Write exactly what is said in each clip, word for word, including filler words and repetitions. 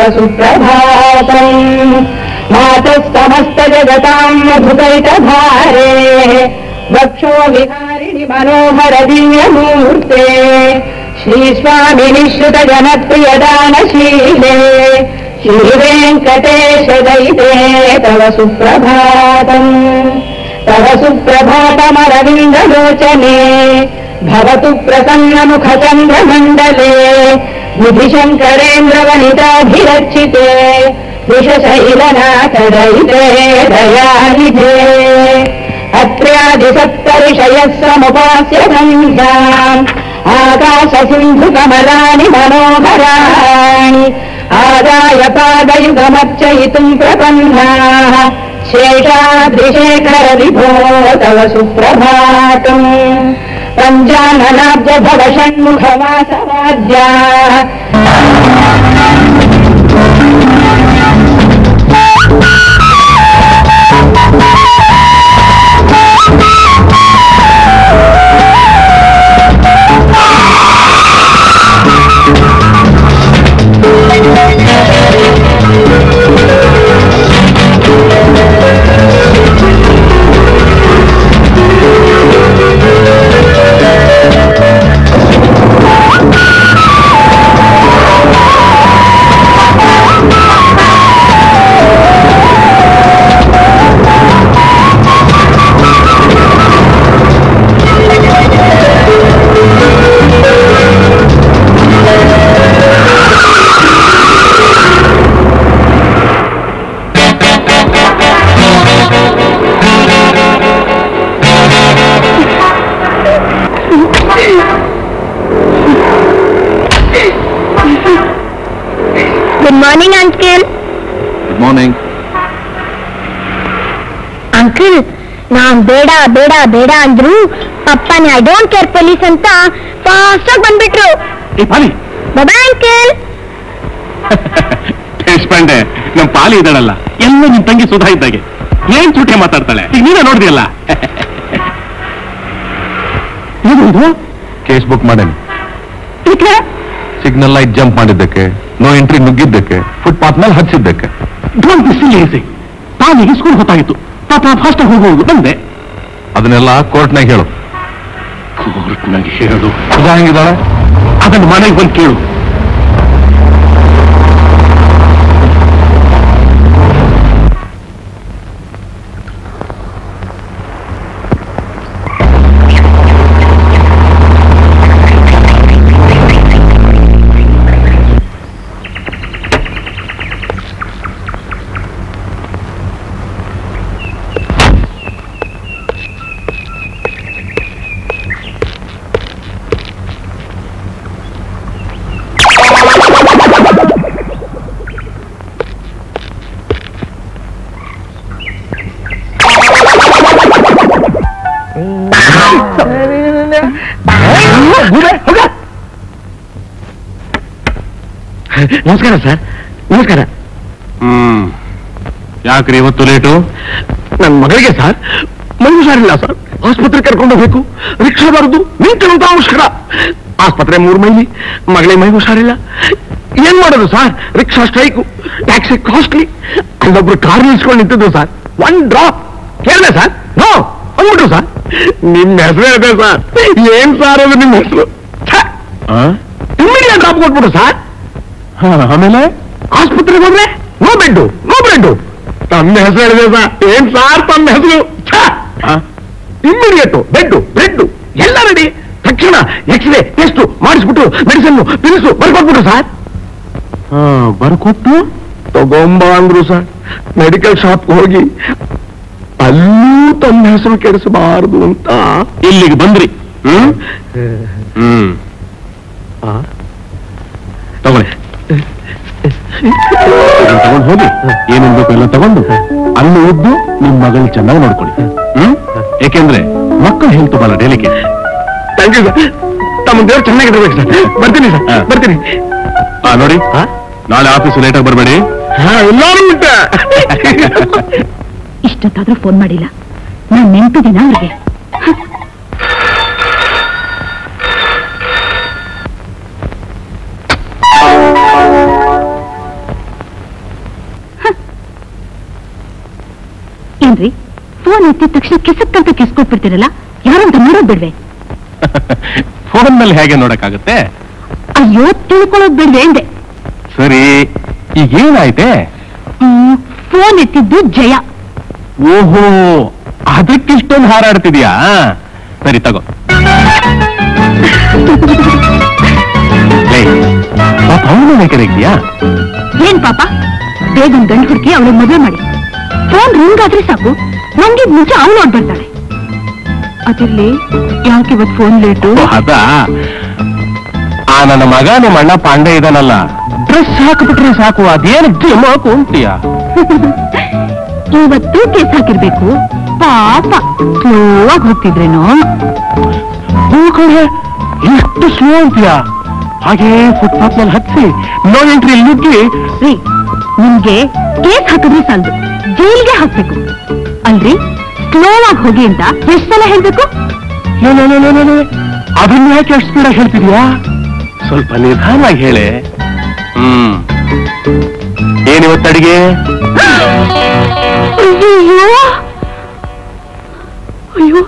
सुप्रभातम् मातः समस्त जगताम् मधुकैटभारे वक्षो विहारिणि मनोहर दिव्यमूर्ते श्रीस्वामिनि श्रुत जनप्रियदानशीले श्रीवेङ्कटेश दयिते तव सुप्रभातम् तव सुप्रभातमरविन्दलोचने भवतु प्रसन्नमुखचन्द्रमण्डले बुधिशङ्करेन्द्रवनिताभिरक्षिते विषशैलनाथ दयिते दयानिधे अत्र्यादिसप्तऋषयः समुपास्य सन्ध्याम् आकाशसिन्धुकमलानि मनोहराणि आदाय पादयुगमर्चयितुम् प्रपन्नाः शेषाद्रिशेखर विभो तव सुप्रभातम् पञ्चाननाब्ज भव षण्मुखवासवाद्याः Good morning, Uncle. Good morning. Uncle, ನಾನ್ ಬೇಡ ಬೇಡ ಬೇಡ ಅಂದ್ರು ಪಪ್ಪನೇ ಐ ಡೋಂಟ್ ಕೇರ್ ಪೊಲೀಸ್ ಅಂತ ಫಾಸ್ಟ್ ಆಗಿ ಬಂದ್ಬಿಟ್ರು. Bye uncle. ದೇಶಪಾಂಡೆ ನಮ್ ಪಾಲಿ ಇದ್ದಾಳಲ್ಲ ಎಲ್ಲ ನಿಮ್ ತಂಗಿ ಸುಧಾ ಇದ್ದಾಗೆ ಏನ್ ಚೂಟೆ ಮಾತಾಡ್ತಾಳೆ ಈಗ ನೀವೇ ನೋಡಿದ್ಯಲ್ಲ. ಕೇಸ್ ಬುಕ್ ಮಾಡೇನಿ ಸಿಗ್ನಲ್ ಲೈಟ್ ಜಂಪ್ ಮಾಡಿದ್ದಕ್ಕೆ ನೋ ಎಂಟ್ರಿ ನುಗ್ಗಿದ್ದಕ್ಕೆ ಫುಟ್ಪಾತ್ ಮೇಲೆ ಹಚ್ಚಿದ್ದಕ್ಕೆ ತಾನಿಗೆ ಸ್ಕೂಲ್ ಗೊತ್ತಾಗಿತ್ತು ಪಾಪ ಫಾಸ್ಟ್ ಆಗಿ ಹೋಗುವುದು ಬಂದೆ ಅದನ್ನೆಲ್ಲ ಕೋರ್ಟ್ನಾಗ ಹೇಳು. ಕೋರ್ಟ್ನಾಗ ಹೇಳು ಸುಧಾ ಹೆಂಗಿದ್ದಾಳೆ ಅದನ್ನು ಮನೆಗೆ ಬಂದು ಕೇಳು. ನಮಸ್ಕಾರ ಸರ್. ನಮಸ್ಕಾರ. ಹ್ಮ್ ಯಾಕ್ರಿ ಇವತ್ತು ಲೇಟು? ನನ್ನ ಮಗಳಿಗೆ ಸರ್ ಮೈ ಹುಷಾರಿಲ್ಲ ಸರ್, ಆಸ್ಪತ್ರೆ ಕರ್ಕೊಂಡು ಹೋಗ್ಬೇಕು, ರಿಕ್ಷಾ ಬರುದು ನಿಂತಿರುವಂತ ಅವಶ್ಯಕ. ಆಸ್ಪತ್ರೆ ಮೂರು ಮೈಲಿ, ಮಗಳಿಗೆ ಮೈ ಹುಷಾರಿಲ್ಲ, ಏನ್ ಮಾಡೋದು sir? Rickshaw strike, taxi costly, ಅಲ್ಲೊಬ್ರು ಕಾರ್ ನಿಲ್ಸ್ಕೊಂಡು ನಿಂತಿದ್ದು ಸರ್. ಒನ್ ಡ್ರಾಪ್ ಕೇಳಿದೆ ಸರ್, ನೋ ಅಂದ್ಬಿಟ್ರು ಸರ್. ನಿಮ್ ಹೆಸರು ಇದೆ ಸರ್. ಏನ್ ಸಾರ್ ಅದು ನಿಮ್ ಹೆಸರು? ಇಮ್ಮಿಡಿಯೇಟ್ ಡ್ರಾಪ್ ಕೊಟ್ಬಿಟ್ಟು ಸರ್. ಆಮೇಲೆ ಆಸ್ಪತ್ರೆಗೆ ಹೋದ್ರೆ ನೋ ಬೆಡ್ಡು ನೋ ಬ್ರೆಡ್ಡು. ತಮ್ಮ ಹೆಸರು ಹೇಳಿದೆ ಸರ್. ಏನ್ ಸಾರ್ ತಮ್ಮ ಹೆಸರು? ಇಮ್ಮಿಡಿಯೇಟು ಬೆಡ್ಡು ಬ್ರೆಡ್ಡು ಎಲ್ಲ ರೆಡಿ. ತಕ್ಷಣ ಎಕ್ಸ್ರೇ ಟೆಸ್ಟ್ ಮಾಡಿಸ್ಬಿಟ್ಟು ಮೆಡಿಸಿನ್ ಪಿಲ್ಸು ಬರ್ಕೊಟ್ಬಿಟ್ರು ಸರ್. ಬರ್ಕೊಟ್ಟು ತಗೊಂಬ ಅಂದ್ರು ಸರ್. ಮೆಡಿಕಲ್ ಶಾಪ್ ಹೋಗಿ ಅಲ್ಲೂ ತಮ್ಮ ಹೆಸರು ಕೆಡಿಸಬಾರದು ಅಂತ ಇಲ್ಲಿಗೆ ಬಂದ್ರಿ. ಹ್ಮ್ ಹ್ಮ್ ತಗೊಳ್ಳಿ, ತಗೊಂಡು ಹೋಗಿ ಏನೇನ್ ಬೇಕು ಎಲ್ಲ ತಗೊಂಡು ಅಲ್ಲಿ ಇದ್ದು ನಿಮ್ ಮಗಳು ಚೆನ್ನಾಗಿ ನೋಡ್ಕೊಳ್ಳಿ. ಹ್ಮ್ ಏಕೆಂದ್ರೆ ಮಕ್ಕಳು ಹೆಲ್ತ್ ಬಹಳ ಡೆಲಿಕೇಟ್. Thank you sir. ತಮ್ಮ ದೇವ್ರು ಚೆನ್ನಾಗಿರ್ಬೇಕು ಸರ್. ಬರ್ತೀನಿ ಸರ್, ಬರ್ತೀನಿ. ಹಾ ನೋಡಿ, ನಾಳೆ ಆಫೀಸ್ ಲೇಟಾಗಿ ಬರಬೇಡಿ. ಇಷ್ಟೊತ್ತಾದ್ರೂ ಫೋನ್ ಮಾಡಿಲ್ಲ. ನಾನು ನೆನಪಿದ್ದೀನ ಅವ್ರಿಗೆ? ಏನ್ರಿ ಫೋನ್ ಎತ್ತಿದ ತಕ್ಷಣ ಕಿಸಕ್ಕಂತ ಕಿಸ್ಕೊಟ್ಬಿಡ್ತೀರಲ್ಲ, ಯಾರಂತ ನೋಡೋದ್ ಬಿಡ್ವೆ? ಫೋನ್ ನಲ್ಲಿ ಹೇಗೆ ನೋಡಕ್ಕಾಗುತ್ತೆ? ಅಯ್ಯೋ, ತಿಳ್ಕೊಳ್ಳೋದ್ ಬಿಡ್ವೆ ಅಂದೆ. ಸರಿ, ಈಗ ಏನಾಯ್ತೆ? ಫೋನ್ ಎತ್ತಿದ್ದು ಜಯ. ಓಹೋ, ಅದಕ್ಕಿಷ್ಟೊಂದು ಹಾರಾಡ್ತಿದ್ಯಾ? ಸರಿ ತಗೋ. ಕರೆಕ್ಟಿಯಾ? ಏನ್ ಪಾಪ, ಬೇಗ ಗಂಡು ಹುಡುಕಿ ಅವಳಿಗೆ ಮದುವೆ ಮಾಡಿ. ಫೋನ್ ರಿಂಗ್ ಆದ್ರೆ ಸಾಕು, ನಂಗೆ ಮುಂಚೆ ಅವಳು ನೋಡ್ಬರ್ತಾಳೆ. ಅದಿರ್ಲಿ, ಯಾಕೆ ಇವತ್ತು ಫೋನ್ ಲೇಟು? ಅದಾ, ಆ ನನ್ನ ಮಗ ನಿಮ್ಮ ಅಣ್ಣ ಪಾಂಡೆ ಇದಾನಲ್ಲ, ಡ್ರೆಸ್ ಹಾಕ್ಬಿಟ್ರೆ ಸಾಕು, ಅದೇನು ಜಮಾಕು ಅಂತೀಯ? ಇವತ್ತು ಕೇಸ್ ಹಾಕಿರ್ಬೇಕು. ಪಾಪ ಸ್ಲೋ ಆಗಿ ಹೋಗ್ತಿದ್ರೇನೋ. ಎಷ್ಟು ಸ್ಲೋ ಅಂತೀಯ? ಹಾಗೆ ಫುಟ್ಪಾತ್ ನಲ್ಲಿ ಹಚ್ಚಿ ನೋ ಎಂಟ್ರಿ ನುಗ್ಗಿ. ನಿಮ್ಗೆ ಕೇಸ್ ಹಾಕಿದ್ರೆ ಸಾಲದು, ಜೈಲ್ಗೆ ಹಾಕ್ಬೇಕು ಅಲ್ರಿ? ಸ್ಲೋ ಆಗಿ ಹೋಗಿ ಅಂತ ಎಷ್ಟು ಸಲ ಹೇಳ್ಬೇಕು? ಅದನ್ನ ಯಾಕೆ ಎಷ್ಟು ಸ್ಪೀಡಾಗಿ ಹೇಳ್ತಿದ್ಯಾ? ಸ್ವಲ್ಪ ನಿಧಾನವಾಗಿ ಹೇಳೆ. ಹ್ಮ್, ಏನಿವತ್ತು ಅಡಿಗೆ? ಅಯ್ಯೋ ಅಯ್ಯೋ,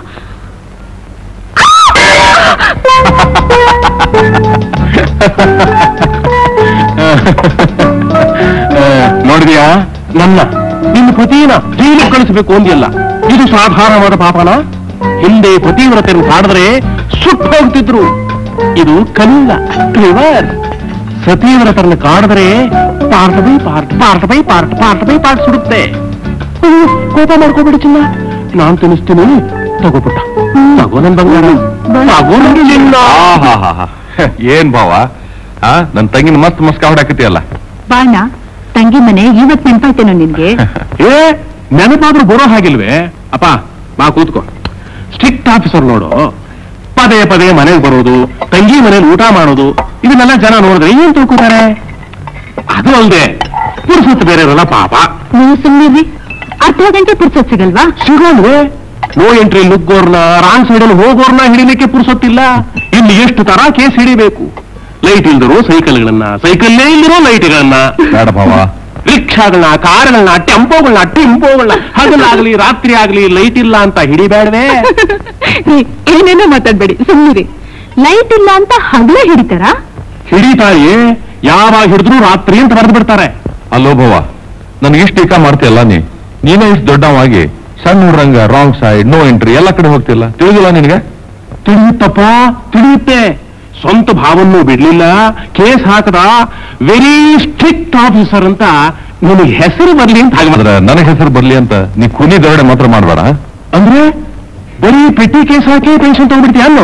ನೋಡಿದ್ಯಾ, ನನ್ನ ನಿನ್ನ ಪತಿನ ಜೈಲಿಗೆ ಕಳಿಸಬೇಕು ಅಂದಿಲ್ಲ. ಇದು ಸಾಧಾರಣವಾದ ಪಾಪನ? ಹಿಂದೆ ಪತಿವ್ರತೆಯನ್ನು ಕಾಡಿದ್ರೆ ಸುಟ್ಟು ಹೋಗ್ತಿದ್ರು. ಇದು ಕಲಿಲ್ಲ, ಕ್ಲಿವರ್. ಸತೀವ್ರತರನ್ನು ಕಾಡಿದ್ರೆ part by part part by part part by part ಸುಡುತ್ತೆ. ಕೋಪ ಮಾಡ್ಕೋಬಿಡು ಚಿನ್ನ, ನಾನ್ ತಿನ್ನಿಸ್ತೀನಿ. ತಗೋಬಿಟ್ಟ, ತಗೋ ನನ್ ಬಂಗಾರ, ತಗೋ ನಿನ್ನ. ಏನ್ ಭಾವ, ನನ್ ತಂಗಿನ ಮಸ್ತ್ ಮಸ್ಕ ಹೊಡಾಕತಿಯಲ್ಲ. ಬಾಣ, ತಂಗಿ ಮನೆ ಇವತ್ ನೆನಪಾಯ್ತೇನೋ ನಿನ್ಗೆ? ಏ, ನೆನಪಾದ್ರೂ ಬರೋ ಹಾಗಿಲ್ವೇ? ಅಪ್ಪ ಬಾ ಕೂತ್ಕೋ. ಸ್ಟ್ರಿಕ್ಟ್ ಆಫೀಸರ್ ನೋಡು, ಪದೇ ಪದೇ ಮನೆಗೆ ಬರೋದು, ತಂಗಿ ಮನೇಲಿ ಊಟ ಮಾಡೋದು, ಇದನ್ನೆಲ್ಲ ಜನ ನೋಡಿದ್ರೆ ಏನ್ ತಿಳ್ಕೊತಾರೆ? ಅದು ಅಲ್ದೆ ಪುರುಸೊತ್ತು ಬೇರೆ ಇರಲ್ಲ ಪಾಪ. ನೀವು ಸುಮ್ಮನೆ ಅರ್ಧ ಗಂಟೆ ಪುರ್ಸೊತ್ ಸಿಗಲ್ವಾ? ಸಿಗೋಲ್ವೇ? ನೋ ಎಂಟ್ರಿ ನುಗ್ಗೋರ್ನ, ರಾಂಗ್ ಸೈಡಲ್ಲಿ ಹೋಗೋರ್ನ ಹಿಡಿಲಿಕ್ಕೆ ಪುರುಸೊತ್ತಿಲ್ಲ. ಇಲ್ಲಿ ಎಷ್ಟು ತರ ಕೇಸ್ ಹಿಡಿಬೇಕು. ಲೈಟ್ ಇಲ್ದಿರೋ ಸೈಕಲ್ಗಳನ್ನ, ಸೈಕಲ್ಲೇ ಇಲ್ದಿರೋ ಲೈಟ್ಗಳನ್ನ, ಬೇಡ ಭಾವ, ರಿಕ್ಷಾಗಳನ್ನ, ಕಾರುಗಳನ್ನ, ಟೆಂಪೋಗಳನ್ನ, ಟಿಂಪೋಗಳನ್ನ, ಹಗಲಾಗ್ಲಿ ರಾತ್ರಿ ಆಗ್ಲಿ ಲೈಟ್ ಇಲ್ಲ ಅಂತ ಹಿಡಿಬೇಡವೇ? ಏನೇನೋ ಮಾತಾಡ್ಬೇಡಿ, ಸುಮ್ಮನಿರಿ. ಲೈಟ್ ಇಲ್ಲ ಅಂತ ಹಗಲೇ ಹಿಡಿತಾರ? ಹಿಡಿತಾಯೇ, ಯಾವಾಗ ಹಿಡಿದ್ರು ರಾತ್ರಿ ಅಂತ ಬರೆದು ಬಿಡ್ತಾರೆ. ಅಲ್ಲೋ ಭಾವ, ನನ್ಗೆ ಟೀಕಾ ಮಾಡ್ತೀಯಲ್ಲ ನೀ? ನೀನೇ ಇಷ್ಟು ದೊಡ್ಡವಾಗಿ ಸಣ್ಣ ಹುಡ್ರಂಗ ರಾಂಗ್ ಸೈಡ್, ನೋ ಎಂಟ್ರಿ ಎಲ್ಲ ಕಡೆ ಹೋಗ್ತಿಲ್ಲ. ತಿಳಿದಿಲ್ಲ ನಿನಗೆ? ತಿಳಿಯುತ್ತಪ್ಪ, ತಿಳಿಯುತ್ತೆ. ಸ್ವಂತ ಭಾವನ್ನೂ ಬಿಡ್ಲಿಲ್ಲ, ಕೇಸ್ ಹಾಕದ ವೆರಿ ಸ್ಟ್ರಿಕ್ಟ್ ಆಫೀಸರ್ ಅಂತ ನಿನಗೆ ಹೆಸರು ಬರ್ಲಿ ಅಂತ ಹಾಗೆ. ನನಗೆ ಹೆಸರು ಬರ್ಲಿ ಅಂತ ನೀ ಕುನಿ ದೊರಡೆ ಮಾತ್ರ ಮಾಡಬೇಡ. ಅಂದ್ರೆ ಬರೀ ಪೆಟ್ಟಿ ಕೇಸ್ ಹಾಕಿ ಪೆನ್ಷನ್ ತಗೊಂಡ್ಬಿಡ್ತೀಯ ಅನ್ನೋ?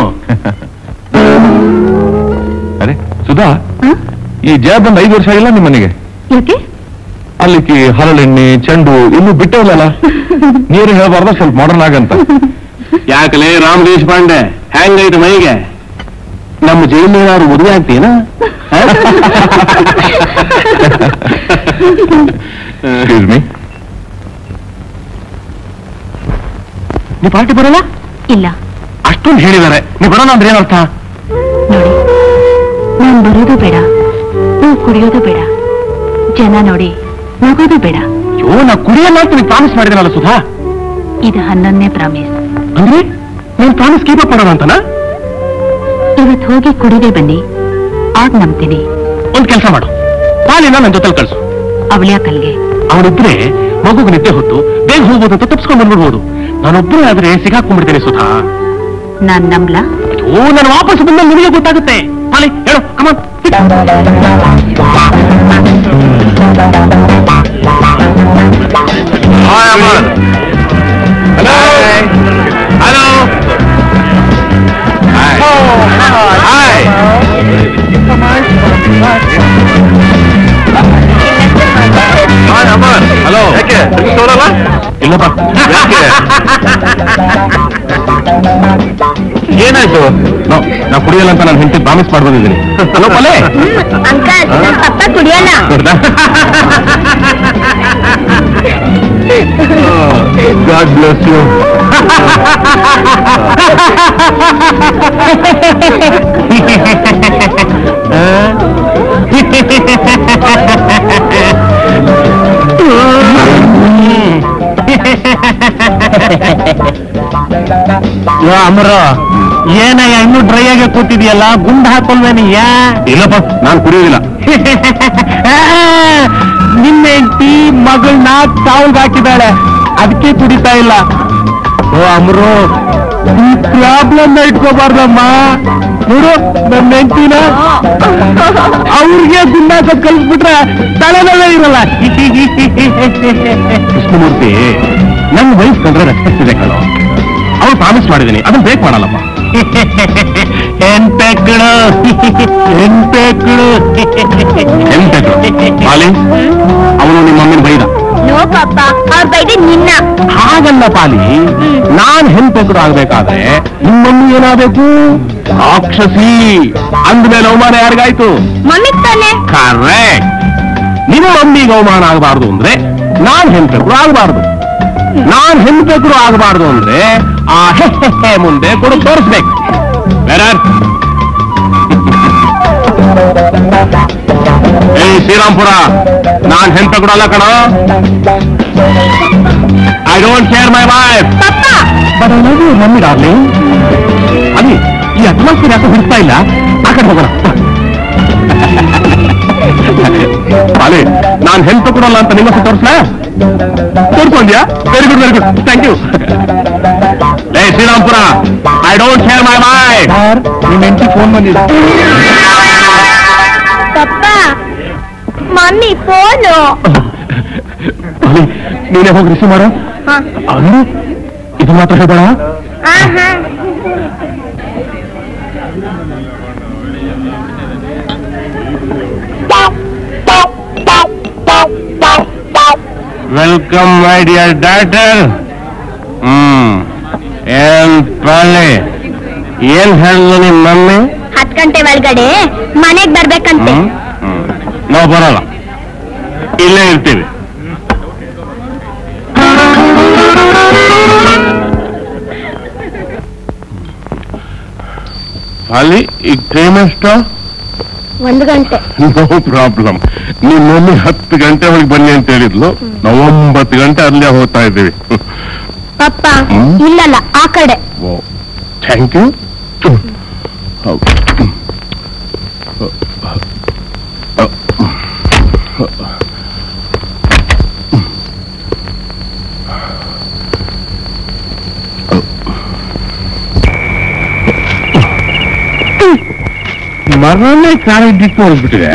ಅರೆ ಸುಧಾ, ಈ ಜಯ ಬಂದ್ ಐದು ವರ್ಷ ಆಗಿಲ್ಲ ನಿಮ್ಮ ಮನೆಗೆ? ಯಾಕೆ? ಅಲ್ಲಿಕ್ಕಿ ಹರಳೆಣ್ಣೆ, ಚೆಂಡು ಇನ್ನೂ ಬಿಟ್ಟವಲ್ಲ. ನೀರು ಹೇಳಬಾರ್ದ, ಸ್ವಲ್ಪ ಮಾಡರ್ನ್ ಆಗಂತ. ಯಾಕಲೇ ರಾಮ್ ದೇಶಪಾಂಡೆ, ಹೆಂಗೈತೆ ಮೈಗೆ? ನಮ್ಮ ಜೈಲಿನಾರು ಮದುವೆ ಆಗ್ತೀನ? ನೀ ಪಾರ್ಟಿ ಬರಲ್ಲ? ಇಲ್ಲ. ಅಷ್ಟೊಂದು ಹೇಳಿದ್ದಾರೆ, ನೀ ಬರೋಣ ಅಂದ್ರೆ ಏನರ್ಥ? ನೋಡಿ, ನಾನ್ ಬರೋದು ಬೇಡ, ನೀವು ಕುಡಿಯೋದು ಬೇಡ, ಜನ ನೋಡಿ ನಗೋದು ಬೇಡ. ಅಯ್ಯೋ, ನಾ ಕುಡಿಯಲ್ಲ ಅಂತ ನೀನು ಪ್ರಾಮಿಸ್ ಮಾಡಿದನಲ್ಲ ಸುಧಾ. ಇದು ಹನ್ನೊಂದನೇ ಪ್ರಾಮಿಸ್. ಅಂದ್ರೆ ನೀನ್ ಪ್ರಾಮಿಸ್ ಕೀಪ್ ಅಪ್ ಮಾಡೋಣ ಅಂತನಾ? ಇವತ್ತು ಹೋಗಿ ಕುಡಿದೇ ಬನ್ನಿ, ಆಗ ನಂಬ್ತೀನಿ. ಒಂದ್ ಕೆಲಸ ಮಾಡು, ಪಾಲಿನ ನನ್ನ ಜೊತೆಲಿ ಕಳ್ಸು. ಅವಳಿಯ ಕಲ್ಗೆ ಅವನಿದ್ರೆ ಮಗುಗೆ ನಿದ್ದೆ ಹೊತ್ತು ಬೇಗ ಹೋಗ್ಬೋದು ಅಂತ ತಪ್ಪಿಸ್ಕೊಂಡ್ ಬಂದ್ಬಿಡ್ಬೋದು. ನಾನೊಬ್ಬರೇ ಆದ್ರೆ ಸಿಗಾಕೊಂಡ್ಬಿಡ್ತೇನೆ ಸುಧಾ. ನಾನ್ ನಂಬ್ಲಾ? ಓ, ನಾನು ವಾಪಸ್ ಬಂದ ನಿಮಗೆ ಗೊತ್ತಾಗುತ್ತೆ. ಪಾಲಿ ಹೇಳು, come on. Hello hello hi. Hello, ಯಾಕೆ ತೋರಲ್ಲ? ಇಲ್ಲಪ್ಪ. ಏನಾಯ್ತು? ನಾ ಕುಡಿಯಲ್ಲ ಅಂತ ನಾನು ಹೆಂಡತಿ ಪ್ರಾಮಿಸ್ ಮಾಡಿ ಬಂದಿದ್ದೀನಿ. ಹಲೋ ಪಲೆ. ಪಪ್ಪ ಕುಡಿಯಲ್ಲ. God bless you. uh? ಅಮರ ಏನಯ್ಯ ಇನ್ನೂ ಡ್ರೈ ಆಗಿ ಕೂತಿದ್ಯಲ್ಲ, ಗುಂಡು ಹಾಕೊಲ್ವೇನಯ್ಯ? ಇಲ್ಲಪ್ಪ, ನಾನು ಕುಡಿಯೋದಿಲ್ಲ. ನಿನ್ನ ಹೆಂಡತಿ ಮಗಳನ್ನ ಸಾವುಗೆ ಹಾಕಿದ್ದಾಳೆ, ಅದಕ್ಕೆ ಕುಡಿತಾ ಇಲ್ಲ. ಓ ಅಮರು, ಈ ಪ್ರಾಬ್ಲಮ್ ಇಟ್ಕೋಬಾರ್ದಮ್ಮ. ನೋಡು ನನ್ನ ಹೆಂಡತಿನ ಅವ್ರಿಗೆ ಗುಂಡಾಕ ಕಲ್ಸ್ಬಿಟ್ರೆ ತಲೆನಲ್ಲೇ ಇರಲ್ಲ. ಕೃಷ್ಣಮೂರ್ತಿ, ನನ್ನ ವಯಸ್ಸು ಕಂಡ್ರೆ ರೆಸ್ಪೆಕ್ಟ್ ಇದೆ ಕಣೋ. ಅವ್ರು ಪ್ರಾಮಿಸ್ ಮಾಡಿದ್ದೀನಿ, ಅದನ್ನ ಬ್ರೇಕ್ ಮಾಡಲ್ಲಪ್ಪ. ಎಂಟೆಕ್ಕಳು ಎಂಟೆಕ್ಕಳು ಎಂಟೆಕ್ಕಳು ಪಾಲಿ, ಅವನು ನಿಮ್ಮ ಮಮ್ಮಿನ ಬೈದ. ನೋ ಪಾಪ, ಅವ್ರು ಬೈದೆ ನಿನ್ನ. ಹಾಗಲ್ಲ ಪಾಲಿ, ನಾನ್ ಹೆಂಟೆಕ್ಕಳು ಆಗ್ಬೇಕಾದ್ರೆ ನಿಮ್ಮ ಮಮ್ಮಿ ಏನಾಗಬೇಕು? ರಾಕ್ಷಸಿ. ಅಂದ್ಮೇಲೆ ಅವಮಾನ ಯಾರಿಗಾಯ್ತು? ಮಮ್ಮಿ ತಾನೆ. ಕರೆಕ್ಟ್. ನಿಮ್ಮ ಮಮ್ಮಿಗೆ ಅವಮಾನ ಆಗಬಾರ್ದು ಅಂದ್ರೆ ನಾನ್ ಹೆಂಟೆಕ್ಕಳು ಆಗಬಾರ್ದು. ನಾನ್ ಹೆಂಟೆಕ್ಕಳು ಆಗಬಾರ್ದು ಅಂದ್ರೆ ಆ ಹೆ ಮುಂದೆ ಕೊಡು ತೋರಿಸ್ಬೇಕು. ಬೇರೆ ಏ ಶ್ರೀರಾಮ್ಪುರ, ನಾನ್ ಹೆಂಟೆಕ್ಕಳು ಅಲ್ಲ ಕಣ. I don't care my wife. But I love you mummy darling. ಅಲ್ಲಿ ಈ ಅಟ್ಮಾಸ್ಫಿಯರ್ ಯಾಕೆ ಹಿಡ್ತಾ ಇಲ್ಲ? ಆ ಕಡೆ ಹೋಗೋಣ. ಅಲೆ ನಾನ್ ಹೆಲ್ಪ್ ಕೊಡಲ್ಲ ಅಂತ ನಿಮ್ಮ ತೋರಿಸ್ಲಾ? ತೋರ್ಕೊಂಡ್ಯಾ? Very good very good, thank you. ಏ Srirampura, I don't care my wife. ನಿಮ್ಮ ಹೆಂಡತಿ ಫೋನ್ ಬಂದಿದೆ. Papa, mummy phone. ಅಲೆ ನೀನೇ ಹೋಗಿ ರಿಸೀವ್ ಮಾಡು. ಅಂದ್ರೆ ಇದು ಮಾತ್ರ ಹೇಳ್ಬೇಡ. Welcome my dear daughter. Hmm ಏನ್ ಪಾಲೆ, ಏನ್ ಹೇಳಿದ್ರು ನಿಮ್ಮ ಮಮ್ಮಿ? ಹತ್ತು ಗಂಟೆ ಒಳಗಡೆ ಮನೆಗ್ ಬರ್ಬೇಕಂತೆ. ನಾವು ಬರಲ್ಲ, ಇಲ್ಲೇ ಇರ್ತೀವಿ. ಅಲ್ಲಿ ಈಗ ಟೈಮ್ ಎಷ್ಟು? ಒಂದು ಗಂಟೆ. No problem. ನಿಮ್ಮ ಮಮ್ಮಿ ಹತ್ತು ಗಂಟೆ ಒಳಗೆ ಬನ್ನಿ ಅಂತ ಹೇಳಿದ್ಲು, ನಾವು ಒಂಬತ್ತು ಗಂಟೆ ಅಲ್ಲೇ ಹೋಗ್ತಾ ಇದ್ದೀವಿ. ಪಪ್ಪ ಇಲ್ಲಲ್ಲ, ಆ ಕಡೆ. ಓ ಥ್ಯಾಂಕ್ ಯು. ಮರನೇ ಕಾರ ಇದ್ದಿತ್ತು ಹೋಗ್ಬಿಟ್ಟಿದೆ.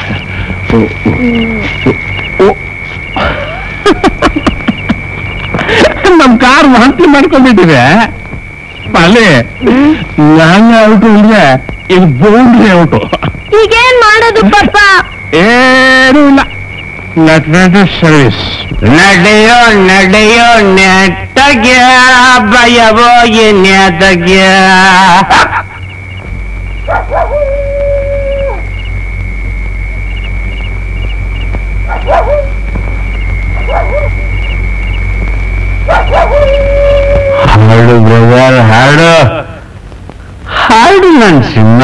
ನಮ್ ಕಾರ್ ವಾಂತಿ ಮಾಡ್ಕೊಂಡ್ಬಿಟ್ಟಿದೆ. ಅಲ್ಲಿ ನಾನು ಔಟು ಇಲ್ಲದೆ ಇದು ಬೌಂಡ್ರಿ ಔಟು. ಈಗೇನ್ ಮಾಡೋದು ಪಪ್ಪ? ಏನೂ ಇಲ್ಲ, ನಟ ಸರ್ವಿಸ್. ನಡೆಯೋ ನಡೆಯೋ ನೆಟ್ಟಗೆ ಭಯವೋ ಎನ್ನೆದಗೆ. ಹಾಡು ಬ್ರದರ್, ಹಾಡು ಹಾಡು ನನ್ ಸಿಂಹ.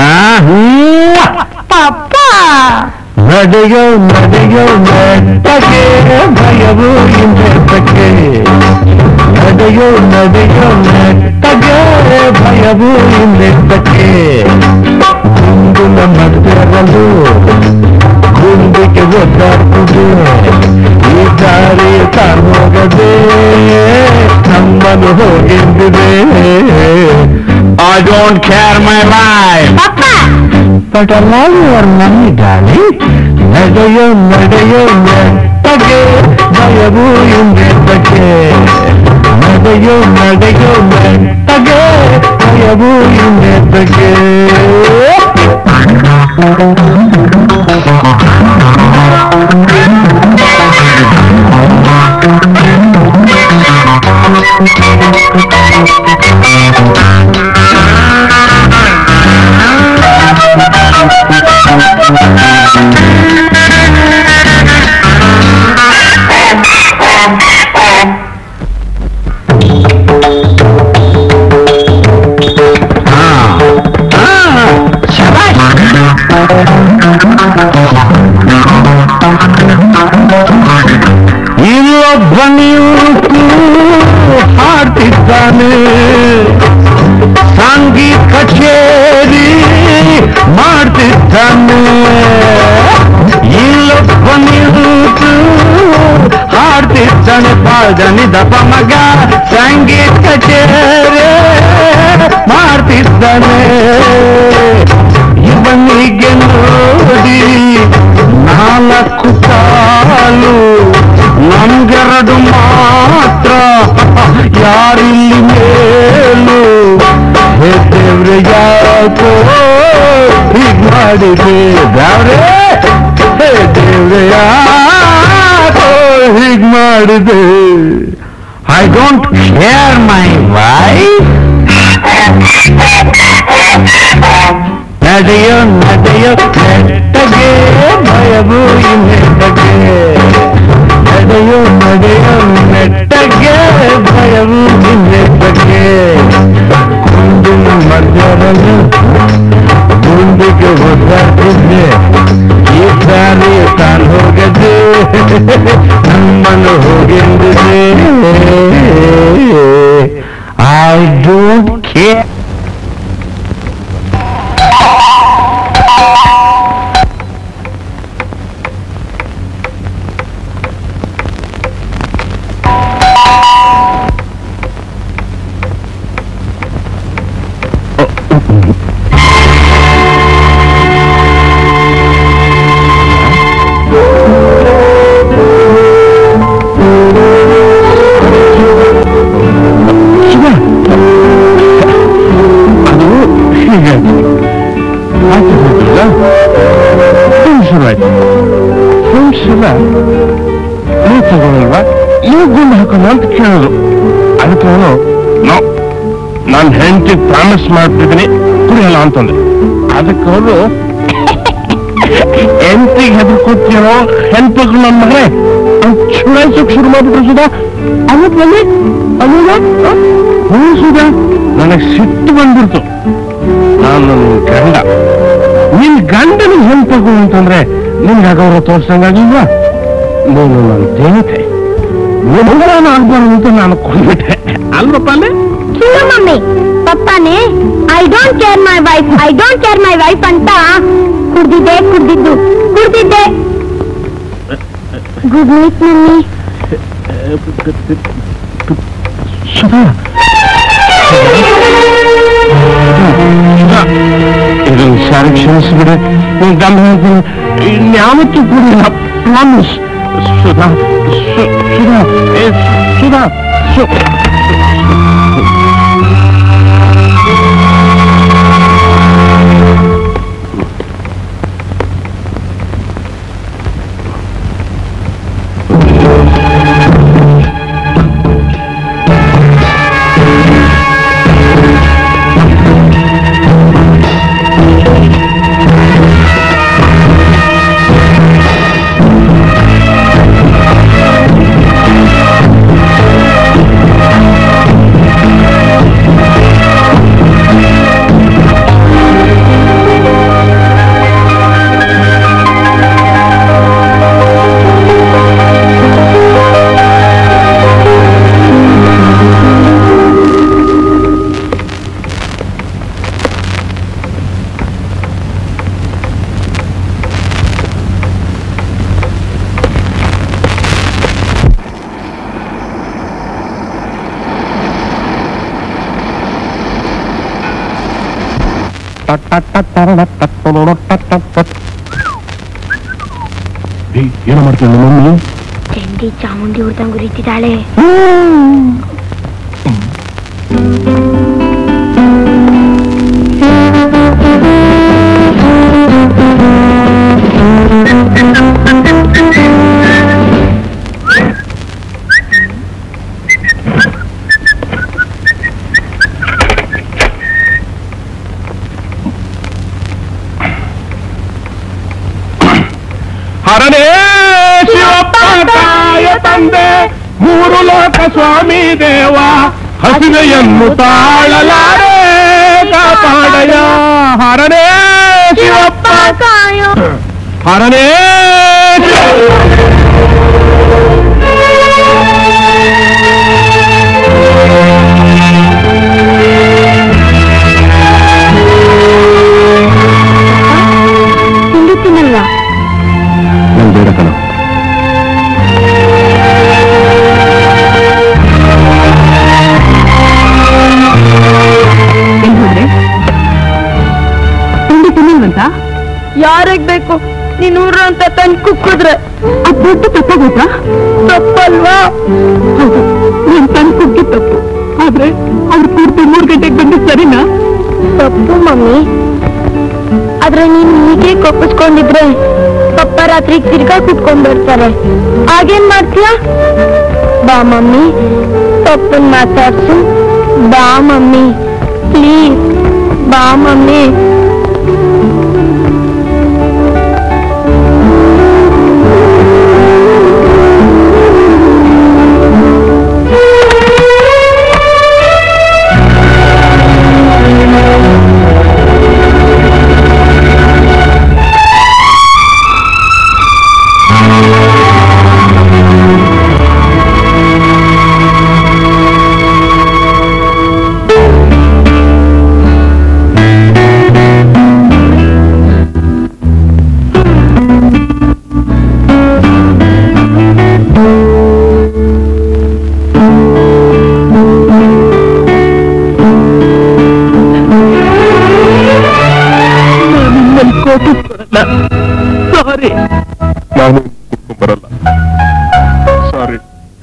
ಪಪ್ಪ ನಡೆಯೋ ನಡೆಯೋ ನೆಟ್ಟಗೆ ಭಯವೂ ಹಿಂದೆಟ್ಟಗೆ. ನಡೆಯೋ ನಡೆಯೋ ನೆಟ್ಟಗೆ ಭಯವೂ ಹಿಂದೆಟ್ಟಗೆ. ಗುಂಗುನ ಮಧ್ಯರಲು ಗುಂಡಿಗೆ ಒದ್ದಾಡ್ತದೆ. ಈ ದಾರಿ ತಾನೋಗದೆ ನಮ್ಮನ್ನು ಹೋಗಿದ್ದಿದೆ. I don't care my life. Papa. But I love your mommy, darling. ನಡೆಯೋ ನಡೆಯೋ ನೆಟ್ಟಗೆ ಭಯವೂ ಹಿಂದೆಟ್ಟಗೆ. ನಡೆಯೋ ನಡೆಯೋ ನೆಟ್ಟಗೆ ಭಯವೂ ಹಿಂದೆಟ್ಟಗೆ. ಇಲ್ಲೊಬ್ಬ ನೀವು ಹಾಡು ಮಾಡ್ತಿದ್ದಾನೆ ಸಂಗೀತ ಕಚೇರಿ ಮಾಡ್ತಿದ್ದಾನೆ ಇಲ್ಲೊಬ್ಬ ನಿಂತು ಹಾಡ್ತಿದ್ದಾನೆ ಪಾದನಿ ದಪ ಮಗ ಸಂಗೀತ ಕಚೇರಿ ಮಾಡ್ತಿದ್ದಾನೆ ಇವನಿಗೆ ನೋಡಿ ನಾಲ್ಕು ಕಾಲು ನಮ್ಗೆರಡು ಮಾತ್ರ ಯಾರಿಲ್ಲಿ ಮೇಲು ಹೇ ದೇವ್ರೆ ಯಾಕೋ ಹೀಗ್ ಮಾಡಿದೆ ದೇವ್ರೆ ಹೇ ದೇವ್ರೆ ಯಾಕೋ ಹೀಗ್ ಮಾಡಿದೆ I don't care my wife ನಡೆಯೋ ನಡೆಯೋ ನೆಟ್ಟಗೆ ಭಯವು ನೆಟ್ಟಗೆ ನಡೆಯೋ ನಡೆಯೋ ನೆಟ್ಟಗೆ ಭಯವು ನೆಟ್ಟಗೆ ಕುಂದು ಮಧ್ಯದಲ್ಲಿ ಗುಂಡಿಗೆ ಒದ್ದಾಡ್ತಿದ್ದೆ ಈ ಸಾರಿ ತಾನು ಹೋಗದೆ ನಮ್ಮನ್ನು ಹೋಗಿದ್ದೆ ಐ ಡೋಂಟ್ ಕೇರ್ ನೀವು ತಗೊಳಲ್ವಾ ನೀವು ಗುಂಡು ಹಾಕೋಣ ಅಂತ ಕೇಳೋದು ಅದಕ್ಕೆ ಅವನು ನೋ ನಾನು ಹೆಂಡತಿ ಪ್ರಾಮಿಸ್ ಮಾಡ್ತಿದ್ದೀನಿ ಕುಡಿಯಲ್ಲ ಅಂತಂದ್ರೆ ಅದಕ್ಕೆ ಅವರು ಹೆಂಡತಿಗೆ ಹೆದರ್ಕೊತಿರೋ ಹೆಂಡತಿಗೆ ನನ್ನ ಮಗನೇ ಅಂತ ಚುಡಾಯಿಸೋಕ್ ಶುರು ಮಾಡ್ಬಿಟ್ರು ಸುಧಾ ಅವತ್ತು ಬನ್ನಿ ಅವಾಗ ಹ್ಞೂ ಸುಧಾ ನನಗೆ ಸಿಟ್ಟು ಬಂದ್ಬಿಡ್ತು ನಾನು ನನ್ನ ಗಂಡ ನಿನ್ ಗಂಡನಿಗೆ ಹೆಂಡತಿಗೂ ಅಂತಂದ್ರೆ ನಿನ್ಗೆ ಆಗವ್ರ ತೋರ್ಸಂಗಾಗಿಲ್ವಾ ನೀನು ನನ್ನ ದೇವತೆ ನಾನು ಆಗ್ಬಾರ್ದು ಅಂತ ನಾನು ಕೊಂಡ್ಬಿಟ್ಟೆ ಅಲ್ವಪ್ಪ ಅಲ್ಲೇ ಮಮ್ಮಿ ಪಪ್ಪಾನೇ I don't care my wife I don't care my wife ಅಂತ ಕುಡ್ದಿದ್ದೆ ಕುಡ್ದಿದ್ದು ಕುಡ್ದಿದ್ದೆ ಗುಡ್ ನೈಟ್ ಮಮ್ಮಿ ಸುಧಾ ಇದನ್ನು ಸಾರಿ ಕ್ಷಮಿಸಿಬಿಡೆ ನೀನು ಗಂಡ ಹೇಳ್ತೀನಿ ಇನ್ಯಾವತ್ತೂ ಕುಡಿಲ್ಲ ಪ್ರಾಮಿಸ್ ಸುಧಾ ಸುಧಾ ಏ ಸುಧಾ ಏನೋ ಮಾಡ್ತೀನಿ ಮಮ್ಮಿ ಚಂಡಿ ಚಾಮುಂಡಿ ಹುಡ್ದಂಗ್ ಉರಿತಿದ್ದಾಳೆ ಹರನೇ ಶಿವಪ್ಪ ಕಾಯ ತಂದೆ ಮೂರು ಲೋಕ ಸ್ವಾಮಿ ದೇವ ಹಸಿವೆಯನ್ನು ತಾಳಲಾರೆ ಕಾಪಾಡಯ ಹರನೇ ಶಿವಪ್ಪ ಕಾಯ ಹರನೇ ದೊಡ್ಡ ತಪ್ಪಾಗೋಯ್ತಾ? ತಪ್ಪಲ್ವಾ? ಹೌದು, ನೀನ್ ತಂದು ಕುಗ್ಗಿ ತಪ್ಪು. ಆದ್ರೆ ಅವ್ರು ಪೂರ್ತಿ ಮೂರ್ ಗಂಟೆಗೆ ಬಂದು ಸರಿನಾ? ತಪ್ಪು ಮಮ್ಮಿ. ಆದ್ರೆ ನೀನ್ ಹೀಗೆ ಕೊಪ್ಪಿಸ್ಕೊಂಡಿದ್ರೆ ಪಪ್ಪ ರಾತ್ರಿ ತಿರ್ಗಾ ಕುತ್ಕೊಂಡ್ ಬರ್ತಾರೆ. ಆಗೇನ್ ಮಾಡ್ತೀಯ? ಬಾ ಮಮ್ಮಿ, ಪಪ್ಪನ್ ಮಾತಾಡ್ಸು. ಬಾ ಮಮ್ಮಿ, ಪ್ಲೀಸ್ ಬಾ ಮಮ್ಮಿ. ಸಾರಿ, ನಾನು ಬರಲ್ಲ. ಸಾರಿ.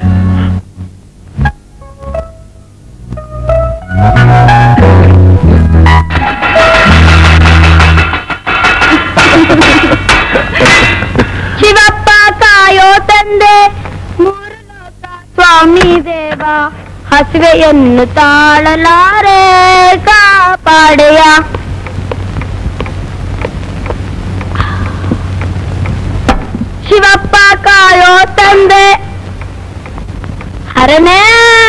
ಶಿವಪ್ಪ ಕಾಯೋ ತಂದೆ, ಮೂರು ಲೋಕ ಸ್ವಾಮಿ ದೇವ, ಹಸಿವೆಯನ್ನು ತಾಳಲಾರೆ ಕಾಪಾಡೆಯ. ಶಿವಪ್ಪ ಕಾಯೋ ತಂದೆ ಹರನೇ.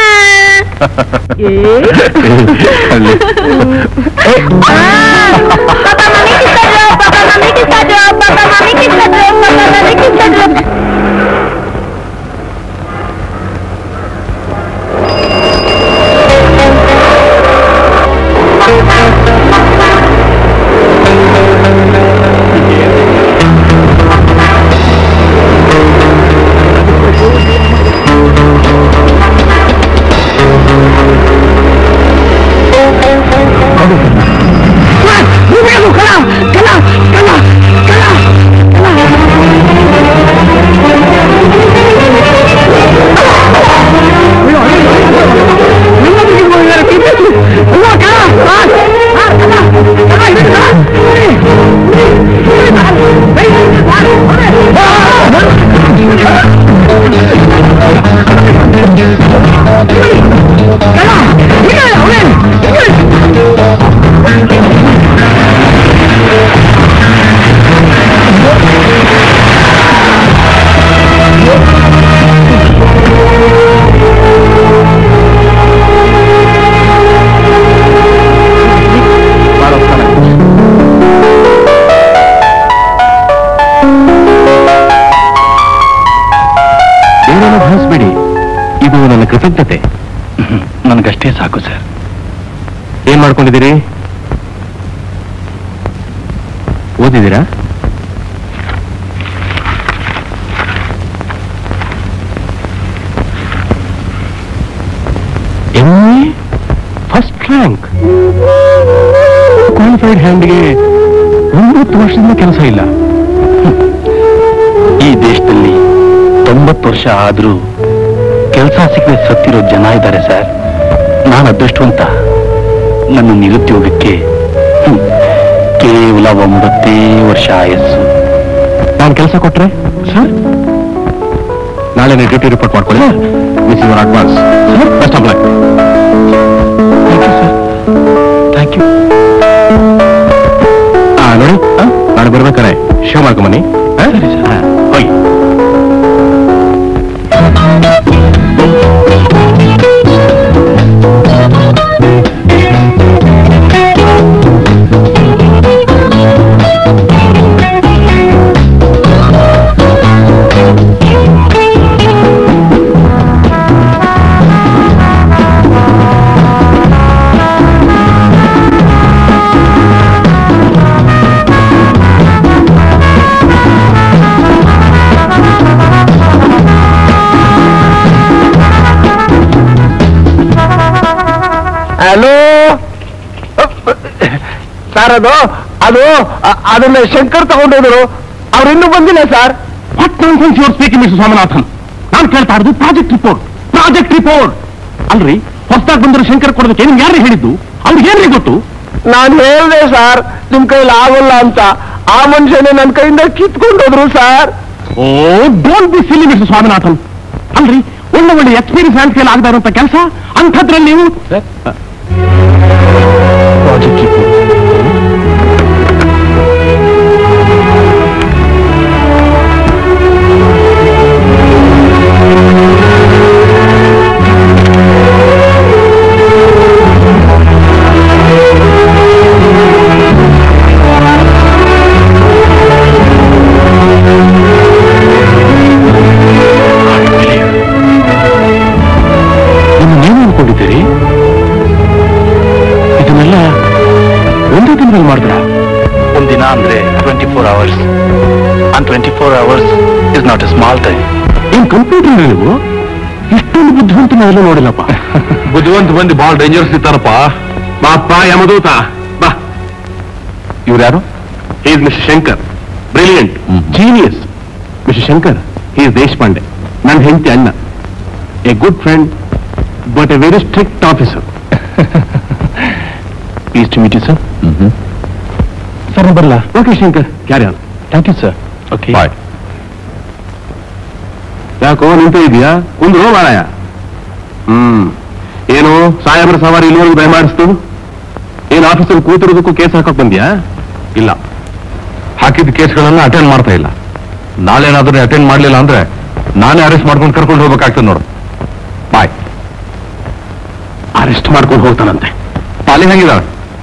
ಪಾಪ ಮಮ್ಮಿ ಕಿಸ್ತಾದ್ರು, ಪಾಪ ಮಮ್ಮಿ ಕಿಸ್ತಾದ್ರು, ಪಾಪ ಮಮ್ಮಿ ಕಿಸ್ತಾದ್ರು, ಪಾಪ ಮಮ್ಮಿ ಕಿಸ್ತಾದ್ರು. ಕೃತಜ್ಞತೆ ನನಗಷ್ಟೇ ಸಾಕು ಸರ್. ಏನ್ ಮಾಡ್ಕೊಂಡಿದ್ದೀರಿ? ಓದಿದ್ದೀರಾ? M A first rank, qualified ಹ್ಯಾಂಡ್ಗೆ ಒಂಬತ್ತು ವರ್ಷದಿಂದ ಕೆಲಸ ಇಲ್ಲ. ಈ ದೇಶದಲ್ಲಿ ತೊಂಬತ್ತು ವರ್ಷ ಆದ್ರೂ ಕೆಲಸ ಸಿಕ್ಕದೆ ಸತ್ತಿರೋ ಜನ ಇದ್ದಾರೆ ಸರ್. ನಾನು ಅದೃಷ್ಟವಂತ. ನನ್ನ ನಿರುದ್ಯೋಗಕ್ಕೆ ಕೇವಲ ಒಂಬತ್ತೇ ವರ್ಷ ಆಯಸ್ಸು. ನಾನು ಕೆಲಸ ಕೊಟ್ರೆ ಸರ್ ನಾಳೆ ನೀವು ಡ್ಯೂಟಿ ರಿಪೋರ್ಟ್ ಮಾಡ್ಕೊಳ್ಳಿ. This is your advance sir. Best of luck. Thank you sir. Thank you. ಹಾ ನೋಡಿ, ನಾನು ಬರ್ಬೇಕಾರೆ ಶೋ ಮಾಡ್ಕೊಂಬನ್ನಿ. ಸರಿ ಸರ್, ಹೋಗಿ. ಹಲೋ ಸರ್, ಅದು ಅದು ಅದನ್ನ ಶಂಕರ್ ತಗೊಂಡೋದ್ರು. ಅವ್ರು ಇನ್ನೂ ಬಂದಿಲ್ಲ sir. What nonsense your speaking mister Swaminathan? ನಾನು ಕೇಳ್ತಾ ಇರೋದು ಪ್ರಾಜೆಕ್ಟ್ ರಿಪೋರ್ಟ್, ಪ್ರಾಜೆಕ್ಟ್ ರಿಪೋರ್ಟ್. ಅಲ್ರಿ, ಹೊಸದಾಗಿ ಬಂದರು ಶಂಕರ್ ಕೊಡೋದಕ್ಕೆ ನಿಮ್ಗೆ ಯಾರು ಹೇಳಿದ್ದು? ಅವ್ರಿಗೆ ಏನ್ರಿ ಗೊತ್ತು? ನಾನು ಹೇಳ್ದೆ ಸರ್, ನಿಮ್ ಕೈಲಿ ಆಗೋಲ್ಲ ಅಂತ. ಆ ಮನುಷ್ಯನೇ ನನ್ನ ಕೈಯಿಂದ ಕಿತ್ಕೊಂಡೋದ್ರು sir. Oh, don't be silly mister Swaminathan. ಅಲ್ರಿ, ಒಳ್ಳೆ ಒಳ್ಳೆ ಎಕ್ಸ್ಪೀರಿಯನ್ಸ್ ಹ್ಯಾಂಡ್ ಕೈಲಿ ಆಗದ ಇರುವಂತ ಕೆಲಸ ಅಂಥದ್ರಲ್ಲಿ ನೀವು ಪ್ರಾಜೆಕ್ಟ್ ರಿಪೋರ್ಟ್. ಇದನ್ನೆಲ್ಲ ಒಂದೇ ದಿನದಲ್ಲಿ ಮಾಡಿದ್ರ? ಒಂದಿನ ಅಂದ್ರೆ twenty four hours and twenty four hours is not a small time. ಏನ್ ಕಂಪ್ಯೂಟರ್ ನೀವು ಇಷ್ಟೊಂದು ಬುದ್ಧಿವಂತ ನಾವೆಲ್ಲ ನೋಡಿಲ್ಲಪ್ಪ. ಬುದ್ಧಿವಂತ ಮಂದಿ ಬಹಳ ಡೇಂಜರ್ಸ್ ಇರ್ತಾರಪ್ಪ. ಬಾಪ್ಪ ಯಮದೂತ ಬಾ. ಇವ್ರು ಯಾರು? He is mister Shankar, brilliant, genius. Mister Shankar, he is Deshpande, ನನ್ನ ಹೆಂಡತಿ ಅಣ್ಣ. A good friend but a very strict officer. Please to meet you sir. Sir ಬರಲ್ಲ? Okay Shankar, carry on. Thank you sir. Okay bye. ಯಾಕೋ ನಿಂತು ಇದೆಯಾ? ಕುಂದ್ರು ಮಾರಾಯ. ಹ್ಮ್ ಏನು ಸಾಹೇಬ್ರ ಸವಾರಿ ಇಲ್ಲಿವರೆಗೂ ದಯಮಾಡಿಸ್ತು? ಏನ್ ಆಫೀಸಲ್ಲಿ ಕೂತಿರೋದಕ್ಕೂ ಕೇಸ್ ಹಾಕಕ್ ಬಂದ್ಯಾ? ಇಲ್ಲ, ಹಾಕಿದ ಕೇಸ್ಗಳನ್ನ ಅಟೆಂಡ್ ಮಾಡ್ತಾ ಇಲ್ಲ. ನಾಳೆನಾದ್ರೂ ಅಟೆಂಡ್ ಮಾಡ್ಲಿಲ್ಲ ಅಂದ್ರೆ ನಾನೇ ಅರೆಸ್ಟ್ ಮಾಡ್ಕೊಂಡು ಕರ್ಕೊಂಡು ಹೋಗ್ಬೇಕಾಗ್ತದೆ ನೋಡು. ಬಾಯ್. ಅರೆಸ್ಟ್ ಮಾಡ್ಕೊಂಡು ಹೋಗ್ತಾನಂತೆ. ಪಾಲಿ ಹೆಂಗಿದಾಳೆ?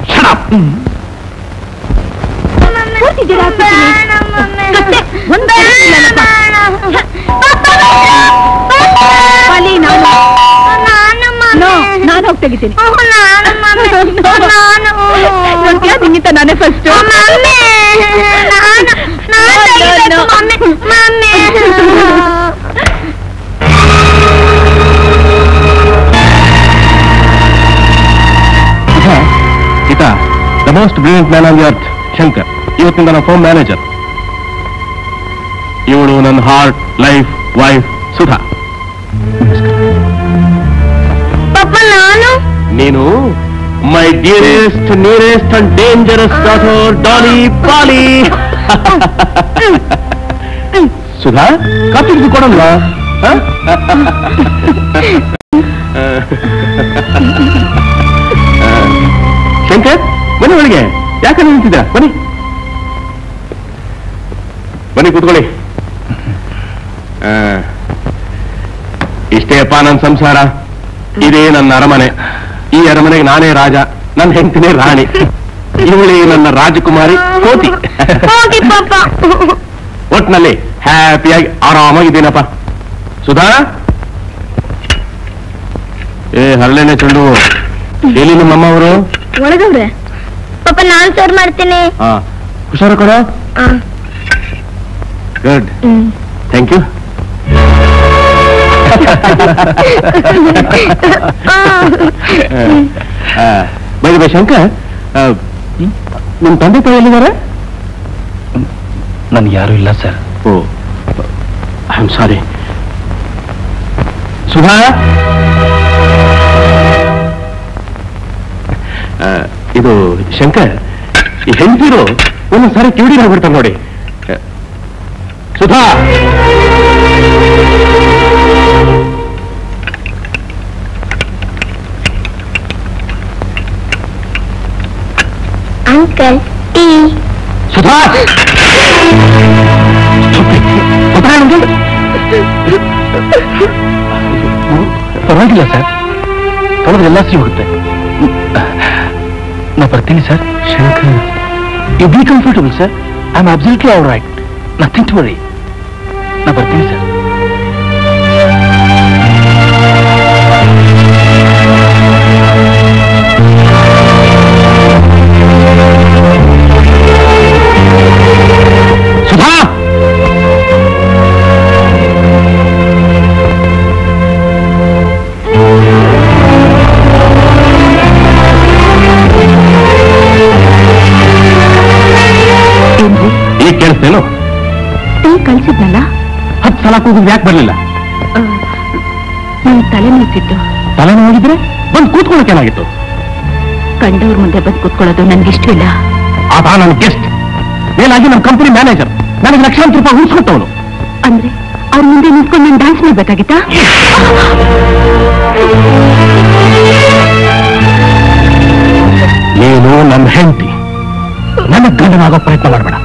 ನಾನು ಹೋಗಿ ತೆಗಿತೀನಿ. ನಿಂಗಿಂತ ನಾನೇ ಫಸ್ಟ್. ಈತ the most brilliant man on the earth, Shankar. ಇವತ್ತಿಂದ ನನ್ನ ಫೋನ್ ಮ್ಯಾನೇಜರ್. ಇವಳು ನನ್ನ ಹಾರ್ಟ್, ಲೈಫ್, ವೈಫ್ ಸುಧಾ. ನಾನು ನೀನು my dearest, nearest and dangerous daughter Dolly Polly. Sudha, coffee ಕೊಡಲ್ವಾ? ಶಂಕರ್, ಬನ್ನಿ ಒಳಗೆ. ಯಾಕೆ ನಿಂತಿದ್ದ? ಬನ್ನಿ ಬನ್ನಿ ಕೂತ್ಕೊಳ್ಳಿ. ಇಷ್ಟೇ ಅಪ್ಪ ನನ್ನ ಸಂಸಾರ. ಇದೇ ನನ್ನ ಅರಮನೆ. ಈ ಅರಮನೆಗೆ ನಾನೇ ರಾಜ, ನನ್ನ ಹೆಂಡತಿನೇ ರಾಣಿ. ಇವಳಿ ನನ್ನ ರಾಜಕುಮಾರಿ ಕೋತಿ. ಒಟ್ನಲ್ಲಿ ಹ್ಯಾಪಿಯಾಗಿ ಆರಾಮಾಗಿದ್ದೀನಪ್ಪ. ಸುಧಾ, ಏ ಹರಳೆಣ್ಣೆ ಚೆಂಡು ಎಲ್ಲಿ ನಿಮ್ಮಮ್ಮ ಅವರು? ಒಳಗವ್ರೆ. ಪಾಪ ನಾನು ಸರ್ವ್ ಮಾಡ್ತೀನಿ. ಹಾ, ಹುಷಾರು ಕೊಡ. Good, thank you. Bye bye Shankar, ನಿಮ್ ತಂದೆ ತಾಯಿ ಎಲ್ಲಿದ್ದಾರೆ? ನನ್ಗೆ ಯಾರು ಇಲ್ಲ sir. Oh, I am sorry. Sudha, ಇದು ಶಂಕರ್, ಈ ಹೆಂಡತಿರು ಒಂದೊಂದ್ಸಾರಿ ಕಿವಿಡಿರಾಗ್ಬಿಡ್ತಾರೆ ನೋಡಿ. Sudha, uncle tea. ಸುಧಾ, ಪರವಾಗಿಲ್ಲ ಸರ್, ತೊಳೆದ್ರೆಲ್ಲ ಸಿ ಹೋಗುತ್ತೆ. ನಾ ಬರ್ತೀನಿ sir. Shankar, you be comfortable sir. I am absolutely all right, nothing to worry. ನಾ ಬರ್ತೀನಿ ಸರ್. ಸುಧಾ, ಈಗ ಕೇಳಿಸ್ತೇನು? ಟೀ ಕಳ್ಸಿದ್ನಲ್ಲ, ನಾಲ್ಕು ಯಾಕೆ ಬರಲಿಲ್ಲ? ನನ್ ತಲೆ ನೋಯ್ತಿತ್ತು. ತಲೆ ನೋಡಿದ್ರೆ ಬಂದು ಕೂತ್ಕೊಳ್ಳೋಕೆ ಏನಾಗಿತ್ತು? ಕಂಡವ್ರ ಮುಂದೆ ಬಂದು ಕೂತ್ಕೊಳ್ಳೋದು ನನ್ಗಿಷ್ಟವಿಲ್ಲ. ಆತ ನನ್ನ ಗೆಸ್ಟ್, ಮೇಲಾಗಿ ನಮ್ಮ ಕಂಪನಿ ಮ್ಯಾನೇಜರ್, ನನಗೆ ಲಕ್ಷಾಂತರ ರೂಪಾಯಿ ಉಳಿಸ್ಕೊಟ್ಟವನು. ಅಂದ್ರೆ ಅವ್ರ ಮುಂದೆ ನಿಂತ್ಕೊಂಡು ನಾನು ಡ್ಯಾನ್ಸ್ ಮಾಡ್ಬೇಕಾಗಿತ್ತಾ? ನೀನು ನನ್ನ ಹೆಂಡತಿ, ನನ್ನ ಗಂಡನಾಗೋ ಪ್ರಯತ್ನ ಮಾಡಬೇಡ.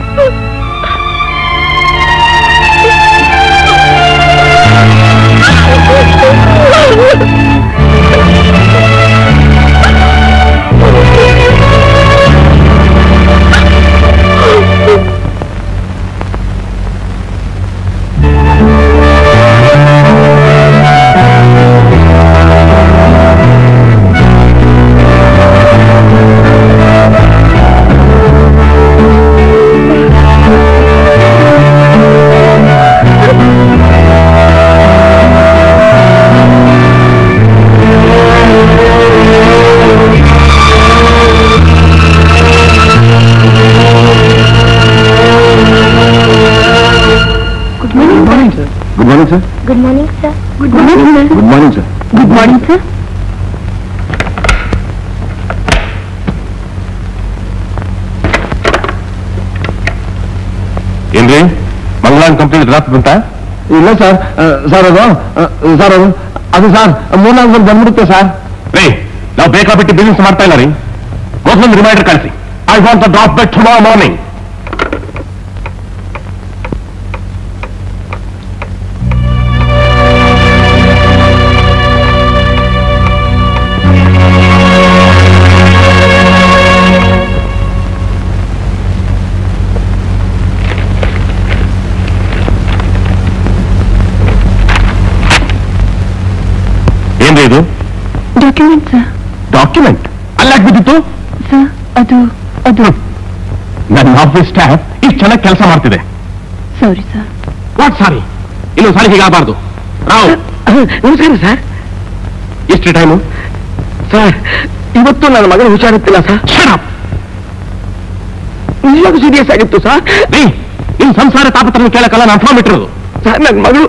Good morning, sir. Good morning, sir. Good morning, sir. Good morning, sir. ಏನ್ರಿ, ಮಂಗಳಾನ್ ಕಂಪ್ನಿ ಡ್ರಾಫ್ಟ್ ಬಂತಾ? ಇಲ್ಲ ಸರ್. ಸರ್ ಅದು ಸರ್ ಅದು ಅದು ಸರ್ ಮೂರ್ನಾಲ್ಕು ದಿನ ಬಂದ್ಬಿಡುತ್ತೆ ಸರ್. ರೀ, ನಾವು ಬೇಕಾಬಿಟ್ಟು ಬಿಸಿನೆಸ್ ಮಾಡ್ತಾ ಇಲ್ಲ ರೀ. ಮೊದಲೊಂದು ರಿಮೈಂಡರ್ ಕಳಿಸಿ. I want the draft by tomorrow morning. ಏನ್ರಿ ಇದು? Document sir. ಡಾಕ್ಯುಮೆಂಟ್ ಅಲ್ಲಾಕ್ ಬಿದ್ದಿತ್ತು ಸರ್? ಅದು ಅದು ನನ್ನ ಆಫೀಸ್ ಸ್ಟಾಫ್ ಇಷ್ಟು ಚೆನ್ನಾಗಿ ಕೆಲಸ ಮಾಡ್ತಿದೆ. Sorry sir. What sorry? ಇನ್ನೊಂದು ಸಾರಿ ಹೀಗಾಗಬಾರ್ದು. ರಾವ್, ನಮಸ್ಕಾರ ಸರ್. ಎಷ್ಟು ಟೈಮು? ಸರ್, ಇವತ್ತು ನನ್ನ ಮಗನ ಹುಷಾರಿತ್ತಿಲ್ಲ ಸರ್. ಶಟ್ ನಿಜವಾಗೂ ಸೀರಿಯಸ್ ಆಗಿತ್ತು ಸರ್. ರೀ, ನಿಮ್ ಸಂಸಾರ ತಾಪತ್ರನ ಕೇಳಕ್ಕಲ್ಲ ನಾನು ಫಾರ್ಮ್ ಇಟ್ಟಿರೋದು. ಸರ್, ನನ್ನ ಮಗಳು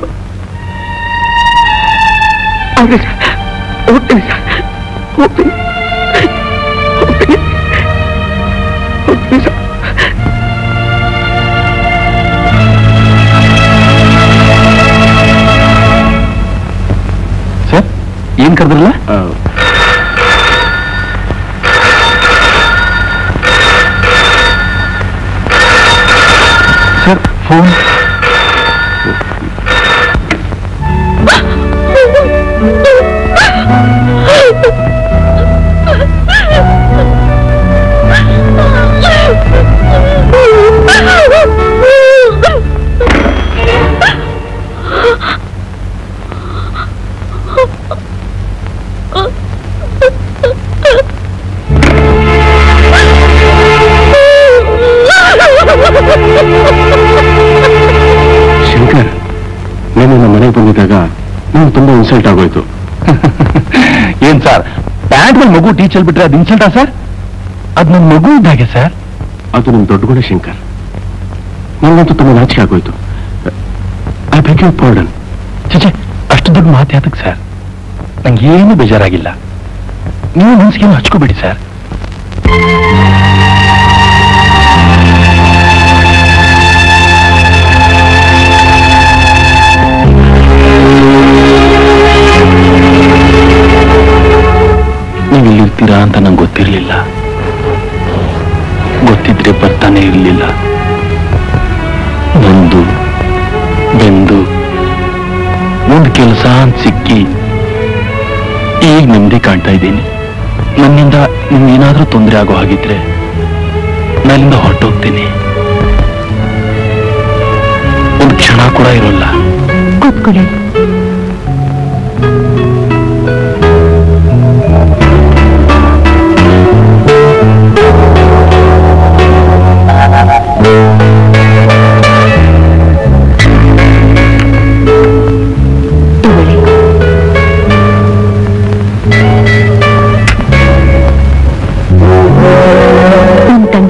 ಹೌದು ಸರ್. ಹೋಗ್ತೀನಿ ಸರ್, ಹೋಗ್ತೀನಿ ಹೋಗ್ತೀನಿ ಹೋಗ್ತೀನಿ ಸರ್. ಸರ್, ಏನ್ ಕರೆದ್ರಲ್ಲ? Sir, phone. ಶಂಕರ್, ನಾನು ನಮ್ಮ ಮನೆಗೆ ಬಂದಿದ್ದಾಗ ನಾನು ತುಂಬಾ ಇನ್ಸಲ್ಟ್ ಆಗೋಯ್ತು. ಏನ್ ಸರ್, ಪ್ಯಾಂಟ್ ಮೇಲೆ ಮಗು ಟೀಚರ್ ಬಿಟ್ರೆ ಅದು ಇನ್ಸಲ್ಟಾ ಸರ್? ಅದು ನನ್ನ ಮಗು ಇದ್ದಾಗೆ ಸರ್. ಅದು ನಮ್ಮ ದೊಡ್ಡ ಗುಣ ಶಂಕರ್. ನನಗಂತೂ ತುಂಬಾ ನಾಚಿಕೆ ಆಗೋಯ್ತು. I beg you pardon. ಚಚೆ, ಅಷ್ಟು ದೊಡ್ಡ ಮಾತು ಯಾತಕ್ಕೆ ಸರ್? ನಂಗೆ ಏನು ಬೇಜಾರಾಗಿಲ್ಲ. ನೀವು ಮನ್ಸಿಗೇನು ಹಚ್ಕೋಬೇಡಿ ಸರ್. ನೀವು ಇಲ್ಲಿರ್ತೀರಾ ಅಂತ ನಂಗೆ ಗೊತ್ತಿರಲಿಲ್ಲ. ಗೊತ್ತಿದ್ರೆ ಬರ್ತಾನೆ ಇರಲಿಲ್ಲ. ನೊಂದು ಬೆಂದು ಒಂದು ಕೆಲಸ ಅಂತ ಸಿಕ್ಕಿ ಈಗ ನೆಮ್ಮದಿ ಕಾಣ್ತಾ ಇದ್ದೀನಿ. ನನ್ನಿಂದ ನಿಮ್ಗೇನಾದ್ರೂ ತೊಂದರೆ ಆಗೋ ಹಾಗಿದ್ರೆ ನಾನಿಂದ ಹೊರಟೋಗ್ತೀನಿ. ಒಂದು ಕ್ಷಣ ಕೂಡ ಇರೋಲ್ಲ. ಕೂತ್ಕೊಳ್ಳಿ.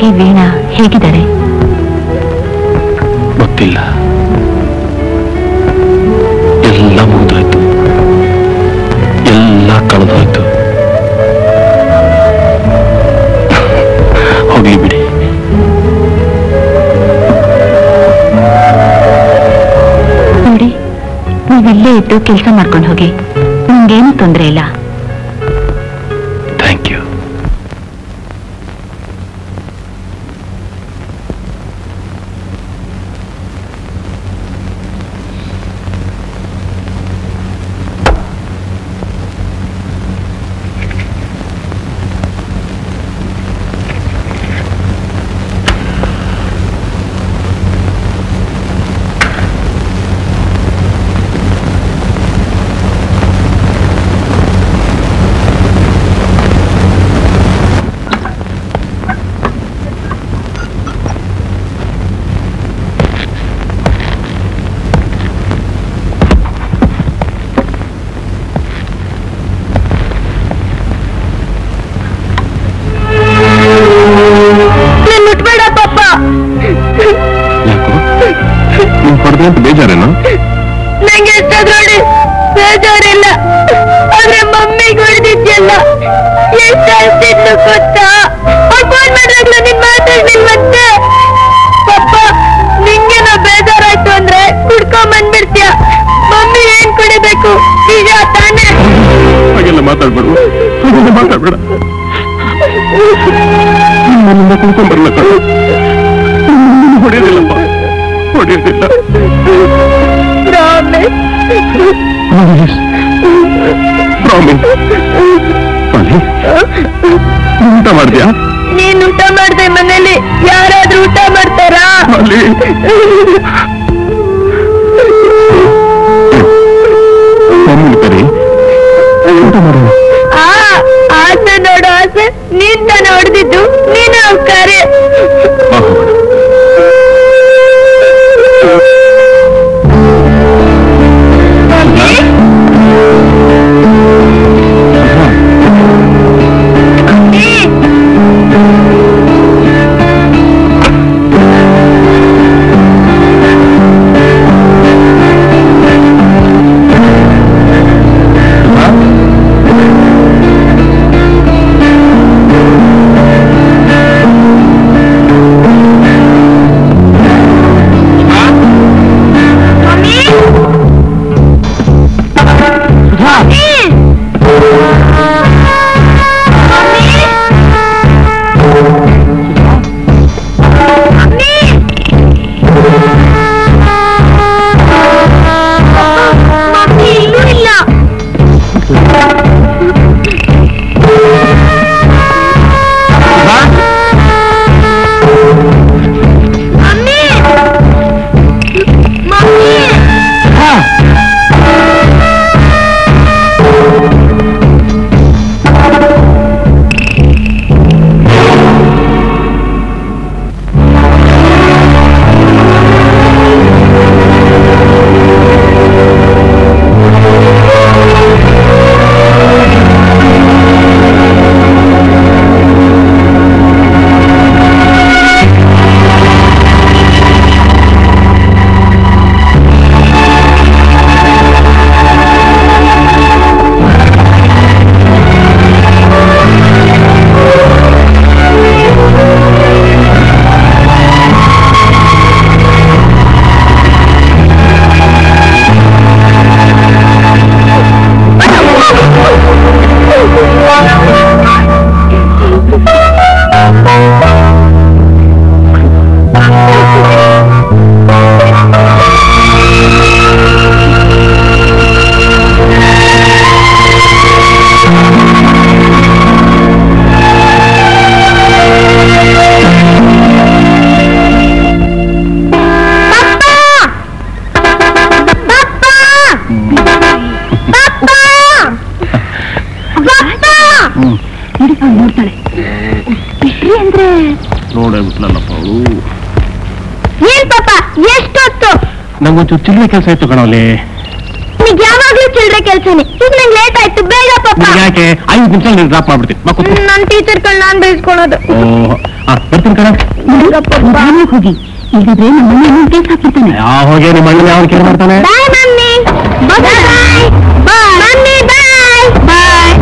ವೀಣಾ ಹೇಗಿದ್ದಾರೆ? ಗೊತ್ತಿಲ್ಲ. ಬಿಟ್ಟು ಕೆಲಸ ಮಾಡ್ಕೊಂಡು ಹೋಗಿ, ನಿಮ್ಗೇನು ತೊಂದರೆ ಇಲ್ಲ. Thank you. ಬೇಜಾರೇನು? ನಂಗೆ ಎಷ್ಟಾದ್ರೊಡಿ ಬೇಜಾರಿಲ್ಲ, ಆದ್ರೆ ಮಮ್ಮಿಗೆ ಹೊಡೆದಿದ್ಯಲ್ಲ ಎಷ್ಟಾಗ್ತಿತ್ತು ಗೊತ್ತಾ? ಫೋನ್ ಮಾಡಿದಾಗ್ಲೂ ನೀನ್ ಮಾತಾಡ್ಲಿಲ್ವಂತೆ. ಪಪ್ಪ, ನಿಂಗೇನೋ ಬೇಜಾರಾಯ್ತು ಅಂದ್ರೆ ಕುಡ್ಕೊಂಡ್ ಬಂದ್ಬಿಡ್ತೀಯ. ಮಮ್ಮಿ ಏನ್ ಕುಡಿಬೇಕು ನಿಜ ತಾನೇ? ಹಾಗೆಲ್ಲ ಮಾತಾಡ್ಬೇಡ, ಹಾಗೆಲ್ಲ ಮಾತಾಡ್ಬೇಡ. ನನ್ನಿಂದ ಕುಡ್ಕೊಂಡ್ ಬರ್ಲಕ್ಕ ಹೊಡೆಯೋದಿಲ್ಲಪ್ಪ, ಹೊಡೆಯೋದಿಲ್ಲ. ಪ್ರಾಮಿಸ್. ಊಟ ಮಾಡ್ದ್ಯಾ? ನೀನ್ ಊಟ ಮಾಡ್ದೆ ಮನೇಲಿ ಯಾರಾದ್ರೂ ಊಟ ಮಾಡ್ತಾರಾ? ಕರಿ ಊಟ ಮಾಡೋಣ. ಆ ಆಸೆ ನೋಡು ಆಸೆ, ನೀನ್ ತಾನೆ ಹೊಡೆದಿದ್ದು, ನೀನು ಕರೆ. ನೋಡ್ತಾಳೆ ಬಿಟ್ರಿ ಅಂದ್ರೆ ನೋಡೇ ಬಿಟ್ಲಲ್ಲಪ್ಪ ಅವಳು. ಏನ್ ಪಾಪ ಎಷ್ಟೊತ್ತು? ನಂಗೊಂಚೂರು ಚಿಲ್ಲರೆ ಕೆಲಸ ಇತ್ತು ಕಣವಲ್ಲಿ. ನಿಗ್ ಯಾವಾಗ್ಲೂ ಚಿಲ್ಲರೆ ಕೆಲಸನೇ. ಈಗ ನಂಗೆ ಲೇಟ್ ಆಯ್ತು, ಬೇಗ ಪಾಪ. ಯಾಕೆ? ಐದು ನಿಮಿಷ ನೀನು ಡ್ರಾಪ್ ಮಾಡ್ಬಿಡ್ತೀನಿ. ನನ್ ಟೀಚರ್ ಕಳ್ ನಾನ್ ಬೇಯಿಸ್ಕೊಳೋದು. ಓಹ್ ಬರ್ತೀನಿ ಕಣ. ಹೋಗಿ ಇಲ್ಲದ್ರೆ ನಮ್ಮ ಕೇಸ್ ಹಾಕ್ಬಿಡ್ತಾನೆ. ಯಾವ ಹೋಗಿ ನಿಮ್ಮ ಅಣ್ಣ ಯಾವ ಕೇರ್ ಮಾಡ್ತಾನೆ. Bye mummy. Bye bye mummy. Bye bye.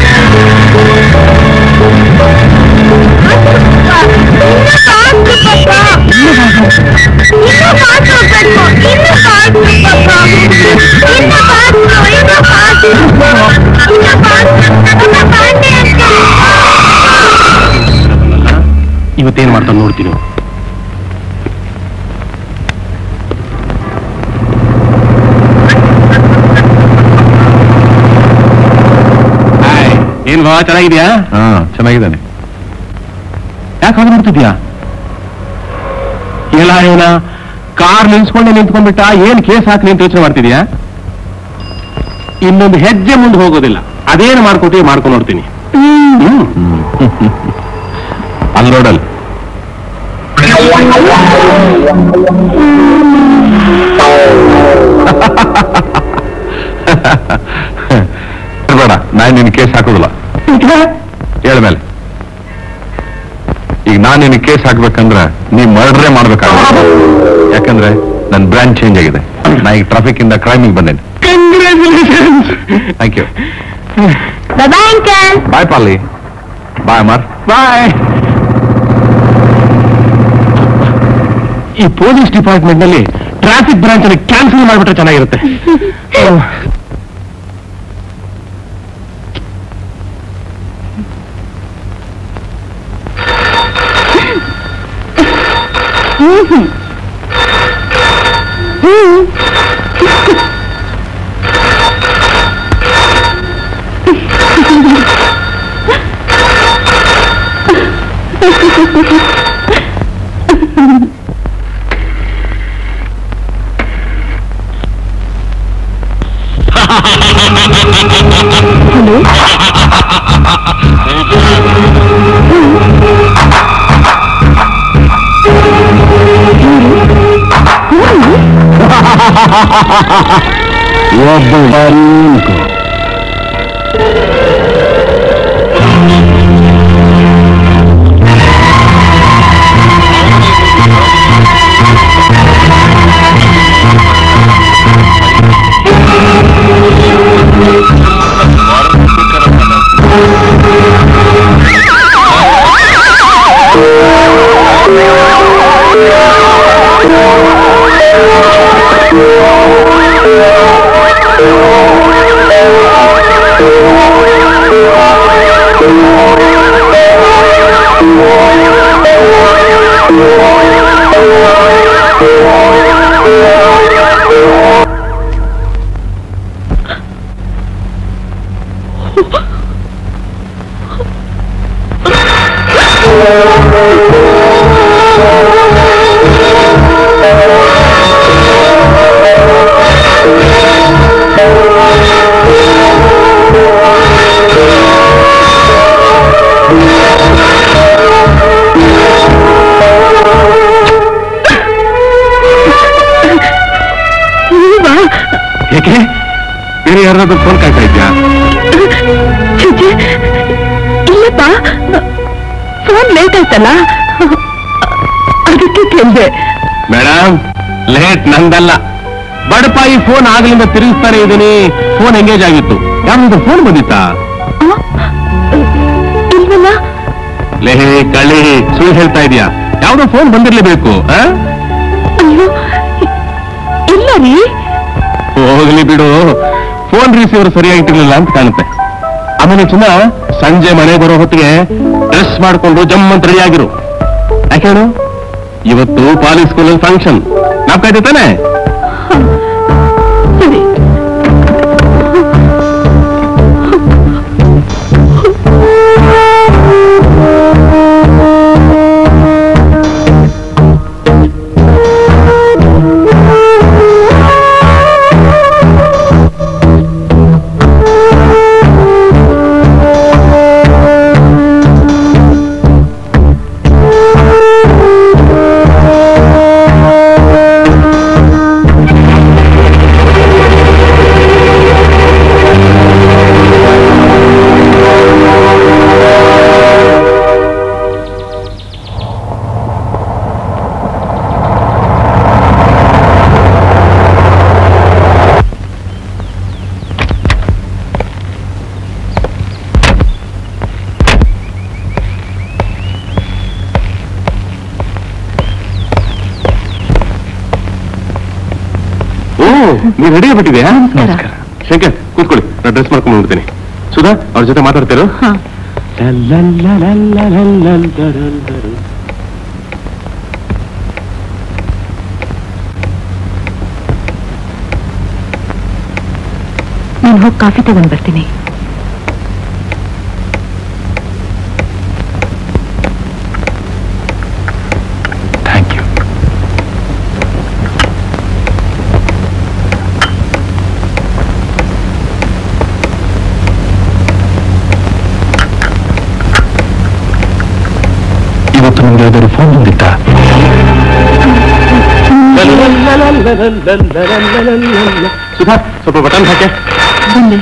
ಪಾಪ ಇನ್ನು ಫಾಸ್ಟ್ ಹೋಗ್ಬೇಕು, ಇನ್ನು ಫಾಸ್ಟ್ ಪಾಪ, ಇನ್ನು ಫಾಸ್ಟ್, ಇನ್ನು ಫಾಸ್ಟ್, ಇನ್ನು ಫಾಸ್ಟ್, ನಮ್ಮ ಪಾಂಡೆ ಅಂತ. ಇವತ್ತೇನ್ ಮಾಡ್ತಾನೆ ನೋಡ್ತೀನಿ. ಏನ್ ಬಾ ಚೆನ್ನಾಗಿದ್ಯಾ? ಹಾ ಚೆನ್ನಾಗಿದ್ದಾನೆ. ಯಾಕೆ ಹಾಗೆ ಮಾಡ್ತಿದ್ಯಾ? ಇಲ್ಲ ಏನ ಕಾರ್ ನಿಲ್ಸ್ಕೊಂಡೆ ನಿಂತ್ಕೊಂಡ್ಬಿಟ್ಟ, ಏನ್ ಕೇಸ್ ಹಾಕಿ ಅಂತ ಯೋಚನೆ ಮಾಡ್ತಿದ್ಯಾ? ಇನ್ನೊಂದು ಹೆಜ್ಜೆ ಮುಂದೆ ಹೋಗೋದಿಲ್ಲ. ಅದೇನು ಮಾಡ್ಕೊತೀವಿ ಮಾಡ್ಕೊಂಡು ನೋಡ್ತೀನಿ. ಅಲ್ಲಿ ನೋಡಲ್ ಬೇಡ, ನಾನು ನಿನ್ ಕೇಸ್ ಹಾಕೋದಿಲ್ಲ. ಹೇಳ್ಮೇಲೆ ಈಗ ನಾನು ನಿನ್ ಕೇಸ್ ಹಾಕ್ಬೇಕಂದ್ರೆ ನೀ ಮರ್ಡ್ರೇ ಮಾಡ್ಬೇಕಾಗುತ್ತೆ. ಯಾಕಂದ್ರೆ ನನ್ ಬ್ರ್ಯಾಂಡ್ ಚೇಂಜ್ ಆಗಿದೆ. ನಾ ಈಗ ಟ್ರಾಫಿಕ್ ಇಂದ ಕ್ರೈಮಿಗೆ ಬಂದೇನೆ. Thank you. Bye uncle. Bye Polly. Bye Amar. Bye. ಈ ಪೊಲೀಸ್ ಡಿಪಾರ್ಟ್ಮೆಂಟ್ ನಲ್ಲಿ ಟ್ರಾಫಿಕ್ ಬ್ರಾಂಚ್ ಅಲ್ಲಿ ಕ್ಯಾನ್ಸಲ್ ಮಾಡ್ಬಿಟ್ರೆ ಚೆನ್ನಾಗಿರುತ್ತೆ. ಒಬ್ಬ ಯಾಕೆ ಬೇರೆ ಯಾರಾದ್ರೂ ಫೋನ್ ಕಾಯ್ತಾ ಇದ್ಯಾ? ಇಲ್ಲಪ್ಪ, ಫೋನ್ ಲೇಟ್ ಆಯ್ತಲ್ಲ ಅದಕ್ಕೆ ಕೇಳಿದೆ. ಮೇಡಮ್, ಲೇಟ್ ನಂದಲ್ಲ. ಬಡಪಾಯಿ ಫೋನ್ ಆಗ್ಲಿಂದ ತಿರುಗಿಸ್ತಾನೆ ಇದ್ದೀನಿ. ಫೋನ್ ಎಂಗೇಜ್ ಆಗಿತ್ತು. ಯಾವ್ದು ಫೋನ್ ಬಂದಿತ್ತಾ? ಇಲ್ವಲ್ಲ. ಲೇ ಕಳಿ, ಸುಳ್ಳು ಹೇಳ್ತಾ ಇದೀಯಾ? ಯಾವ್ದೋ ಫೋನ್ ಬಂದಿರ್ಲೇಬೇಕು. ಅಯ್ಯೋ ಇಲ್ಲ ರೀ. ಹೋಗ್ಲಿ ಬಿಡು, ಫೋನ್ ರಿಸೀವರ್ ಸರಿಯಾಗಿಟ್ಟಿರ್ಲಿಲ್ಲ ಅಂತ ಕಾಣುತ್ತೆ. ಆಮೇಲೆ ಚಿನ್ನ, ಸಂಜೆ ಮನೆ ಬರೋ ಹೊತ್ತಿಗೆ ಡ್ರೆಸ್ ಮಾಡ್ಕೊಂಡು ಜಮ್ಮಂತ ರೆಡಿ ಆಗಿರು. ಯಾಕೆ ಹೇಳು, ಇವತ್ತು ಪಾಲಿ ಸ್ಕೂಲಲ್ಲಿ ಫಂಕ್ಷನ್. ನಾಪ್ಕಾಯ್ತು ತಾನೆ? ಸರಿ. ನೀನ್ ರೆಡಿ ಆಗ್ಬಿಟ್ಟಿದ್ಯಾ? ನಮಸ್ಕಾರ. ಶಂಕರ್ ಕೂತ್ಕೊಳ್ಳಿ, ನಾನು ಡ್ರೆಸ್ ಮಾಡ್ಕೊಂಡು ನೋಡ್ತೀನಿ. ಸುಧಾ ಅವ್ರ ಜೊತೆ ಮಾತಾಡ್ತಿರೋ? ನಾನು ಹೋಗಿ ಕಾಫಿ ತಗೊಂಡ್ ಬರ್ತೀನಿ. Thank you. ಇವತ್ತು ನಿಮ್ಗೆ ಯಾವ್ದಾದ್ರು ಫೋನ್ ಬಂದಿತ್ತಾ? ಸುಧಾ ಸ್ವಲ್ಪ ಬಟನ್ ಹಾಕೆ. ಬಂದೆ.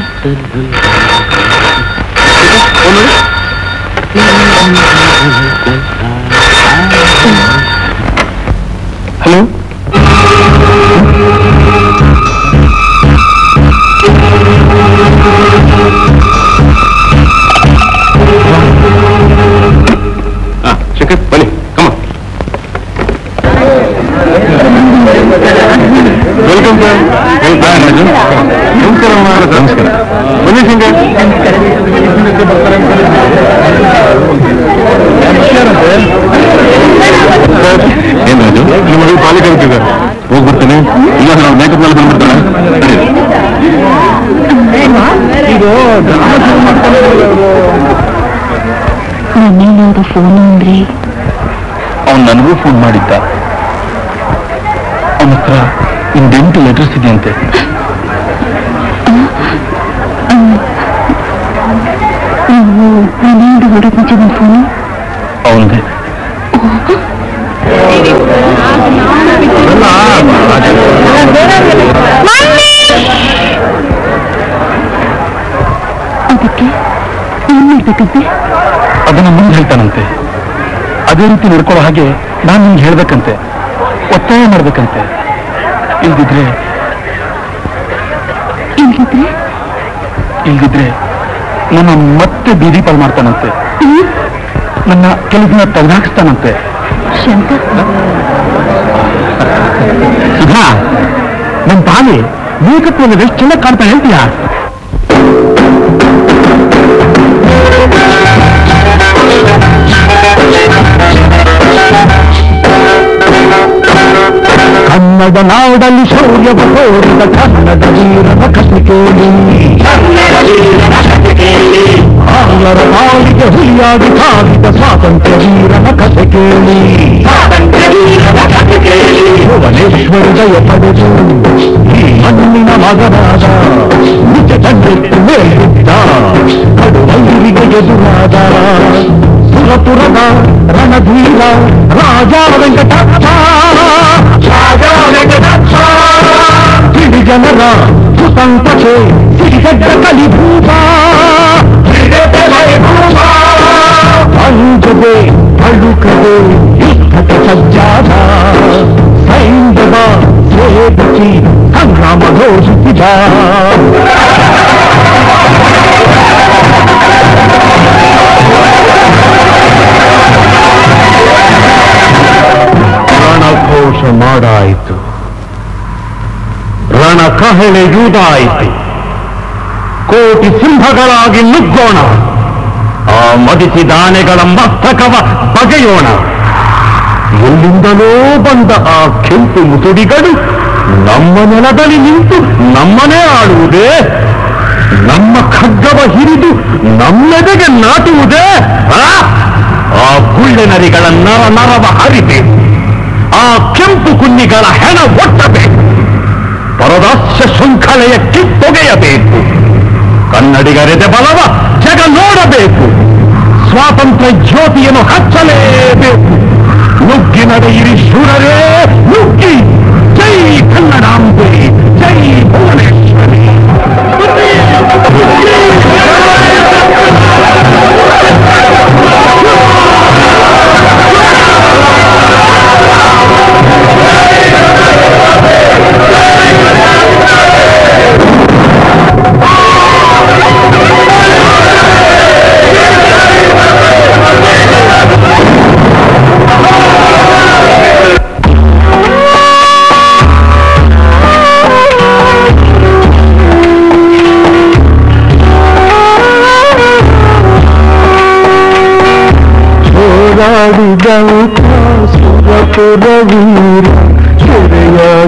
ಹಲೋ, ಶಂಕರ್ ಬನ್ನಿ, ಕಮ. Welcome sir. ನಮಸ್ಕಾರ. ನಮಸ್ಕಾರ. ಬನ್ನಿ ಶಂಕರ್. ಏನ್ ರಾಜು, ನಿಮ್ಮ ಮಗಳು ಪಾಲಿಕೆ ಹೋಗ್ತಿದ್ದಾರೆ. ಹೋಗ್ಬಿಡ್ತೇನೆ, ಇಲ್ಲ ನಾವು ಮೇಕಪ್ ಮೇಲೆ ಬಂದ್ಬಿಡ್ತಾನೆ. ನನ್ನೇನಾದ ಫೋನ್ ಅಂದ್ರೆ ಅವನು ನನಗೂ ಫೋನ್ ಮಾಡಿದ್ದ. ಅವನ ಹತ್ರ ಇಂದೆಂಟು ಲೆಟರ್ಸ್ ಇದೆಯಂತೆ. ನೀವು ಮನೆಯಿಂದ ಹೊರಗೆ ಮುಂಚೆ ನನ್ನ ಫೋನು ಅವನಿಗೆ ಅದಕ್ಕೆ ಏನ್ ಮಾಡ್ಬೇಕಂತೆ? ಅದನ್ನ ಮುಂದೆ ಹೇಳ್ತಾನಂತೆ. ಅದೇ ರೀತಿ ನಡ್ಕೊಳ್ಳೋ ಹಾಗೆ ನಾನು ನಿಮ್ಗೆ ಹೇಳ್ಬೇಕಂತೆ, ಒತ್ತಾಯ ಮಾಡ್ಬೇಕಂತೆ. ಇಲ್ದಿದ್ರೆ ಇಲ್ದಿದ್ರೆ ಇಲ್ದಿದ್ರೆ ನನ್ನ ಮತ್ತೆ ಬೀದಿ ಪಾಲ್ ಮಾಡ್ತಾನಂತೆ. ನನ್ನ ಕೆಲಸನ ತೆಗೆದಾಕಿಸ್ತಾನಂತೆ. ಶಂಕರ್, ಸುಧಾ, ನಮ್ಮ ಪಾಲಿ ಮೇಕಪ್ ಮೇಲೆ ಎಷ್ಟು ಚೆನ್ನಾಗಿ ಕಾಣ್ತಾ ಹೇಳ್ತೀಯಾ? ಕನ್ನಡ ನಾಡಲ್ಲಿ ಶೌರ್ಯವ ತೋರಿದ ಕನ್ನಡ ವೀರನ ಕಥೆ ಕೇಳಿ, ಆಂಗ್ಲರ ನಾಳಿಗೆ ಹುಲಿಯಾಗಿ ಕಾದಿದ ಸ್ವಾತಂತ್ರ್ಯ ವೀರನ ಕಥೆ ಕೇಳಿ, ಭುವನೇಶ್ವರ ಜಯ ಪಡೆದು ಈ ಮಣ್ಣಿನ ಮಗನಾದ ನಿಜ ತಂಡೆತ್ತು ಮೇಲಿದ್ದ ಕಡುವೈರಿಗೆ ಎದುರಾದ ಸುರಪುರದ ರಣಧೀರ ರಾಜ ವೆಂಕಟಪ್ಪ, ರಾಜ ವೆಂಕಟಪ್ಪ, ಗಿರಿಜನರ ಸುತಂತ್ರತೆ ಸಿರಿಗಡ್ಡ ಕಲಿಭೂತ, ಅಂಜದೆ ಅಳುಕದೆ ಯುದ್ಧಕ್ಕೆ ಸಜ್ಜಾದ ಸೈಂಧವ ಸೇವಿಸಿ ಸಂಗ್ರಾಮ ಘೋಷಿಸಿದ. ರಣಘೋಷ ಮಾಡಾಯಿತು, ರಣ ಕಹಳೆಯೂದಾಯಿತು. ಕೋಟಿ ಸಿಂಹಗಳಾಗಿ ನುಗ್ಗೋಣ, ಆ ಮದಿಸಿದ ಆನೆಗಳ ಮಸ್ತಕವ ಬಗೆಯೋಣ. ಎಲ್ಲಿಂದಲೋ ಬಂದ ಆ ಕೆಂಪು ಮುಸುಡಿಗಳು ನಮ್ಮ ನೆಲದಲ್ಲಿ ನಿಂತು ನಮ್ಮನೇ ಆಡುವುದೇ, ನಮ್ಮ ಖಡ್ಗವ ಹಿರಿದು ನಮ್ಮೆದೆಗೆ ನಾಟುವುದೇ. ಆ ಗುಳ್ಳೆ ನರಿಗಳ ನರ ನರವ ಹರಿಬೇಕು, ಆ ಕೆಂಪು ಕುನ್ನಿಗಳ ಹೆಣ ಒಟ್ಟಬೇಕು, ಪರದಾಸ್ಯ ಶೃಂಖಲೆಯ ಕಿತ್ತೊಗೆಯಬೇಕು. ಕನ್ನಡಿಗರೆದೆ ಬಲವ ಜಗ ನೋಡಬೇಕು, ಸ್ವಾತಂತ್ರ್ಯ ಜ್ಯೋತಿಯನ್ನು ಹಚ್ಚಲೇಬೇಕು. ನುಗ್ಗಿ ನಡೆಯಿರಿ ಶೂರರೇ, ನುಗ್ಗಿ. ಜೈ ಕನ್ನಡಾಂಬೆ, ಜೈ ಭುವನೇಶ್ವರಿ.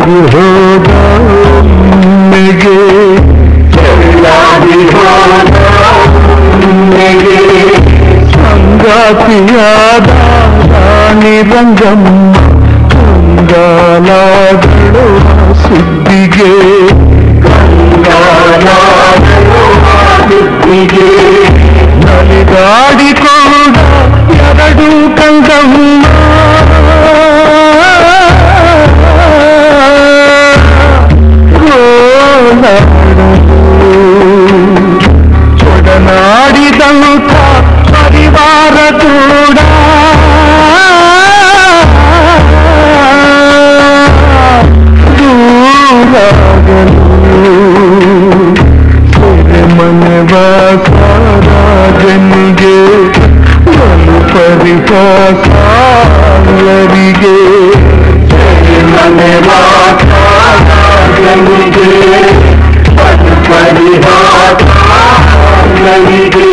ಚೆಲ್ಲಾಗಿ ಹೋದ ಒಮ್ಮೆಗೆ ಚೆಲ್ಲಾಗಿ ಹೋದ ಒಮ್ಮೆಗೆ ಸಂಗಾತಿಯಾದ ರಾಣಿ ರಂಗಮ್ಮ ಕಂಗಾಲಾಗಳು ಸುದ್ದಿಗೆ ಕಂಗಾಲಾಗಳು ಸುದ್ದಿಗೆ ನಲಿದಾಡಿಕೊಂಡ ಎರಡು ಕಂಗಮ್ಮ ಒಡನಾಡಿದಂಥ ಪರಿವಾರ ಕೂಡ ದೂರಾಗಲು ಸೆರೆಮನೆ ವಾಸರಾಜನಿಗೆ ಬಲು ಪರಿಹಾಸರಿಗೆ ಸೆರೆಮನೆ ವಾಸರಾಜನಿಗೆ ಬಲು ಪರಿಹಾಸರಿಗೆ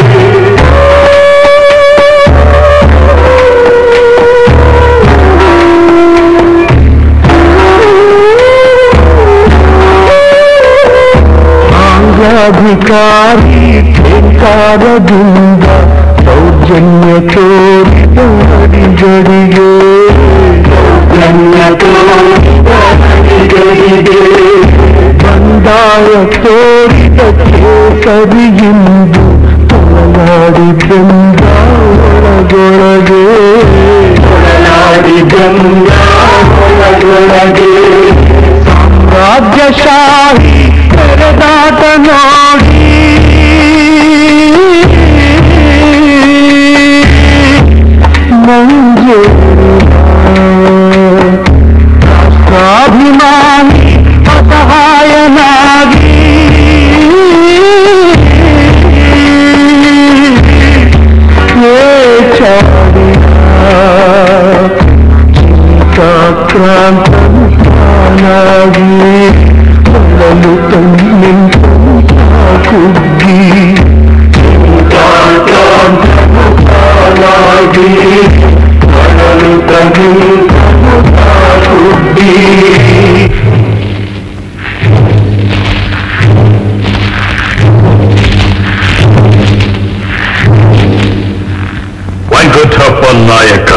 ಅಧಿಕಾರಿ ಠೇಂಕಾರದಿಂದ ಸೌಜನ್ಯ ತೋರಿದ ಅಡಿಗಡಿಗೆ ಸೌಜನ್ಯ ತೋರಿದ ಅಡಿಗಡಿಗೆ ಬಂದಾಯ ತೋರಿದ ಕೇಸರಿಯಿಂದ ಒಳನಾಡಿದ್ದಂದ ಒಳಗೊಳಗೆ ಒಳನಾಡಿದ್ದಂದ ಒಳಗೊಳಗೆ ಸಾಮ್ರಾಜ್ಯಶಾಹಿ ಪರದಾಟ ನೋಡಿ ಮಂಜು ರಾಷ್ಟ್ರಾಭಿಮಾನಿ ಅಸಹಾಯನಾಗಿ ಏ ಚಾಡಿಯ ಚಿಂತಾಕ್ರಾಂತನಾಗಿ ಬರಲು ತನ್ನಿಂದ ಕುಗ್ಗಿ ಚಿಂತಾಕ್ರಾಂತನಾಗಿ ಬರಲು ತನ್ನಿಂದ ಕುಗ್ಗಿ ವೆಂಕಟಪ್ಪ ನಾಯಕ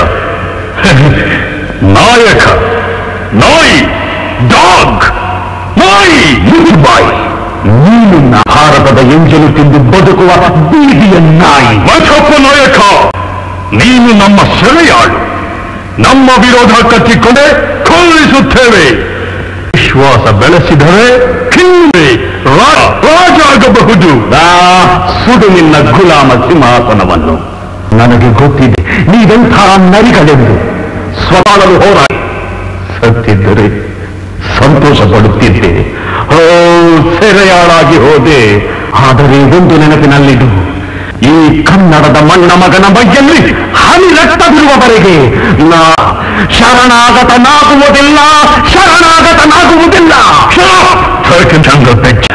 ನಾಯಕ ನಾಯಿ ಡಾಗ್ ನಾಯಿ ಮುಜುಬಾಯಿ ನೀನು ಭಾರತದ ಎಂಜಲು ತಿಂದು ಬದುಕುವ ಬೀದಿಯ ನಾಯಿ. ವೆಂಕಟಪ್ಪ ನಾಯಕ ನೀನು ನಮ್ಮ ಸೆರೆಯಾಳು. ನಮ್ಮ ವಿರೋಧ ಕಟ್ಟಿಕೊಂಡೆ ಕೊಲ್ಲಿಸುತ್ತೇವೆ. ವಿಶ್ವಾಸ ಬೆಳೆಸಿದರೆ ಕಿಂದೆ ರಾಜ ಆಗಬಹುದು. ಸುಡು ನಿನ್ನ ಗುಲಾಮ ಸಿಂಹಾಸನವನ್ನು. ನನಗೆ ಗೊತ್ತಿದೆ ನೀವೆಂಥ ನರಿಗಳೆಂದು. ಸ್ವಬಾಳಲು ಹೋರಾಡಿ ಸತ್ತಿದ್ದರೆ ಸಂತೋಷ ಪಡುತ್ತಿದ್ದೆ. ಓ ಸೆರೆಯಾಳಾಗಿ ಹೋದೆ. ಆದರೆ ಒಂದು ನೆನಪಿನಲ್ಲಿಡು, ಈ ಕನ್ನಡದ ಮಣ್ಣ ಮಗನ ಮೈಯಲ್ಲಿ ಹನಿ ರಕ್ತವಿರುವವರೆಗೆ ನಾ ಶರಣಾಗತನಾಗುವುದಿಲ್ಲ, ಶರಣಾಗತನಾಗುವುದಿಲ್ಲ. ಬೆಚ್ಚ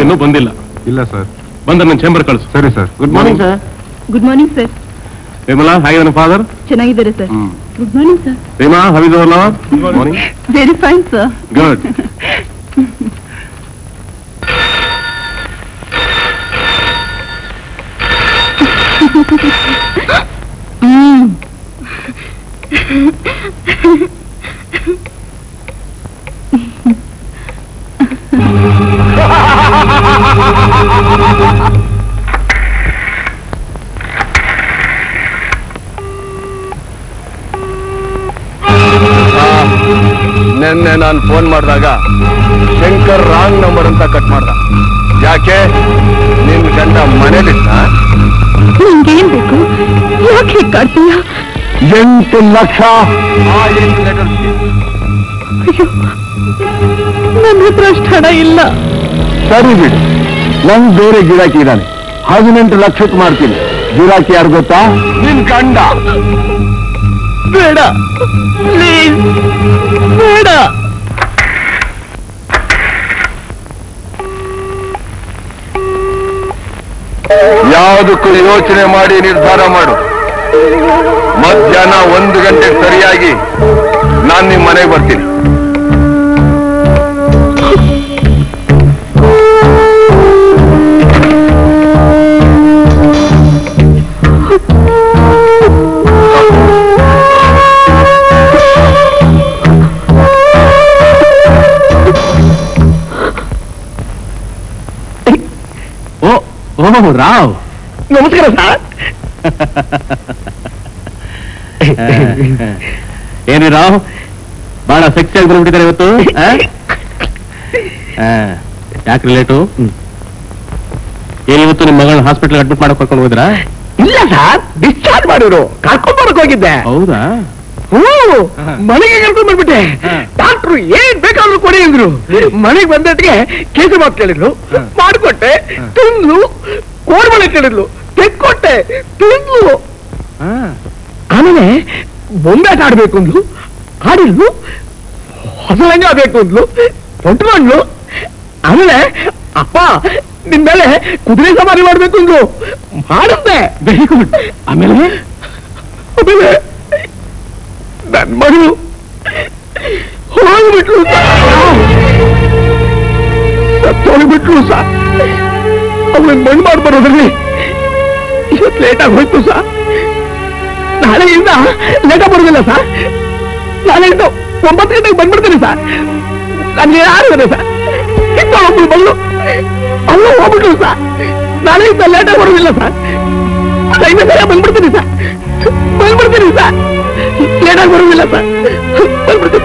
ಇನ್ನೂ ಬಂದಿಲ್ಲ. ಇಲ್ಲ ಸರ್. ಬಂದ ನನ್ನ ಚೇಂಬರ್ ಕಳಿಸು. ಸರಿ sir. Good morning sir. Good morning sir. Vimala, ಹಾಗೆ ಫಾದರ್ ಚೆನ್ನಾಗಿದ್ದಾರೆ sir. Good morning sir. Reema, how is your lover? Good morning. Very fine sir. Good. Hmm. ನಿನ್ನೆ ನಾನು ಫೋನ್ ಮಾಡಿದಾಗ ಶಂಕರ್ ರಾಂಗ್ ನಂಬರ್ ಅಂತ ಕಟ್ ಮಾಡ್ದ. ಯಾಕೆ? ನಿನ್ ಗಂಡ ಮನೇಲಿದ್ದ? ನಿಂಗೇನ್ ಬೇಕು? ಯಾಕೆ ಹೀಗ್ ಕಾಡ್ತೀಯ? ಎಂಟು ಲಕ್ಷ. ಆ ಎಂಟು ಲೆಟರ್ ಅಯ್ಯೋ, ನನ್ನ ಹತ್ರ ಅಷ್ಟು ಹಣ ಇಲ್ಲ. ಸರಿ ಬಿಡು, ನಂಗ್ ಬೇರೆ ಗಿರಾಕಿ ಇದ್ದಾನೆ. ಹದಿನೆಂಟು ಲಕ್ಷಕ್ಕೆ ಮಾಡ್ತೀನಿ. ಗಿರಾಕಿ ಯಾರು ಗೊತ್ತಾ? ನಿನ್ ಗಂಡ. ಬೇಡ ಪ್ಲೀಸ್, ಬೇಡ. ಯಾವುದಕ್ಕೂ ಯೋಚನೆ ಮಾಡಿ ನಿರ್ಧಾರ ಮಾಡು. ಮಧ್ಯಾಹ್ನ ಒಂದು ಗಂಟೆಗೆ ಸರಿಯಾಗಿ ನಾನು ನಿಮ್ಮ ಮನೆಗೆ ಬರ್ತೀನಿ. ಓ ರಾವ್, ನಮಸ್ಕಾರ ಸರ್. ಏನ್ರಿ ರಾವ್, ಬಹಳ ಸೆಕ್ಸಿ ಆಗಿ ಬರ್ಬಿಟ್ಟಿದ್ದಾರೆ ಇವತ್ತು. ಯಾಕೆ ಲೇಟು? ಏನಿವತ್ತು ನಿಮ್ಮ ಮಗಳನ್ನ ಹಾಸ್ಪಿಟಲ್ ಅಡ್ಮಿಟ್ ಮಾಡಕ್ ಕರ್ಕೊಂಡು ಹೋದ್ರಾ? ಇಲ್ಲ ಸರ್, ಡಿಸ್ಚಾರ್ಜ್ ಮಾಡಿದ್ರು. ಕರ್ಕೊಂಡ್ ಬರಕ್ ಹೋಗಿದ್ದೆ. ಹೌದಾ? ಹ್ಞೂ, ಮನೆಗೆ ಕರ್ಕೊಂಡ್ ಬಂದ್ಬಿಟ್ಟೆ. ಡಾಕ್ಟ್ರು ಏನ್ ಬೇಕಾದ್ರೂ ಕೊಡಿ ಅಂದ್ರು. ಮನೆಗೆ ಬಂದಟ್ಟಿಗೆ ಕೇಸರಿ ಬಾತ್ ಕೇಳಿದ್ರು, ಮಾಡ್ಕೊಟ್ಟೆ. ತಿಂದ್ಲು. ಕೋಡ್ಬಳೆ ಕೇಳಿದ್ಲು, ತೆಕ್ಕೊಟ್ಟೆ. ತಿಂದ್ಲು. ಆಮೇಲೆ ಬೊಂಬಾಟ ಆಡ್ಬೇಕು ಅಂದ್ಲು, ಆಡಿದ್ಲು. ಹೊಸರಂಗ ಬೇಕು ಅಂದ್ಲು, ಹೊಟ್ಕೊಂಡ್ಲು. ಆಮೇಲೆ ಅಪ್ಪ ನಿಮ್ ಮೇಲೆ ಕುದುರೆ ಸವಾರಿ ಮಾಡ್ಬೇಕು ಅಂದ್ರು, ಮಾಡಿದ್ದೆ. Very good. ಆಮೇಲೆ ಆಮೇಲೆ ನನ್ ಮಗಳು ಹೋಗ್ಬಿಟ್ಲು ಸತ್ತೋಗ್ಬಿಟ್ಲು ಸಾ. ಅವಳನ್ನ ಮಣ್ಣು ಮಾಡಿ ಬರೋದ್ರಲ್ಲಿ ಇವತ್ತು ಲೇಟ್ ಆಗಿ ಹೋಯ್ತು ಸಾ. ನಾಳೆಯಿಂದ ಲೇಟ್ ಆಗಿ ಬರೋದಿಲ್ಲ ಸಾ. ನಾಳೆಯಿಂದ ಒಂಬತ್ತು ಗಂಟೆಗೆ ಬಂದ್ಬಿಡ್ತೀನಿ ಸಾ. ನನ್ಗೆ ಯಾರು ಇದೆ ಸಾ. ಇಂಥ ಒಬ್ಬಳು ಬಂದು ಅವಳು ಹೋಗ್ಬಿಟ್ಲು ಸಾ. ನಾಳೆಯಿಂದ ಲೇಟ್ ಆಗಿ ಬರೋದಿಲ್ಲ ಸಾ. ಐದು ಸಲ ಬಂದ್ಬಿಡ್ತೀನಿ ಸಾ. ಬಂದ್ಬಿಡ್ತೀನಿ ಸಾ. ಲೇಟ್ ಆಗಿ ಬರೋದಿಲ್ಲ ಸಾ. ಬಂದ್ಬಿಡ್ತೀನಿ.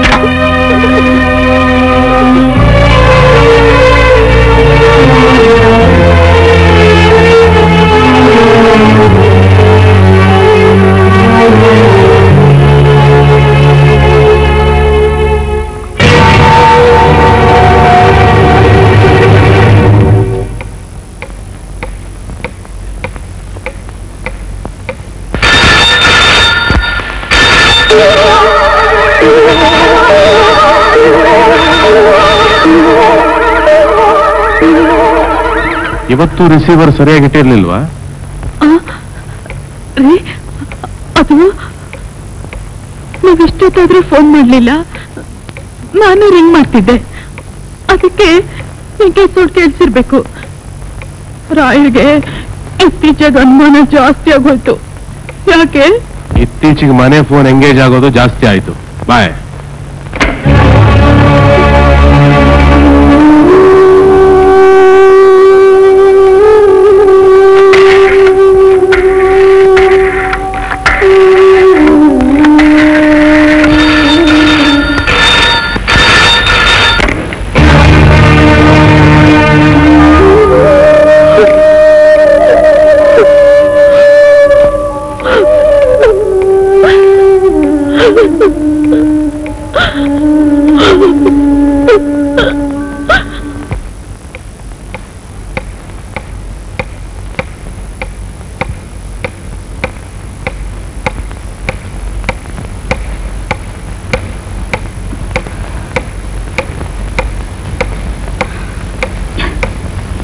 ಇವತ್ತು ರಿಸೀವರ್ ಸರಿಯಾಗಿ ಇಟ್ಟಿರ್ಲಿಲ್ವಾ? ಅದು ನೀವೆಷ್ಟೊತ್ತಾದ್ರೂ ಫೋನ್ ಮಾಡ್ಲಿಲ್ಲ, ನಾನು ರಿಂಗ್ ಮಾಡ್ತಿದ್ದೆ. ಅದಕ್ಕೆ ನಿಮಗೆ ಸುಳ್ಳು ಕೇಳಿಸಿರ್ಬೇಕು. ರಾಯಿಗೆ ಇತ್ತೀಚೆಗೆ ಅನುಮಾನ ಜಾಸ್ತಿ ಆಗೋಯ್ತು. ಯಾಕೆ? ಇತ್ತೀಚೆಗೆ ಮನೆ ಫೋನ್ ಎಂಗೇಜ್ ಆಗೋದು ಜಾಸ್ತಿ ಆಯ್ತು. ಬಾಯ್.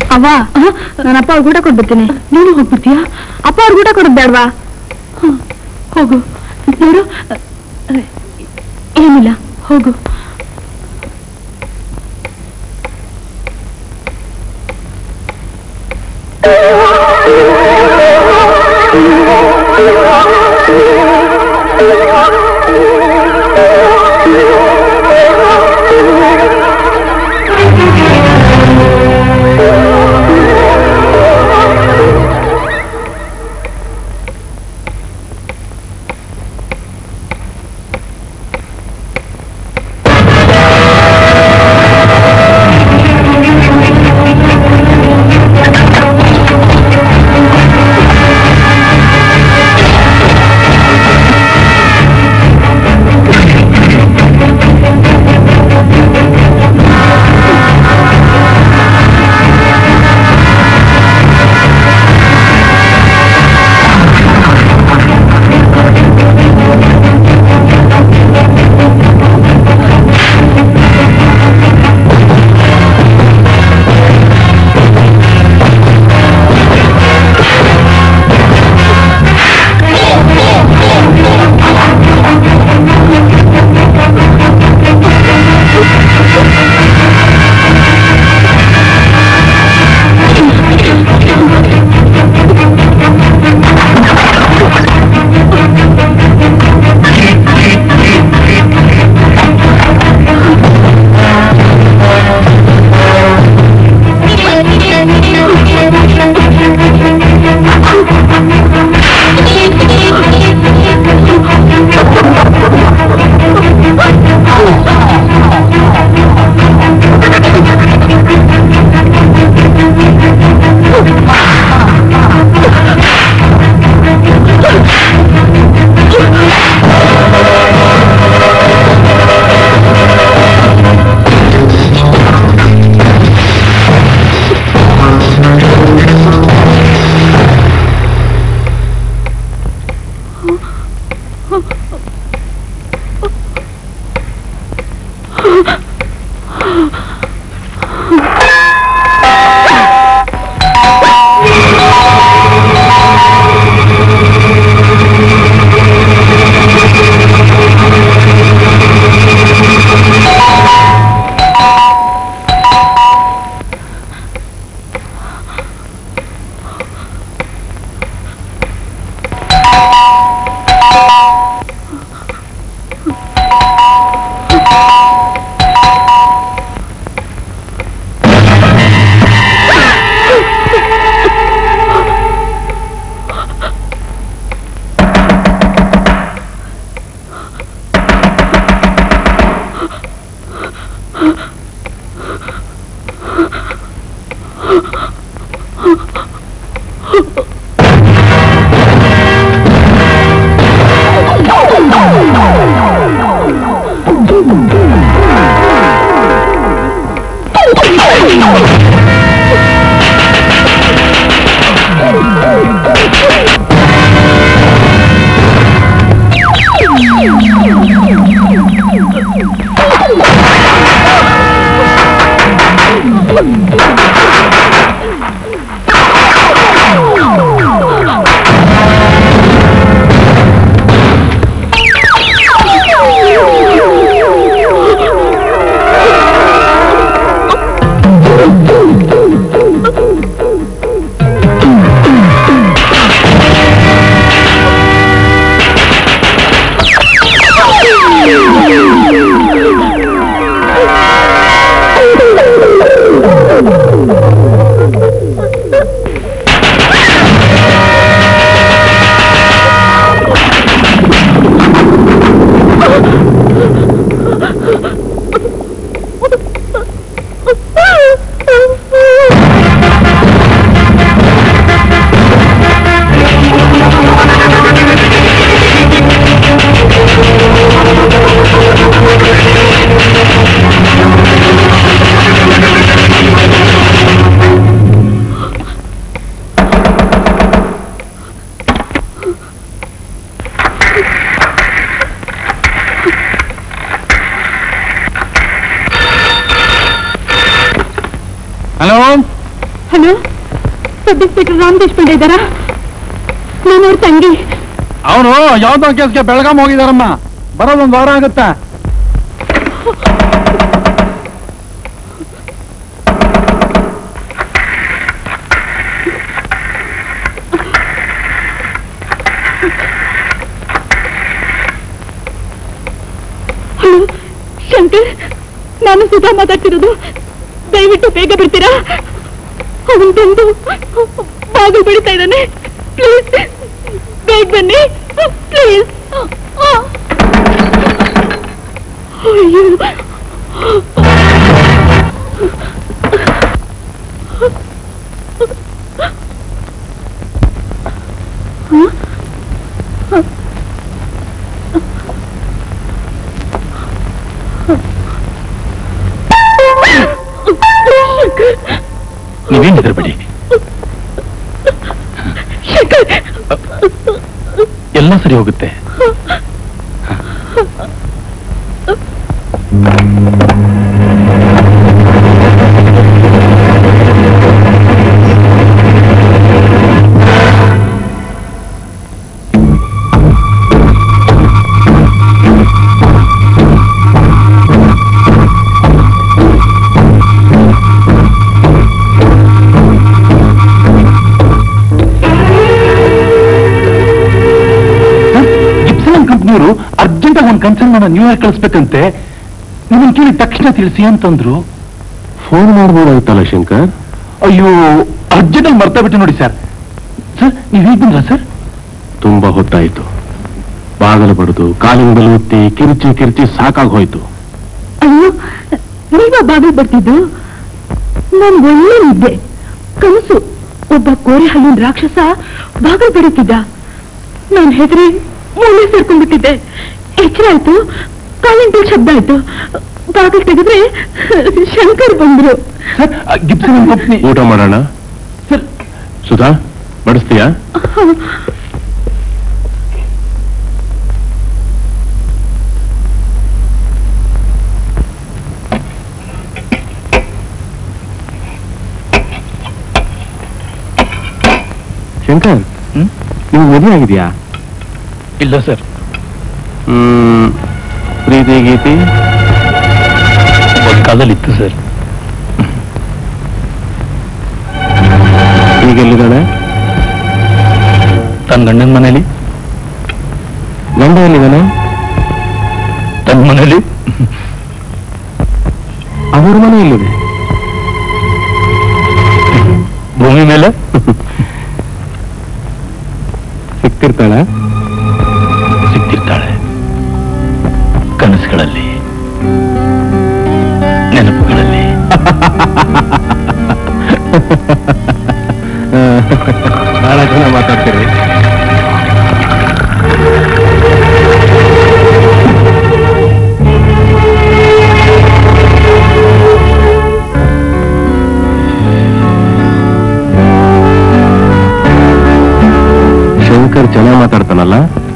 ಅವ್ವ ನಾನು ಅಪ್ಪ ಅವ್ರ ಊಟ ಕೊಟ್ಬಿಡ್ತೀನಿ. ನೀನು ಹೋಗ್ಬಿಡ್ತೀಯಾ? ಅಪ್ಪ ಅವ್ರ ಊಟ ಕೊಡೋದು ಬೇಡವಾ? ಹೋಗು ನೋಡು. ಏನಿಲ್ಲ, ಹೋಗು. Hello, sub inspector Ram Deshpande ಇದ್ದಾರಾ? ನಾನು ಅವ್ರ ತಂಗಿ. ಅವನು ಯಾವ್ದೋ ಕೇಸ್ಗೆ ಬೆಳಗಾಂ ಹೋಗಿದಾರಮ್ಮ, ಬರೋದೊಂದು ವಾರ ಆಗುತ್ತಾ. ಹಲೋ ಶಂಕರ್, ನಾನು ಸುಧಾ ಮಾತಾಡ್ತಿರೋದು. ದಯವಿಟ್ಟು ಬೇಗ ಬರ್ತೀರಾ? ಅವನು ಬಂದು ಬಾಗಿಲು ಬಡಿತಾ ಇದ್ದಾನೆ. ಪ್ಲೀಸ್ ಬೇಗ ಬನ್ನಿ ಪ್ಲೀಸ್. ಅಯ್ಯೋ, ನೀವೇನ್ ಹೆದರಬೇಡಿ, ಎಲ್ಲ ಸರಿ ಹೋಗುತ್ತೆ. ಕಂಪ್ನಿಯವರು ಅರ್ಜೆಂಟ್ ಆಗಿ ಒಂದು ಕನ್ಸರ್ನ್ ನನ್ನ ನ್ಯೂಯಾರ್ಕ್ ಕಳಿಸ್ಬೇಕಂತೆ. ನಿಮ್ಮನ್ನು ಕೇಳಿ ತಕ್ಷಣ ತಿಳಿಸಿ ಅಂತಂದ್ರು. ಫೋನ್ ಮಾಡ್ಬೋದಾಗಿತ್ತಲ್ಲ ಶಂಕರ್? ಅಯ್ಯೋ, ಅರ್ಜೆಂಟ್ ಆಗಿ ಮರ್ತಾ ಬಿಟ್ಟು ನೋಡಿ ಸರ್. ಸರ್ ನೀವು ಹೇಗೆ ಬಂದ್ರ ಸರ್? ತುಂಬಾ ಹೊತ್ತಾಯ್ತು. ಬಾಗಲು ಬಡಿದು ಕಾಲಿನ ಬಲು ಒತ್ತಿ ಕಿರ್ಚಿ ಕಿರ್ಚಿ ಸಾಕಾಗಿ ಹೋಯ್ತು. ಅಯ್ಯೋ, ನೀವ ಬಾಗಿಲು ಬರ್ತಿದ್ದು? ನಾನು ಒಳ್ಳೆ ನಿದ್ದೆ, ಕನಸು. ಒಬ್ಬ ಕೋರೆ ಹಲ್ಲಿನ ರಾಕ್ಷಸ ಬಾಗಿಲು ಬಡಿತಿದ್ದ. ನಾನು ಹೆದರಿ ಮೂಲೆ ಸೇರ್ಕೊಂಡ್ಬಿಟ್ಟಿದ್ದೆ. ಎಚ್ಚರ ಆಯ್ತು, ಕಾಲಿನ ಬೀಳ್ ಶಬ್ದ ಆಯ್ತು. ಬಾಗಿಲು ತೆಗೆದ್ರೆ ಶಂಕರ್ ಬಂದ್ರು. Sir Gibson company. ಊಟ ಮಾಡೋಣ ಸರ್. ಸುಧಾ, ಬಡಿಸ್ತೀಯಾ? ಶಂಕರ್, ನೀವು ಮದುವೆ ಆಗಿದೆಯಾ? ಇಲ್ಲ ಸರ್. ಹ್ಮ್ ಪ್ರೀತಿ ಗೀತಿ ಒಂದು ಕಾಲದಲ್ಲಿ ಇತ್ತು ಸರ್. ಈಗೆಲ್ಲಿದ್ದಾಳೆ? ತನ್ನ ಗಂಡನ ಮನೇಲಿ. ಗಂಡ ಎಲ್ಲಿದ್ದಾನೆ? ತನ್ನ ಮನೇಲಿ. ಅವ್ರ ಮನೆ ಎಲ್ಲಿದೆ? ಭೂಮಿ ಮೇಲೆ. ಸಿಕ್ತಿರ್ತಾಳೆ? ಸಿಕ್ತಿರ್ತಾಳೆ, ಕನಸುಗಳಲ್ಲಿ, ನೆನಪುಗಳಲ್ಲಿ. ಬಹಳ ಚೆನ್ನಾಗಿ ಮಾತಾಡ್ತೀರಿ. ಶಂಕರ್ ಚೆನ್ನಾಗಿ ಮಾತಾಡ್ತಾನಲ್ಲ?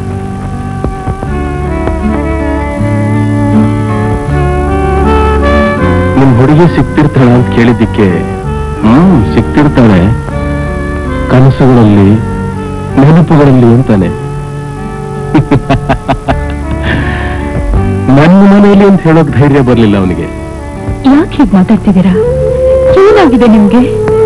ನಿಮ್ ಹುಡುಗಿ ಸಿಕ್ತಿರ್ತಾಳೆ ಅಂತ ಕೇಳಿದ್ದಕ್ಕೆ, ಹ್ಮ್ ಸಿಕ್ತಿರ್ತಾಳೆ, ಕನಸುಗಳಲ್ಲಿ, ನೆನಪುಗಳಲ್ಲಿ ಅಂತಾನೆ. ನನ್ನ ಮನೆಯಲ್ಲಿ ಅಂತ ಹೇಳೋಕ್ ಧೈರ್ಯ ಬರ್ಲಿಲ್ಲ ಅವನಿಗೆ. ಯಾಕೆ ಹೀಗೆ ಮಾತಾಡ್ತಿದ್ದೀರಾ? ಏನಾಗಿದೆ ನಿಮ್ಗೆ?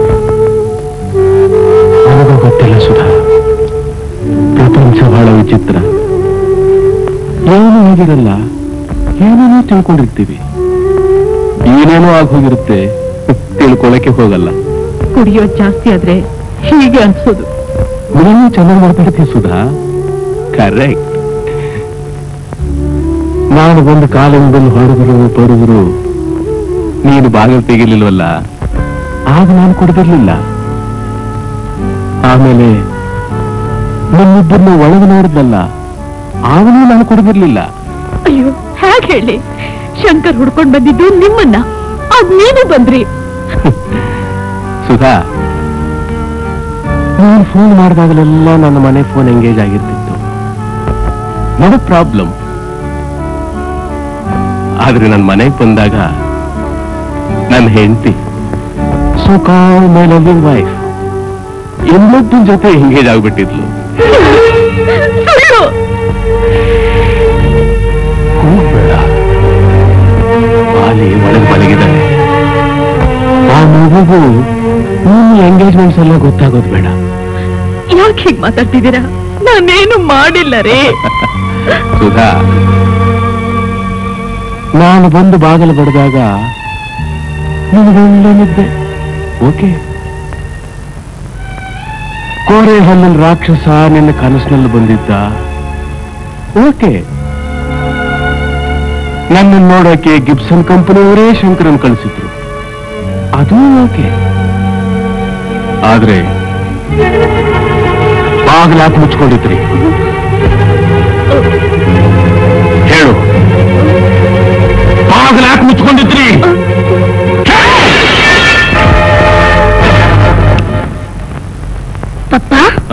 ನನಗೂ ಗೊತ್ತಿಲ್ಲ ಸುಧಾ. ಪ್ರಪಂಚ ಬಹಳ ವಿಚಿತ್ರ. ಏನು ಹೇಗಿರಲ್ಲ, ಏನೇನೋ ತಿಳ್ಕೊಂಡಿರ್ತೀವಿ. ಏನೇನೋ ಆಗಿ ಹೋಗಿರುತ್ತೆ, ತಿಳ್ಕೊಳಕ್ಕೆ ಹೋಗಲ್ಲ. ಕುಡಿಯೋದ್ ಜಾಸ್ತಿ ಆದ್ರೆ ಹೀಗೆ ಅನ್ಸೋದು. ನೀನು ಚೆನ್ನಾಗಿ ಮಾತಾಡ್ತೀವಿ ಸುಧಾ. ಕರೆಕ್ಟ್. ನಾನು ಒಂದು ಕಾಲಿಂದ ಬಂದು ಹೊರದ್ರು ಬರುದ್ರು ನೀನು ಬಾಗಿಲು ತೆಗಿಲಿಲ್ವಲ್ಲ, ಆಗ ನಾನು ಕೊಡದಿರ್ಲಿಲ್ಲ. ಆಮೇಲೆ ನಮ್ಮಿಬ್ಬರನ್ನ ಒಳಗೆ ನೋಡಿದ್ನಲ್ಲ, ಆಗಲೂ ನಾನು ಕೊಡದಿರ್ಲಿಲ್ಲ. ಅಯ್ಯೋ, ಹೇಗೆ ಹೇಳಿ? ಶಂಕರ್ ಹುಡ್ಕೊಂಡ್ ಬಂದಿದ್ದು ನಿಮ್ಮನ್ನ, ಅದ್ ನೀವು ಬಂದ್ರಿ. ಸುಧಾ, ನೀನು ಫೋನ್ ಮಾಡಿದಾಗಲೆಲ್ಲ ನನ್ನ ಮನೆ ಫೋನ್ ಎಂಗೇಜ್ ಆಗಿರ್ತಿತ್ತು. No problem. ಆದ್ರೆ ನನ್ನ ಮನೆಗೆ ಬಂದಾಗ ನನ್ನ ಹೆಂಡತಿ so call my loving wife ಎಂಬತ್ತಿನ ಜೊತೆ ಎಂಗೇಜ್ ಆಗ್ಬಿಟ್ಟಿದ್ಲು. ಹೋಗ್ಬೇಡ, ಬಾಲಿ ಒಳಗೆ ಮಲಗಿದ್ದಾನೆ. ಆ ಮಗುಗೂ ನೀನು ಎಂಗೇಜ್ಮೆಂಟ್ಸ್ ಎಲ್ಲ ಗೊತ್ತಾಗೋದು ಬೇಡ. ಯಾಕೆ ಹೀಗೆ ಮಾತಾಡ್ತಿದ್ದೀರಾ? ನಾನೇನು ಮಾಡಿಲ್ಲ ರೇ. ಸುಧಾ, ನಾನು ಬಂದು ಬಾಗಿಲು ಬಡಿದಾಗ ನಿನಗೊಳ್ಳೆ ನಿದ್ದೆ. ಓಕೆ, ಕೋರೆ ಹಲ್ಲಿನ ರಾಕ್ಷಸ ನಿನ್ನ ಕನಸಿನಲ್ಲಿ ಬಂದಿದ್ದ. ಓಕೆ, ನನ್ನ ನೋಡೋಕೆ ಗಿಬ್ಸನ್ ಕಂಪನಿಯವರೇ ಶಂಕರನ್ ಕಳಿಸಿದ್ರು. ಅದು ಓಕೆ. ಆದ್ರೆ ಬಾಗಿಲಾಕ್ ಮುಚ್ಕೊಂಡಿದ್ರಿ. ಹೇಳು, ಬಾಗಿಲಾಕ್ ಮುಚ್ಕೊಂಡಿದ್ರಿ? ಪಪ್ಪ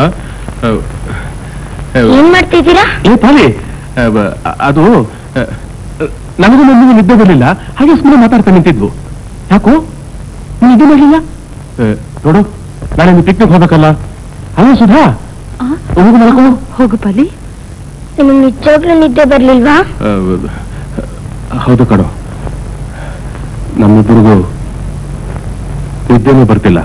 ಏನ್ ಮಾಡ್ತಿದ್ದೀರಾ? ಏ ಪಾಲಿ, ಅದು ನನಗೂ ನನ್ನಿಗೆ ನಿದ್ದೆ ಬರಲಿಲ್ಲ, ಹಾಗೆ ಸುಮ್ಮನೆ ಮಾತಾಡ್ತಾ ನಿಂತಿದ್ವು. ಯಾಕೋ ನೀನು ನಿದ್ದೆ ಮಾಡಲಿಲ್ಲ? ನೋಡು, ನಾಳೆ ನೀವು ಪಿಕ್ನಿಕ್ ಹೋಗ್ಬೇಕಲ್ಲ. ಅಲ್ಲ ಸುಧಾ, ಹೋಗು ಮಲ್ಕೋ. ಹೋಗು ಪಾಲಿ. ನಿಮ್ಗೆ ನಿಜವಾಗ್ಲೂ ನಿದ್ದೆ ಬರ್ಲಿಲ್ವಾ? ಹೌದು ಕಣೋ, ನಮ್ಮಿಬ್ಬರಿಗೂ ನಿದ್ದೆನೂ ಬರ್ತಿಲ್ಲ.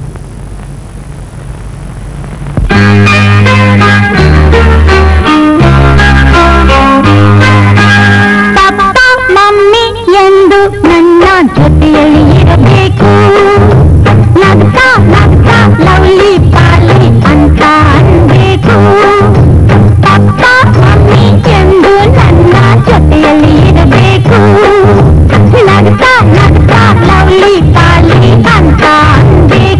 ಪಪ್ಪ ಮಮ್ಮಿ ಎಂದು ನನ್ನ ಜೊತೆಯಲ್ಲಿ ಇರಬೇಕು, ನಗ್ತಾ ನಗ್ತಾ ಲವ್ಲಿ ಪಾಲಿ ಅಂತ ಅನ್ಬೇಕು. ಪಪ್ಪ ಮಮ್ಮಿ ಎಂದು ನನ್ನ ಜೊತೆಯಲ್ಲಿ ಇರಬೇಕು, ನಗ್ತಾ ನಗ್ತಾ ಲವ್ಲಿ ಪಾಲಿ ಅಂತ ಅನ್ಬೇಕು.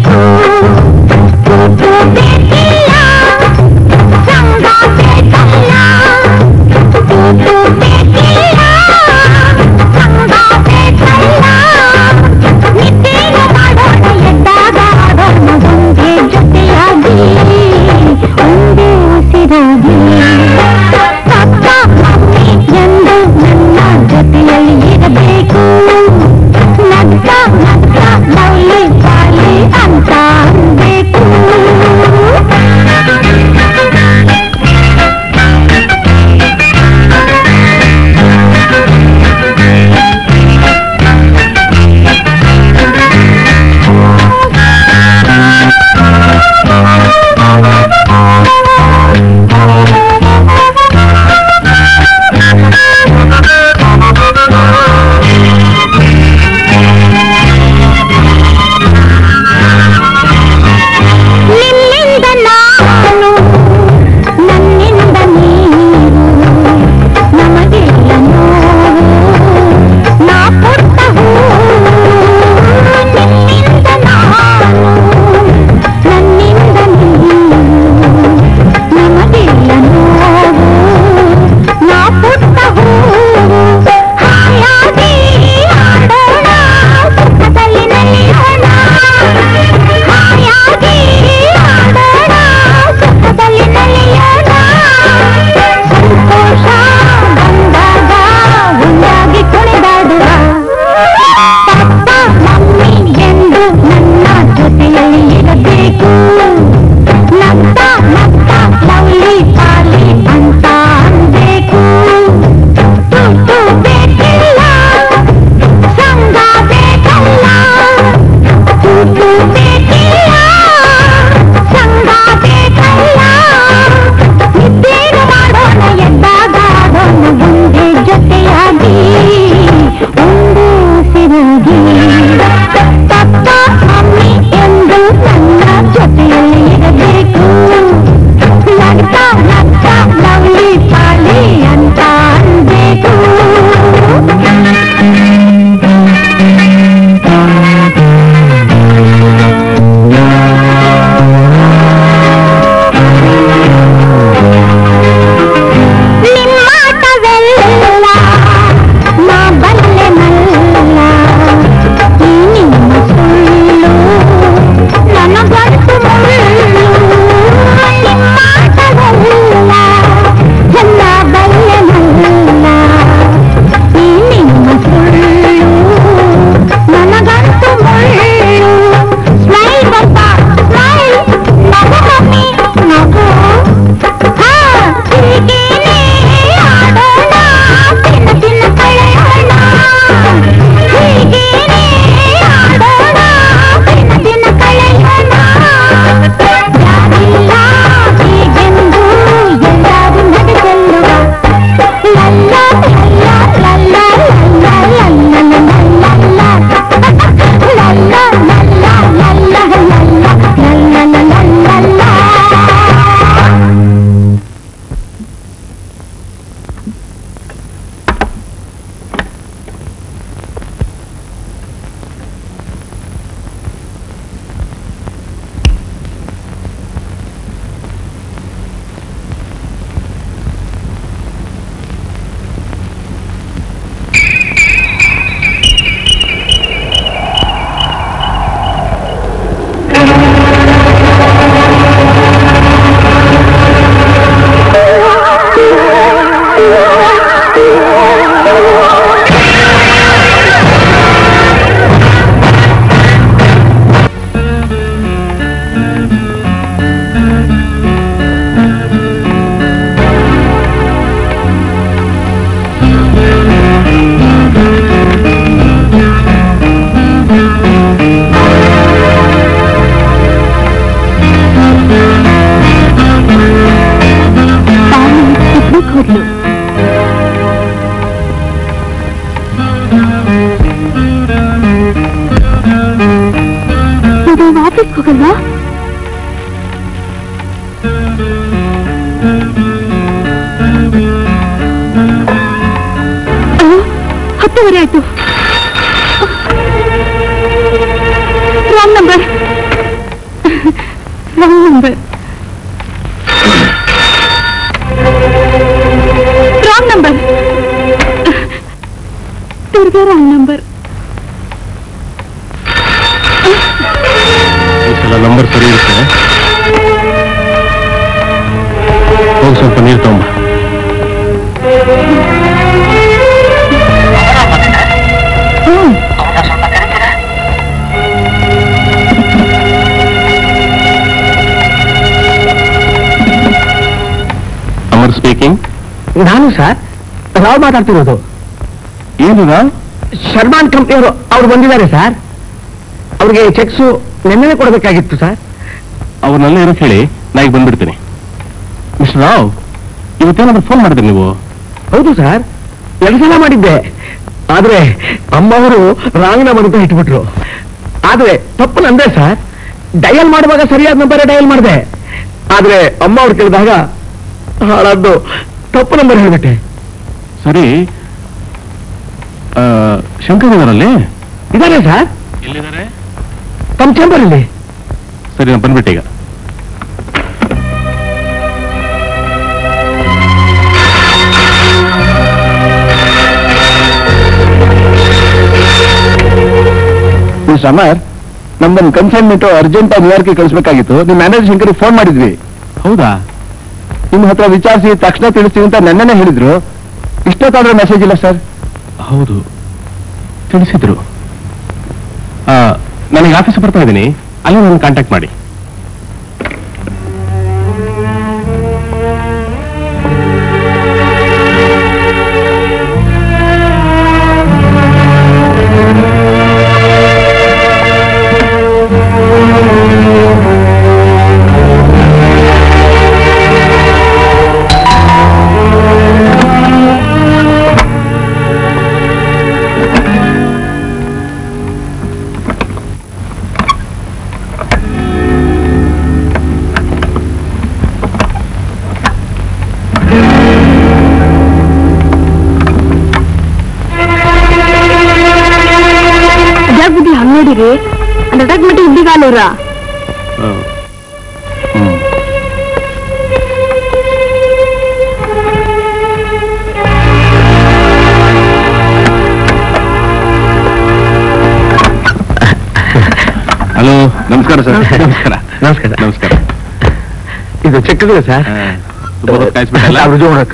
ಹೋದ್ಲು. ನೀವು ಆಫೀಸ್ಗೆ ಹೋಗಲ್ವಾ? ಹತ್ತುವರೆ ಆಯ್ತು. Wrong number wrong number wrong number ತಿರ್ಗಾ ರಾಂಗ್ ನಂಬರ್. ಈ ಸಲ ನಂಬರ್ ಸರಿ ಇರುತ್ತೆ. ಹೋಗಿ ಸ್ವಲ್ಪ ನೀರು ತಗೊಂಬ. ಅಮರ್ ಸ್ಪೀಕಿಂಗ್. ನಾನು ಸರ್ ರಾವ್ ಮಾತಾಡ್ತಿರೋದು. ಏನು ರಾವ್? ಶರ್ಮಾನ್ ಕಂಪ್ನಿಯವರು ಅವ್ರು ಬಂದಿದ್ದಾರೆ ಸರ್. ಅವ್ರಿಗೆ ಚೆಕ್ಸು ನೆನ್ನೆ ಕೊಡಬೇಕಾಗಿತ್ತು ಸರ್. ಅವ್ರನ್ನೆಲ್ಲ ಇರೋಕೆ ಹೇಳಿ, ನಾ ಈಗ ಬಂದ್ಬಿಡ್ತೀನಿ. ಮಿಸ್ಟರ್ ರಾವ್, ಇವತ್ತೇನಾದ್ರೂ ಫೋನ್ ಮಾಡಿದ್ರಿ ನೀವು? ಹೌದು ಸರ್, ಎರಡು ಸಲ ಮಾಡಿದ್ದೆ. ಆದ್ರೆ ಅಮ್ಮವರು ರಾಂಗ್ ನಂಬರ್ ಅಂತ ಇಟ್ಬಿಟ್ರು. ಆದ್ರೆ ತಪ್ಪು ನಂದೇ ಸರ್. ಡಯಲ್ ಮಾಡುವಾಗ ಸರಿಯಾದ ನಂಬರ್ ಡಯಲ್ ಮಾಡಿದೆ. ಆದ್ರೆ ಅಮ್ಮ ಅವ್ರು ಕೇಳಿದಾಗ ಹಾಳಾದ್ದು ತಪ್ಪು ನಂಬರ್ ಹೇಳ್ಬಿಟ್ಟೆ. ಸರಿ, ಶಂಕರ್ ಇದರಲ್ಲಿ ಇದಾರೆ ಸರ್. ಎಲ್ಲಿದ್ದಾರೆ? ತಮ್ಮ ಚೇಂಬರ್ ಅಲ್ಲಿ. ಸರಿ, ನಾನು ಬಂದ್ಬಿಟ್ಟೆ ಈಗ. ಸಮರ್, ನಮ್ದೊಂದು ಕನ್ಸೈನ್ಮೆಂಟ್ ಅರ್ಜೆಂಟ್ ನ್ಯೂಯಾರ್ಕ್ಗೆ ಕಳಿಸ್ಬೇಕಾಗಿತ್ತು. ನಿಮ್ ಮ್ಯಾನೇಜರ್ ಶಂಕರ್ ಫೋನ್ ಮಾಡಿದ್ವಿ. ಹೌದಾ? ನಿಮ್ಮ ಹತ್ರ ವಿಚಾರಿಸಿ ತಕ್ಷಣ ತಿಳಿಸ್ತೀವಿ ಅಂತ ನೆನ್ನೆನೇ ಹೇಳಿದ್ರು. ಇಷ್ಟೊತ್ತಾದ್ರೆ ಮೆಸೇಜ್ ಇಲ್ಲ ಸರ್. ಹೌದು, ತಿಳಿಸಿದ್ರು. ನನಗೆ ಆಫೀಸ್ ಬರ್ತಾ ಇದ್ದೀನಿ, ಅಲ್ಲಿ ನನ್ನ ಕಾಂಟ್ಯಾಕ್ಟ್ ಮಾಡಿ. ನೋಡಿರಿ, ಅಟಕ್ ಮಟ್ಟಿ ಇದ್ದಿಗಾಲೂರ. ಹಲೋ, ನಮಸ್ಕಾರ ಸರ್. ನಮಸ್ಕಾರ ನಮಸ್ಕಾರ ನಮಸ್ಕಾರ. ಇದು ಚೆಕ್ ಇದೆ ಸರ್. ಕಾಯಿಸ್ಬಿಟ್ಟಲ್ಲ, ರುಜು ಮಾಡಕ್.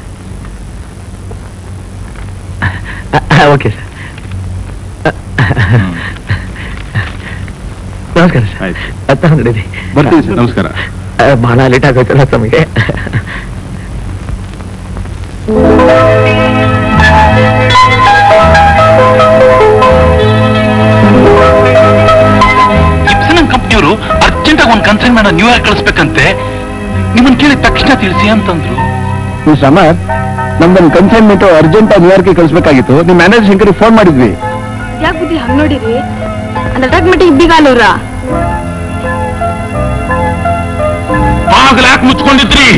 Okay sir. ನಮಸ್ಕಾರ ಸರ್. ಹತ್ತ ಹಂಡ್ರೆಡ್ ಬರ್ತೀವಿ ಸರ್. ನಮಸ್ಕಾರ. ಬಹಳ ಲೇಟ್ ಆಗೋಯ್ತಲ್ಲ ತಮಗೆ. ಗಿಬ್ಸನ್ ಕಂಪ್ನಿಯವರು ಅರ್ಜೆಂಟ್ ಆಗಿ ಒಂದು ಕನ್ಸೈನ್ಮೆಂಟ್ ನ್ಯೂಯಾರ್ಕ್ ಕಳಿಸ್ಬೇಕಂತೆ. ನಿಮ್ಮನ್ನ ಕೇಳಿ ತಕ್ಷಣ ತಿಳಿಸಿ ಅಂತಂದ್ರು. ನೀವು ಸಮರ್, ನಮ್ದೊಂದು ಕನ್ಸೈನ್ಮೆಂಟ್ ಅರ್ಜೆಂಟ್ ನ್ಯೂಯಾರ್ಕ್ಗೆ ಕಳಿಸ್ಬೇಕಾಗಿತ್ತು. ನಿಮ್ ಮ್ಯಾನೇಜರ್ ಶಂಕರಿಗೆ ಫೋನ್ ಮಾಡಿದ್ವಿ. ಯಾಕೆ ಬುದ್ಧಿ ಹಂಗ್ ನೋಡಿರಿ? ಅಟಕ್ ಮಟ್ಟಿ ಇದ್ದಿಗಾಲೂರ. ಬಾಗಿಲು ಯಾಕೆ ಮುಚ್ಕೊಂಡಿದ್ರಿ?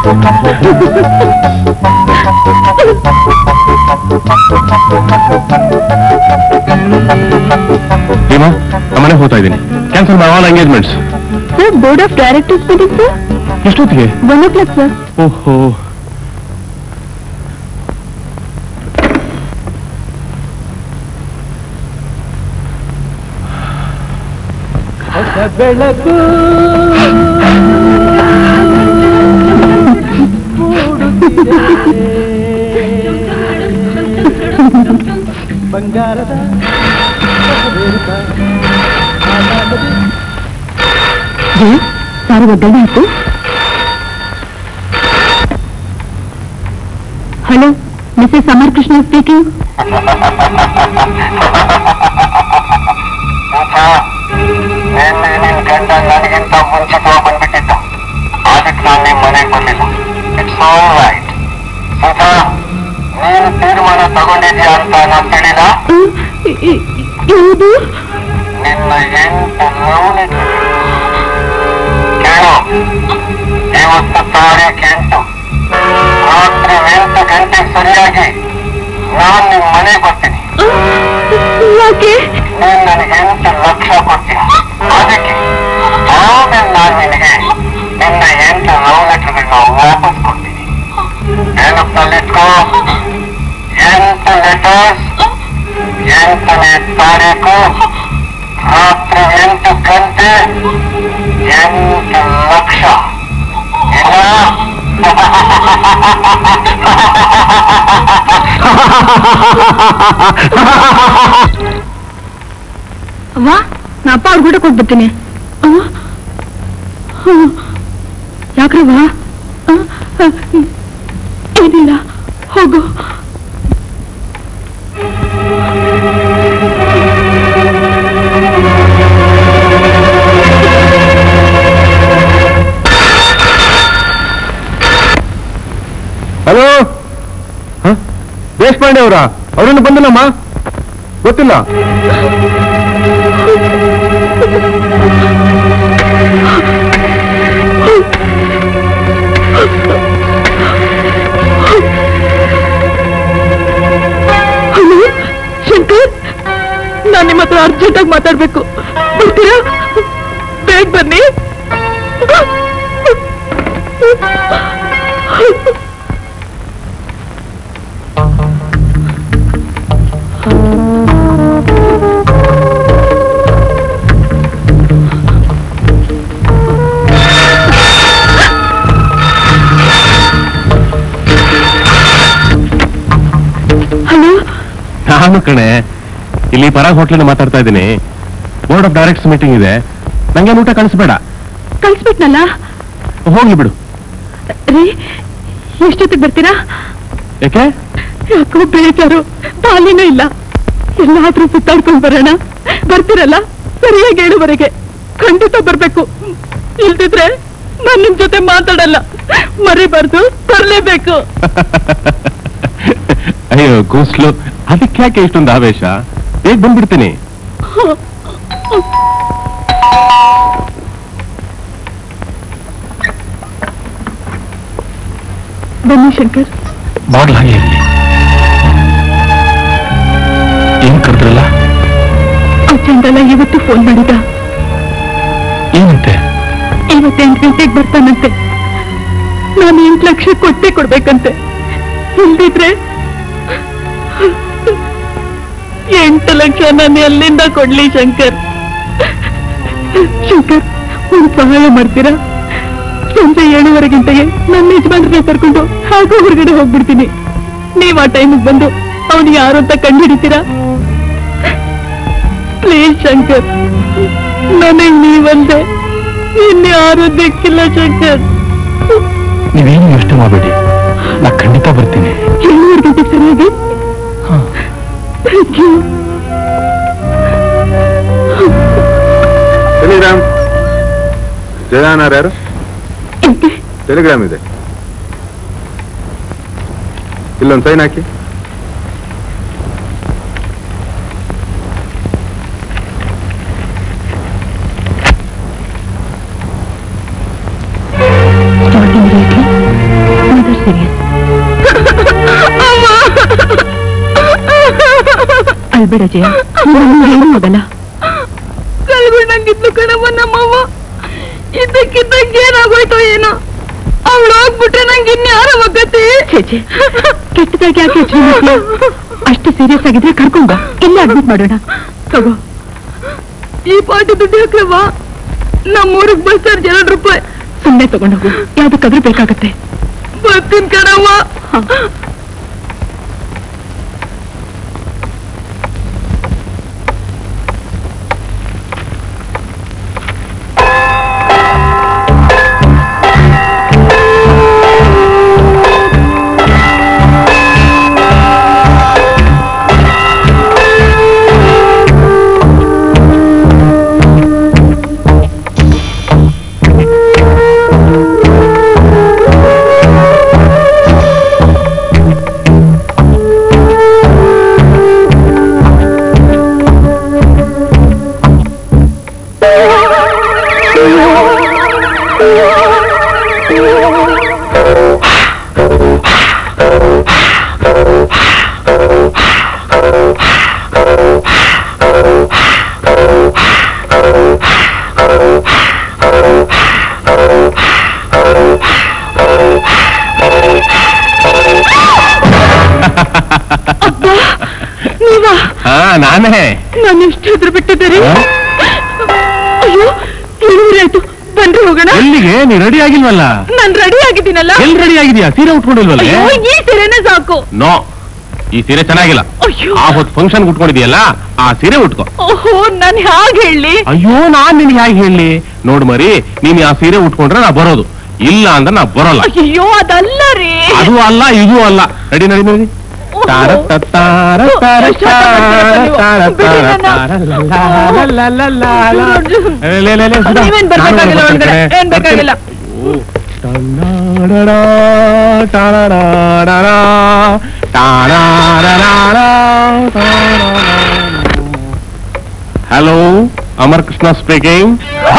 ಭೀಮಾ ನಮ್ಮನೆ ಹೋಗ್ತಾ ಇದ್ದೀನಿ. Cancel my all engagements. Sir board of directors meeting sir. ಎಷ್ಟೊತ್ತಿಗೆ? One o'clock sir. ಓಹೋ. ಬೆಳಕು ಬಂಗಾರದ ಸಾರು ಒಗ್ಗರಣೆ ಆಯ್ತು. Hello, Mrs Amar Krishna speaking. ನಿನ್ನೆ ನಿನ್ ಗಂಡ ನನಗಿಂತ ಮುಂಚಿತವಾಗಿ ಬಂದ್ಬಿಟ್ಟಿದ್ದ. ಅದಕ್ಕೆ ನಾನು ನಿಮ್ಮ ಮನೆಗೆ ಬರ್ಲಿಲ್ಲ. It's all right. ಸುಧಾ, ನೀನು ತೀರ್ಮಾನ ತಗೊಂಡಿದ್ಯಾ ಅಂತ ನಾನು ತಿಳಿಲ್ಲ. ಯಾವುದು? ನಿನ್ನ ಎಂಟು ಲವ್ ಕೇಳು. ಇವತ್ತು ತಾರೀಖು ಎಂಟು ರಾತ್ರಿ ಎಂಟು ಗಂಟೆಗೆ ಸರಿಯಾಗಿ ನಾನು ನಿಮ್ಮ ಮನೆಗೆ ಬರ್ತೀನಿ. ಯಾಕೆ? ನೀನ್ ನನಗೆ ಎಂಟು ಲಕ್ಷ ಕೊಡ್ತೀಯ. ಅದಕ್ಕೆ ಆಮೇಲೆ ನಾನು ನಿನಗೆ ನಿನ್ನ ಎಂಟು ಲವ್ ಲೆಟರ್ಗಳನ್ನ ವಾಪಸ್ ಕೊಡ್ತೀನಿ. ನೆನಪಿನಲ್ಲಿಟ್ಕೋ, ಎಂಟು ಲೆಟರ್ಸ್, ಎಂಟನೇ ತಾರೀಕು ರಾತ್ರಿ ಎಂಟು ಗಂಟೆ, ಎಂಟು ಲಕ್ಷ. ಇಲ್ಲ ವಾ, ನಾ ಅಪ್ಪ ಅವ್ರ ಕೂಡ ಕೊಟ್ಬಿಡ್ತೀನಿ. ಯಾಕ್ರವ್ವ? ಏನಿಲ್ಲ, ಹೋಗು. ಹಲೋ, ದೇಶಪಾಂಡೆ ಅವರ? ಅವರನ್ನು ಬಂದಿಲ್ಲಮ್ಮ, ಗೊತ್ತಿಲ್ಲ. ಹಲೋ ಶಂಕರ್, ನಾನು ನಿಮ್ಮ ಹತ್ರ ಅರ್ಜೆಂಟಾಗಿ ಮಾತಾಡ್ಬೇಕು. ಬರ್ತೀರಾ? ಬೇಗ ಬನ್ನಿ. ಹಲೋ, ನಾನು ಕಣೆ, ಇಲ್ಲಿ ಪರಾಗ್ ಹೋಟ್ಲಿಂದ ಮಾತಾಡ್ತಾ ಇದ್ದೀನಿ. ಬೋರ್ಡ್ ಆಫ್ ಡೈರೆಕ್ಟರ್ಸ್ ಮೀಟಿಂಗ್ ಇದೆ, ನಂಗೆ ಊಟ ಕಳಿಸ್ಬೇಡ. ಕಳಿಸ್ಬಿಟ್ನಲ್ಲ. ಹೋಗ್ಲಿ ಬಿಡು. ರೀ, ಎಷ್ಟೊತ್ತಿಗೆ ಬರ್ತೀರಾ? ಯಾಕೆ? ಯಾಕೋ ಬೇಜಾರು, ಪಾಲಿನೂ ಇಲ್ಲ. ಎಲ್ಲಾದ್ರೂ ಸುತ್ತಾಡ್ಕೊಂಡು ಬರೋಣ. ಬರ್ತೀರಲ್ಲ? ಸರಿಯಾಗಿ ಏಳುವರೆಗೆ ಖಂಡಿತ ಬರ್ಬೇಕು. ಇಲ್ದಿದ್ರೆ ನಾನು ನಿಮ್ ಜೊತೆ ಮಾತಾಡಲ್ಲ. ಮರಿಬಾರ್ದು, ಬರ್ಲೇಬೇಕು. ಅಯ್ಯೋ ಕೂಸ್ಲು, ಅದಕ್ಕೆ ಯಾಕೆ ಇಷ್ಟೊಂದು ಆವೇಶ? ಬೇಗ ಬಂದ್ಬಿಡ್ತೀನಿ. ಬನ್ನಿ ಶಂಕರ್. ಬಾಗ್ಲ ಹಾಗೆ ಇರ್ಲಿ. ಏನ್ ಕರೆದ್ರಲ್ಲ? ಆ ಚಂದಲ್ಲ ಇವತ್ತು ಫೋನ್ ಮಾಡಿದ. ಏನಂತೆ? ಇವತ್ತು ಎಂಟು ಗಂಟೆಗೆ ಬರ್ತಾನಂತೆ. ನಾನು ಎಂಟು ಲಕ್ಷ ಕೊಟ್ಟೆ ಕೊಡ್ಬೇಕಂತೆ. ಇಲ್ದಿದ್ರೆ ಎಂಟು ಲಕ್ಷ ನಾನು ಎಲ್ಲಿಂದ ಕೊಡ್ಲಿ ಶಂಕರ್? ಶಂಕರ್, ಒಂದು ಸಹಾಯ ಮಾಡ್ತೀರಾ? ಸಂಜೆ ಏಳುವರೆ ಗಂಟೆಗೆ ನನ್ನ ಯಜಮಾನ್ರನ್ನ ಕರ್ಕೊಂಡು ಹಾಗೂ ಹೊರಗಡೆ ಹೋಗ್ಬಿಡ್ತೀನಿ. ನೀವ್ ಆ ಟೈಮಿಗೆ ಬಂದು ಅವನು ಯಾರು ಅಂತ ಕಂಡುಹಿಡಿತೀರಾ? ಪ್ಲೀಸ್ ಶಂಕರ್, ನನಗ್ ನೀವಂದೆ ಇನ್ಯಾರು ದಿಕ್ಕಿಲ್ಲ ಶಂಕರ್. ನೀವೇನು ಯೋಚನೆ ಮಾಡಬೇಡಿ, ನಾ ಖಂಡಿತ ಬರ್ತೀನಿ. ಏಳುವರೆ ಗಂಟೆಗೆ ಸರಿಯಾಗಿ. Thank you. ಟೆಲಿಗ್ರಾಮ್ ಜಯಾನಾರ್ ಯಾರು? ಟೆಲಿಗ್ರಾಮ್ ಇದೆ, ಇಲ್ಲೊಂದು ಸೈನ್ ಹಾಕಿ. Start immediately. ಅಲ್ಬೇಡ ಜಯ, ಏನು ಹೋಗಲ್ಲ. ಕಳ್ಕೊಂಡಂಗಿದ್ಲು ಕಣಮ್ಮ ನಮ್ಮವ್ವ. ಇದ್ದಕ್ಕಿದ್ದಂಗೆ ಏನಾಗೋಯ್ತೋ ಏನೋ. ಅವಳು ಹೋಗ್ಬಿಟ್ರೆ ನಂಗೆ ಇನ್ಯಾರ ಒಗ್ಗತ್ತೆ. ಚೇಚೆ, ಕೆಟ್ಟದಾಗಿ ಯಾಕೆ ಯೋಚನೆ ಮಾಡ್ತೀಯ? ಅಷ್ಟು ಸೀರಿಯಸ್ ಆಗಿದ್ರೆ ಕರ್ಕೊಂಡ ಇಲ್ಲ ಅಡ್ಮಿಟ್ ಮಾಡೋಣ. ತಗೋ ಈ ಪಾಟಿ ದುಡ್ಡು ಹಾಕ್ರವ್ವ. ನಮ್ಮೂರಿಗೆ ಬಸ್ ಚಾರ್ಜ್ ಎರಡು ರೂಪಾಯಿ. ಸುಮ್ಮನೆ ತಗೊಂಡೋಗು, ಯಾವ್ದಕ್ಕಾದ್ರೂ ಬೇಕಾಗತ್ತೆ. ಬರ್ತೀನಿ ಕಣವ್ವ. ನಾನೇ ನಾನು ಎಷ್ಟು ಹೆದ್ರು ಬಿಟ್ಟಿದ್ದೀರಿ. ಅಯ್ಯೋ ಏಳುವರೆ ಆಯ್ತು, ಬನ್ರಿ ಹೋಗೋಣ. ಎಲ್ಲಿಗೆ? ನೀ ರೆಡಿ ಆಗಿಲ್ವಲ್ಲ? ನಾನು ರೆಡಿ ಆಗಿದ್ದೀನಲ್ಲ. ಎಲ್ಲಿ ರೆಡಿ ಆಗಿದ್ಯಾ? ಸೀರೆ ಉಟ್ಕೊಂಡಿಲ್ವಲ್ಲ? ಈ ಸೀರೆನೇ ಸಾಕು. ನೋ, ಈ ಸೀರೆ ಚೆನ್ನಾಗಿಲ್ಲ. ಆ ಹೊತ್ತು ಫಂಕ್ಷನ್ ಉಟ್ಕೊಂಡಿದ್ಯಲ್ಲ, ಆ ಸೀರೆ ಉಟ್ಕೋ. ಓಹೋ, ನಾನು ಹೇಗೆ ಹೇಳಿ? ಅಯ್ಯೋ, ನಾನ್ ನಿನ್ಗೆ ಹೇಗೆ ಹೇಳಿ? ನೋಡ್ ಮರಿ, ನೀನ್ ಆ ಸೀರೆ ಉಟ್ಕೊಂಡ್ರೆ ನಾ ಬರೋದು, ಇಲ್ಲ ಅಂದ್ರೆ ನಾ ಬರೋಲ್ಲ. ಅಯ್ಯೋ ಅದಲ್ಲ ರೀ. ಅದು ಅಲ್ಲ ಇದು ಅಲ್ಲ. ರೆಡಿ ನಡಿ ನಡಿ. ತಾರ ತಾರ ತಾರ ಹಲೋ, ಅಮರ್ ಕೃಷ್ಣ ಸ್ಪೀಕಿಂಗ್.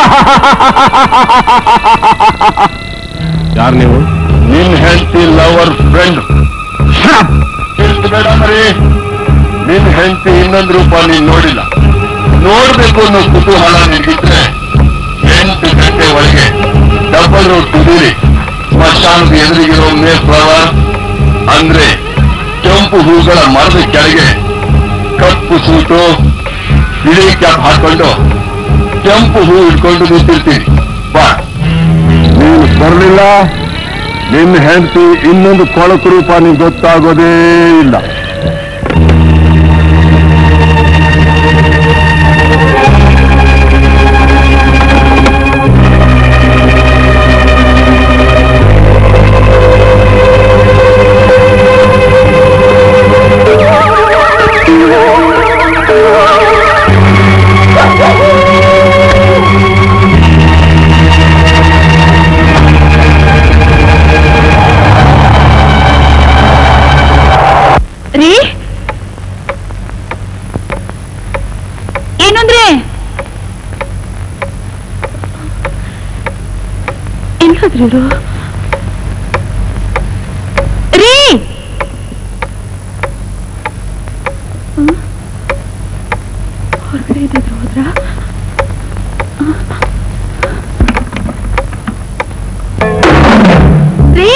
ಯಾರು ನೀವು? ನಿನ್ ಹೆಂಡತಿ ಲವರ್ ಫ್ರೆಂಡ್. ಬೇಡ ಮರಿ, ನಿನ್ ಹೆಂಡತಿ ಇನ್ನೊಂದು ರೂಪ ನೀನ್ ನೋಡಿಲ್ಲ. ನೋಡ್ಬೇಕು ಅನ್ನೋ ಕುತೂಹಲ ನಿನ್ಗಿದ್ರೆ ಎಂಟು ಗಂಟೆ ಒಳಗೆ ಡಬಲ್ ರೋಡ್ ಕುದೀರಿ ಸ್ಮಶಾನದ ಎದುರಿಗಿರೋ ಮೇ ಫ್ಲವರ್ ಅಂದ್ರೆ ಕೆಂಪು ಹೂಗಳ ಮರದ ಕೆಳಗೆ ಕಪ್ಪು ಸೂಟು ಬಿಳಿ ಕ್ಯಾಪ್ ಹಾಕೊಂಡು ಕೆಂಪು ಹೂ ಇಟ್ಕೊಂಡು ನಿಂತಿರ್ತೀನಿ. ಬಾ. ನೀನು ಬರ್ಲಿಲ್ಲ, ನಿನ್ನ ಹೆಂಡತಿ ಇನ್ನೊಂದು ಕೊಳಕು ರೂಪ ನಿಂಗೆ ಗೊತ್ತಾಗೋದೇ ಇಲ್ಲ. ಏನಂದ್ರೆ ಎಲ್ಲಾದ್ರೂ ರೀ ಹೊರಗಡೆ ಇದ್ದಾದ್ರು ಹೋದ್ರ? ರೀ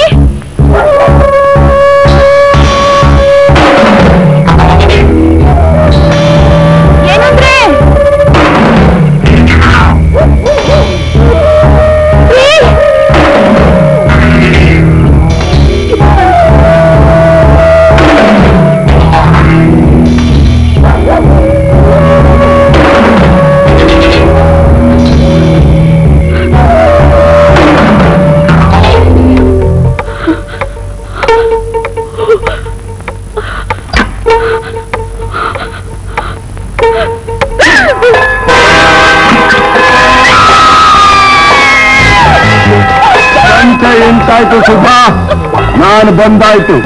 ಎಂಟಾಯ್ತು ಸುಧಾ, ನಾನು ಬಂದಾಯ್ತು.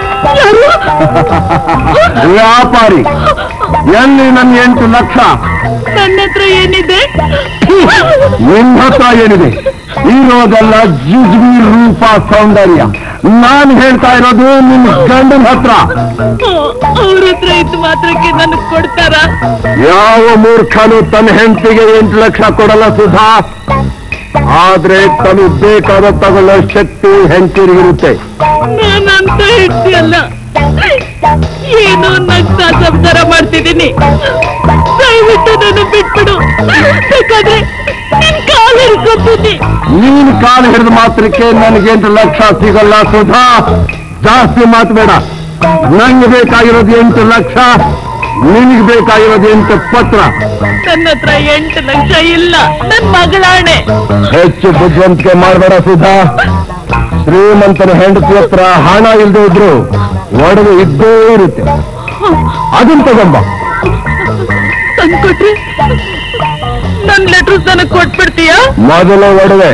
ವ್ಯಾಪಾರಿ ಎಲ್ಲಿ ನನ್ನ ಎಂಟು ಲಕ್ಷ? ನನ್ನ ಹತ್ರ ಏನಿದೆ? ನಿನ್ನ ಹತ್ರ ಏನಿದೆ? ಇರೋದೆಲ್ಲ ಜಿಜ್ವಿ ರೂಪ ಸೌಂದರ್ಯ. ನಾನು ಹೇಳ್ತಾ ಇರೋದು ನಿನ್ನ ಗಂಡನ ಹತ್ರ. ಅವ್ರ ಹತ್ರ ಇದ್ದು ಮಾತ್ರಕ್ಕೆ ನನಗೆ ಕೊಡ್ತಾರ? ಯಾವ ಮೂರ್ಖನು ತನ್ನ ಹೆಂಡತಿಗೆ ಎಂಟು ಲಕ್ಷ ಕೊಡಲ್ಲ ಸುಧಾ. ಆದ್ರೆ ತನಗೆ ಬೇಕಾದ ತಗೊಳ್ಳೋ ಶಕ್ತಿ ಹೆಂಡತಿರಿಗಿರುತ್ತೆ. ನಾನಂತ ಹೇಳ್ತೀಯಲ್ಲ, ಏನೋ ನಗ್ತಾ ಸಂಸಾರ ಮಾಡ್ತಿದ್ದೀನಿ. ದಯವಿಟ್ಟು ನನ್ನ ಬಿಟ್ಬಿಡು, ಬೇಕಾದ್ರೆ ನಿನ್ ಕಾಲು ಹಿಡ್ಕೊತೀನಿ. ನೀನ್ ಕಾಲು ಹಿಡಿದ ಮಾತ್ರಕ್ಕೆ ನನಗೆ ಎಂಟು ಲಕ್ಷ ಸಿಗಲ್ಲ ಸುಧಾ. ಜಾಸ್ತಿ ಮಾತು ಬೇಡ. ನಂಗೆ ಬೇಕಾಗಿರೋದು ಎಂಟು ಲಕ್ಷ, ನಿನಗೆ ಬೇಕಾಗಿರೋದು ಎಂಟು ಪತ್ರ. ನನ್ನ ಹತ್ರ ಎಂಟು ಲಕ್ಷ ಇಲ್ಲ, ನನ್ ಮಗಳಾಣೆ. ಹೆಚ್ಚು ಬುದ್ಧಿವಂತಿಕೆ ಮಾಡಬೇಡ ಸುಧಾ. ಶ್ರೀಮಂತನ ಹೆಂಡತಿ ಹತ್ರ ಹಣ ಇಲ್ಲದೆ ಇದ್ರು ಒಡವೆ ಇದ್ದೇ ಇರುತ್ತೆ. ಅದನ್ನ ತಗೊಂಬ. ತಂದ್ಕೊಟ್ರಿ ನನ್ ಲೆಟರ್ಸ್ ನನಗ್ ಕೊಟ್ಬಿಡ್ತೀಯ? ಮೊದಲ ಒಡವೆ.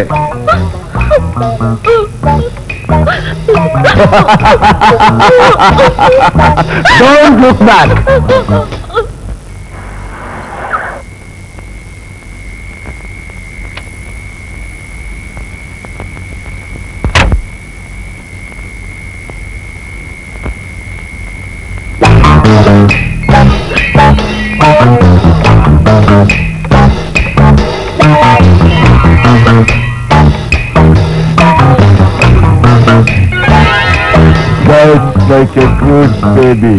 Don't look back. That's like a good baby.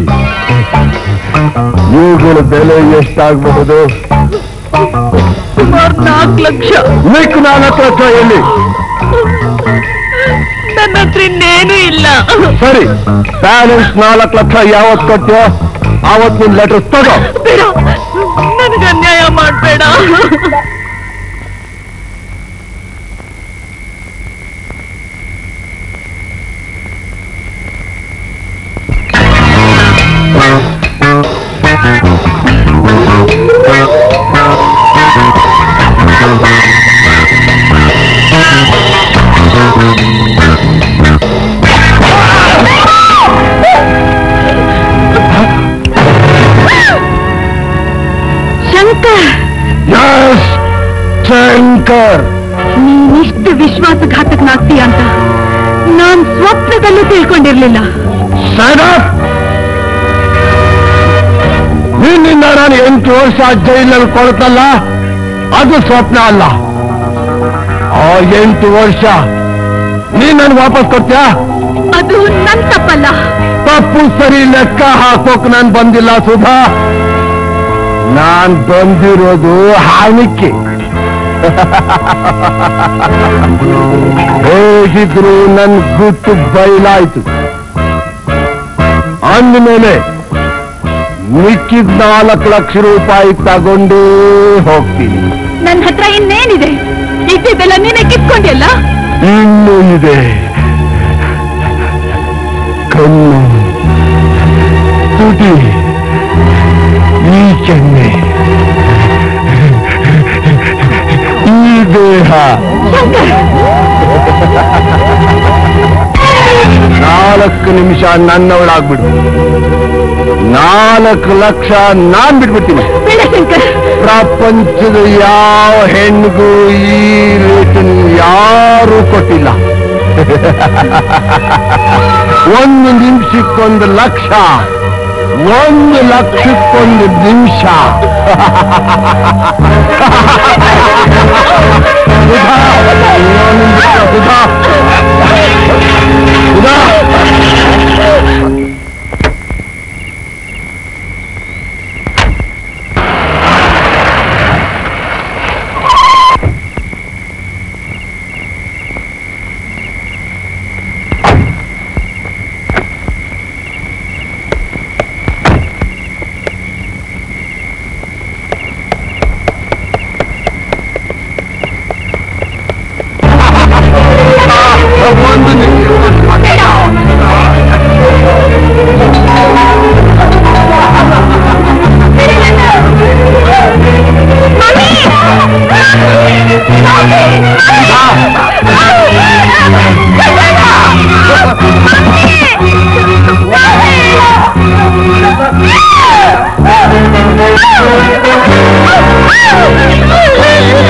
ಇವುಗಳ ಬೆಲೆ ಎಷ್ಟಾಗಬಹುದು? ಸುಮಾರು ನಾಲ್ಕು ಲಕ್ಷ. ಮಿಕ್ಕ ನಾಲ್ಕು ಲಕ್ಷ ಎಲ್ಲಿ? ನನ್ನ ಹತ್ರ ಇನ್ನೇನು ಇಲ್ಲ. ಸರಿ, ಬ್ಯಾಲೆನ್ಸ್ ನಾಲ್ಕು ಲಕ್ಷ ಯಾವತ್ತು ಕೊಟ್ಟೋ ಆವತ್ತು ನಿನ್ ಲೆಟರ್ ತಗೋ. ಬೇಡ, ನನಗೆ ಅನ್ಯಾಯ ಮಾಡಬೇಡ. ಶಂಕರ್, ಶಂಕರ್, ನೀನಿಷ್ಟು ವಿಶ್ವಾಸಘಾತಕನಾಗ್ತೀಯ ಅಂತ ನಾನ್ ಸ್ವಪ್ನದಲ್ಲೂ ತಿಳ್ಕೊಂಡಿರ್ಲಿಲ್ಲ. ನಿನ್ನಿಂದ ನಾನು ಎಂಟು ವರ್ಷ ಜೈಲಲ್ಲಿ ಕೊಡ್ತಲ್ಲ, ಅದು ಸ್ವಪ್ನ ಅಲ್ಲ. ಆ ಎಂಟು ವರ್ಷ ನೀನ್ ನನ್ ವಾಪಸ್ ಕೊಡ್ತೀಯಾ? ಅದು ನನ್ ತಪ್ಪಲ್ಲ. ತಪ್ಪು ಸರಿ ಲೆಕ್ಕ ಹಾಕೋಕ್ ನಾನ್ ಬಂದಿಲ್ಲ ಸುಧಾ. ನಾನ್ ಬಂದಿರೋದು ಹಾನಿಕೆ. ಹೇಗಿದ್ರು ನನ್ ಗುಟ್ಟು ಬಯಲಾಯ್ತು. ಅಂದಮೇಲೆ ಮಿಕ್ಕಿದ ನಾಲ್ಕು ಲಕ್ಷ ರೂಪಾಯಿ ತಗೊಂಡೇ ಹೋಗ್ತೀನಿ. ನನ್ನ ಹತ್ರ ಇನ್ನೇನಿದೆ? ಇದ್ದಿದ್ದೆಲ್ಲ ನೀನೆ ಕಿತ್ಕೊಂಡಿಯಲ್ಲ. ಇನ್ನೂ ಇದೆ. ಕಣ್ಣು, ತುಟಿ, ಈ ಕೆನ್ನೆ, ಈ ದೇಹ. ನಾಲ್ಕು ನಿಮಿಷ ನನ್ನವಳಾಗ್ಬಿಡು. ನಾಲ್ಕು ಲಕ್ಷ ನಾನ್ ಬಿಟ್ಬಿಡ್ತೀನಿ. ಬೇಡ ಶಂಕರ್. ಪ್ರಪಂಚದ ಯಾವ ಹೆಣ್ಣಿಗೂ ಈ ರೇಟನ್ ಯಾರೂ ಕೊಟ್ಟಿಲ್ಲ. ಒಂದು ನಿಮಿಷಕ್ಕೊಂದು ಲಕ್ಷ, ಒಂದು ಲಕ್ಷಕ್ಕೊಂದು ನಿಮಿಷ. ಸುಧಾ, ಸುಧಾ, ಸುಧಾ.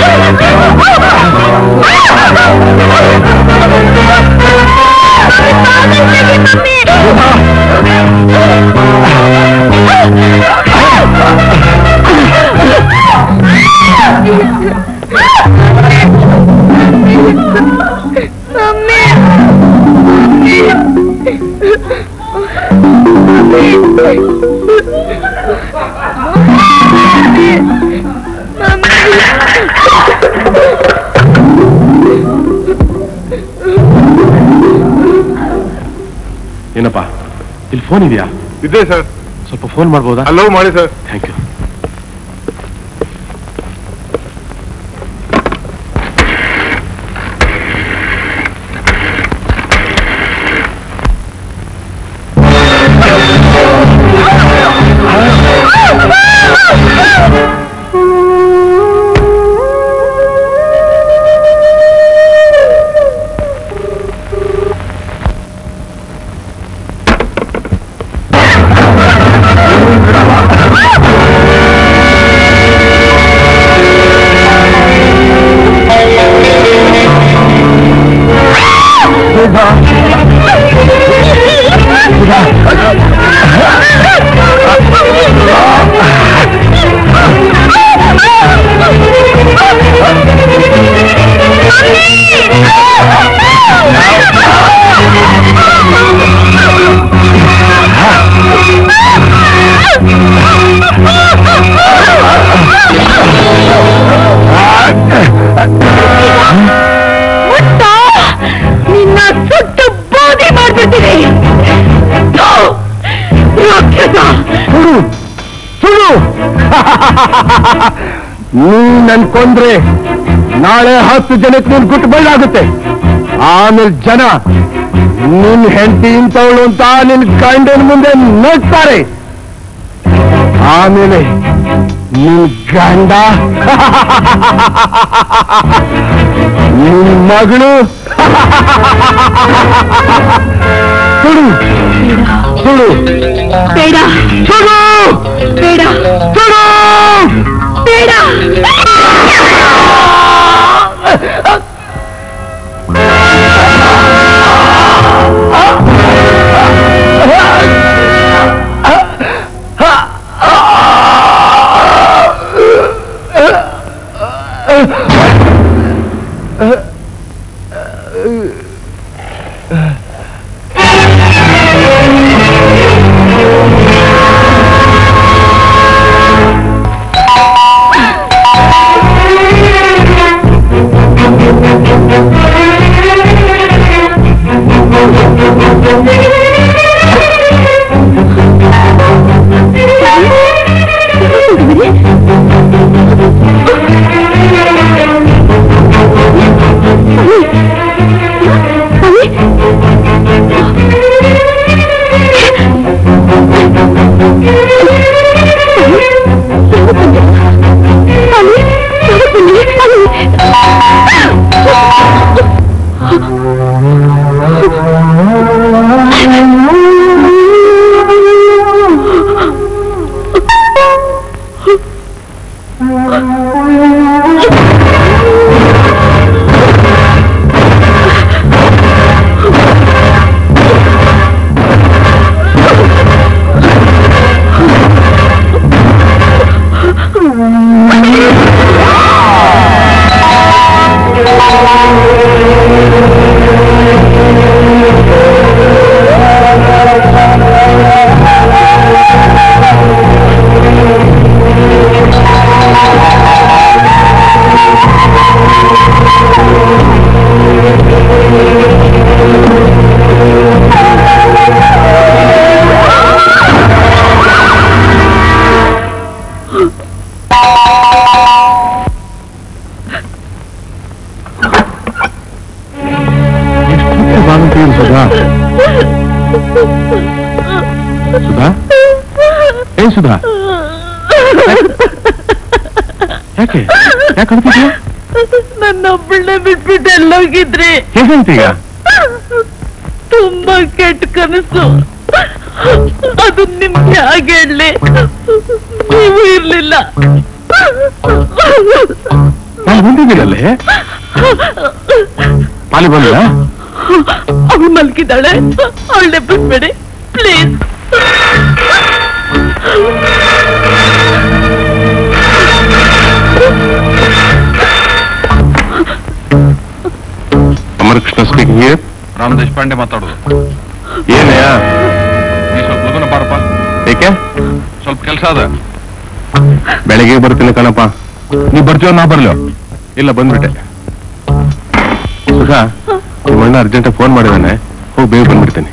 Oh, ಏನಪ್ಪ ಇಲ್ಲಿ ಫೋನ್ ಇದೆಯಾ? ಇದೆ ಸರ್. ಸ್ವಲ್ಪ ಫೋನ್ ಮಾಡ್ಬೋದಾ? ಹಲೋ ಮಾಡಿ ಸರ್. Thank you. ನಿನ್ನ ಸುಟ್ಟು ಬೋಧಿ ಮಾಡ್ಬಿಡ್ತೀನಿ. ನೀನ್ ಅನ್ಕೊಂಡ್ರೆ ನಾಳೆ ಹತ್ತು ಜನಕ್ಕೆ ನೀನ್ ಗುಟ್ಟು ಬಳ್ಳಾಗುತ್ತೆ. ಆಮೇಲೆ ಜನ ನಿನ್ ಹೆಂಡತಿ ಇಂಥವಳು ಅಂತ ನಿನ್ ಗಂಡನ ಮುಂದೆ ನೋಡ್ತಾರೆ. ಆಮೇಲೆ ನಿನ್ ಗಂಡ ನಿನ್ ಮಗಳು ಸುಡು ಸುಡು ಬೇಡ ಸುಡು ಬೇಡ ಸುಡು ಬೇಡ. ಸುಧಾ ಏ ಸುಧಾ ಯಾಕೆ ಯಾಕೆ ಅಳ್ತಿದ್ಯಾ? ನನ್ನೊಬ್ಬಳನ್ನೇ ಬಿಟ್ಬಿಟ್ಟು ಎಲ್ಲೋಗಿದ್ರಿ? ಹೇಗಂತೀಗ? ತುಂಬಾ ಕೆಟ್ಟ ಕನಸು. ಅದು ನಿಮ್ಗೆ ಹಾಗೆ ಹೇಳಿ ನೀವು ಇರ್ಲಿಲ್ಲ. ನಾನು ಬಂದಿದ್ದೀರಲ್ಲೇ ಪಾಲಿ ಬಂದ ಅವಳು ಮಲ್ಗಿದ್ದಾಳೆ, ಅವಳು ನೆಪ್ಪಿಸ್ಬೇಡಿ please. Speaking here. Ram Deshpande ಮಾತಾಡೋದು. ಏನಯ್ಯ? ನೀ ಸ್ವಲ್ಪ ಲಗುನ ಬಾರಪ್ಪ. ಏಕೆ? ಸ್ವಲ್ಪ ಕೆಲಸ ಅದ. ಬೆಳಗ್ಗೆ ಬರ್ತೀನಿ ಕಣಪ್ಪ. ನೀ ಬರ್ತೀವ ನಾ ಬರ್ಲೋ? ಇಲ್ಲ, ಬಂದ್ಬಿಟ್ಟೆ. ಸುಖಾ, ನಿಮ್ಮ ಅಣ್ಣ ಅರ್ಜೆಂಟಾಗಿ ಫೋನ್ ಮಾಡಿದಾನೆ, ಹೋಗಿ ಬೇಗ ಬಂದ್ಬಿಡ್ತೇನೆ.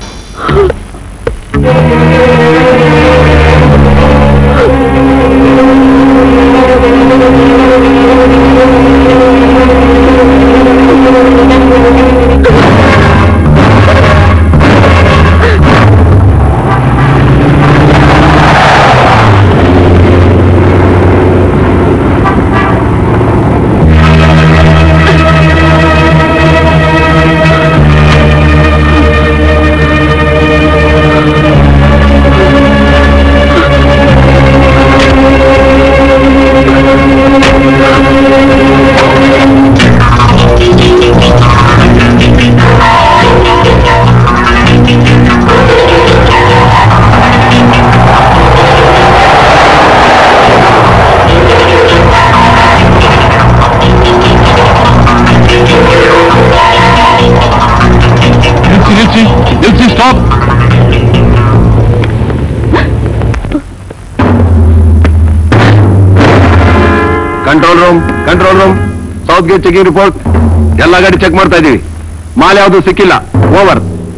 Control room, control room, south gate checking report. ಎಲ್ಲ ಗಾಡಿ ಚೆಕ್ ಮಾಡ್ತಾ ಇದೀವಿ. ಮಾಲ್ ಯಾವುದು ಸಿಕ್ಕಿಲ್ಲ. ಓವರ್.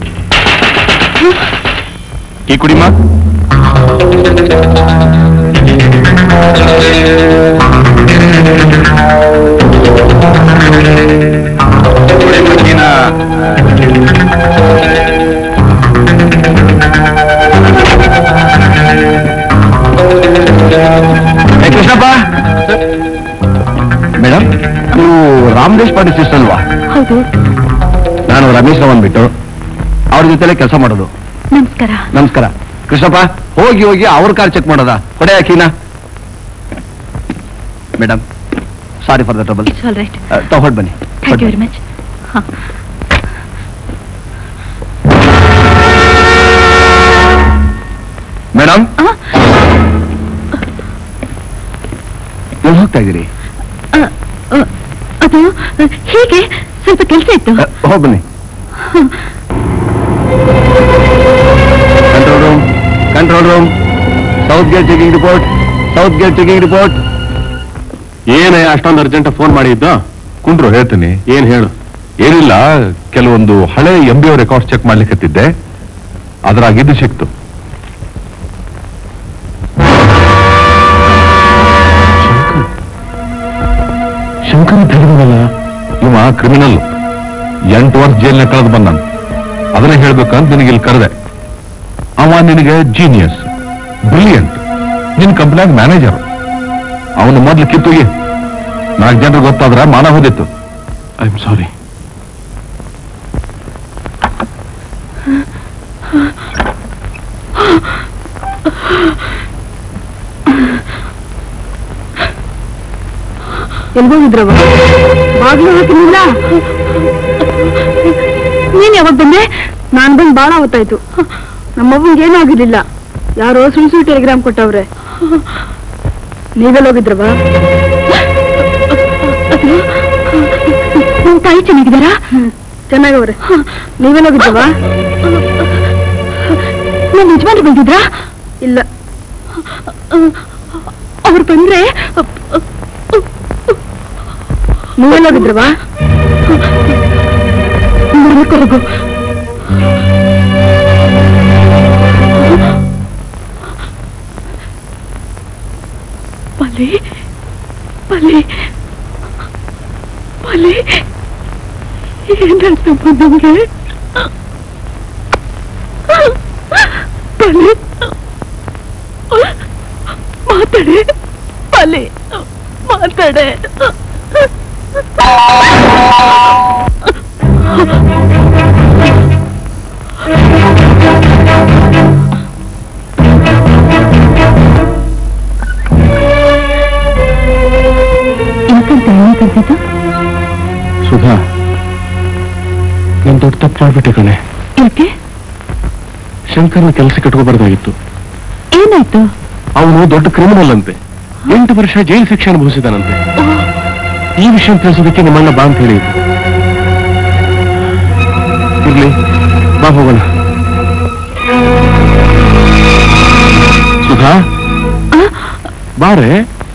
ಈ ಕುಡಿಮಾ. ಕೃಷ್ಣಪ್ಪ, ಮೇಡಮ್, ನೀವು ರಾಮ್ ದೇಶಪಾಂಡೆ ಸಿಸ್ಟರ್ ಅಲ್ವಾ? ಹೌದು. ನಾನು ರಮೇಶ್ ರಾವ್ ಅಂದ್ಬಿಟ್ಟು ಅವ್ರ ಜೊತೆಲೆ ಕೆಲಸ ಮಾಡೋದು. ನಮಸ್ಕಾರ. ನಮಸ್ಕಾರ. ಕೃಷ್ಣಪ್ಪ, ಹೋಗಿ ಹೋಗಿ ಅವ್ರ ಕಾರ್ ಚೆಕ್ ಮಾಡೋದ? ಹೊಡೆ ಹಾಕಿನಾ? Madam, sorry for the trouble. It's all right. ತಗೊಂಡು ಬನ್ನಿ. Thank you very much. Madam, ಎಲ್ಲಿ ಹೋಗ್ತಾ ಇದ್ದೀರಿ? ಅದು ಹೀಗೆ ಸ್ವಲ್ಪ ಕೆಲಸ ಇತ್ತು. ಹೋಗಿ ಬನ್ನಿ. Control room, control room, south gate checking report, south gate checking report. ಏನೇ ಅಷ್ಟೊಂದು ಅರ್ಜೆಂಟ್ ಫೋನ್ ಮಾಡಿದ್ದ? ಕುಂಡ್ರು ಹೇಳ್ತೀನಿ. ಏನ್ ಹೇಳು. ಏನಿಲ್ಲ, ಕೆಲವೊಂದು ಹಳೆ ಎಂ ಬಿ ರೆಕಾರ್ಡ್ ಚೆಕ್ ಮಾಡ್ಲಿಕ್ಕತ್ತಿದ್ದೆ, ಅದ್ರಾಗಿದ್ದು ಸಿಕ್ತು. ಶಂಕರ್ ತಿಳಿದಲ್ಲ, ಇವ ಕ್ರಿಮಿನಲ್. ಎಂಟು ವರ್ಷ ಜೈಲ್ನ ಕಳೆದು ಬಂದಾನ. ಅದನ್ನ ಹೇಳ್ಬೇಕಂತ ನಿನಗೆ ಇಲ್ಲಿ ಕರೆದೆ. ಅವ ನಿನಗೆ ಜೀನಿಯಸ್, ಬ್ರಿಲಿಯಂಟ್, ನಿನ್ ಕಂಪ್ನಿಯಾಗ ಮ್ಯಾನೇಜರ್. ಅವನು ಮೊದ್ಲು ಕಿತ್ತುಗಿ ನಾಲ್ಕು ಜನರು ಗೊತ್ತಾದ್ರ ಮಾನ ಹೋದಿತ್ತು. ಐ ಆಮ್ ಸಾರಿ. ಎಲ್ಗೋಗಿದ್ರವ? ಬಾಗ್ಲು ಹಾಕಿನಿಲ್ಲ. ನೀನ್ ಯಾವಾಗ ಬಂದೆ? ನಾನ್ ಬಂದ್ ಬಾಳ ಹೊತ್ತಾಯ್ತು. ನಮ್ಮವ್ವನ್ಗೆ ಏನೂ ಆಗಿರ್ಲಿಲ್ಲ. ಯಾರೋ ಸುಳ್ ಸುಳ್ ಟೆಲಿಗ್ರಾಮ್ ಕೊಟ್ಟವ್ರೆ. ನೀವೆಲ್ಲ ಹೋಗಿದ್ರವ? ನಿಮ್ ತಾಯಿ ಚೆನ್ನಾಗಿದ್ದಾರಾ? ಚೆನ್ನಾಗವ್ರೆ. ನೀವೆಲ್ಲ ಹೋಗಿದ್ರವ? ನನ್ ಯಜಮಾನ್ರು ಬಂದಿದ್ರಾ? ಇಲ್ಲ. ಅವ್ರು ಬಂದ್ರೆ ನೀವೆಲ್ಲ ಹೋಗಿದ್ರವಾ? ಕೊರಗು. ಪಲಿ ಪಲಿ ಪಲಿ ಏನಾಯ್ತಪ್ಪ ನಿಮ್ಗೆ? ಪಲಿ ಮಾತಾಡೆ. ಪಲಿ ಮಾತಾಡೆ. ಸುಧಾ, ನಾನು ದೊಡ್ಡ ತಪ್ಪು ಮಾಡ್ಬಿಟ್ಟೆ ಕಣೆ. ಯಾಕೆ? ಶಂಕರ್ನ ಕೆಲಸ ಕಟ್ಕೋಬಾರ್ದಾಗಿತ್ತು. ಏನಾಯ್ತು? ಅವನು ದೊಡ್ಡ ಕ್ರಿಮಿನಲ್ ಅಂತೆ. ಎಂಟು ವರ್ಷ ಜೈಲು ಶಿಕ್ಷೆ ಅನುಭವಿಸಿದಾನಂತೆ. ಈ ವಿಷಯ ತಿಳಿಸೋದಕ್ಕೆ ನಿಮ್ಮಣ್ಣ ಬಾ ಅಂತ ಹೇಳಿದ್ರು. ಇರ್ಲಿ, ಬಾ ಹೋಗೋಣ. ಸುಧಾ ಬಾರೆ.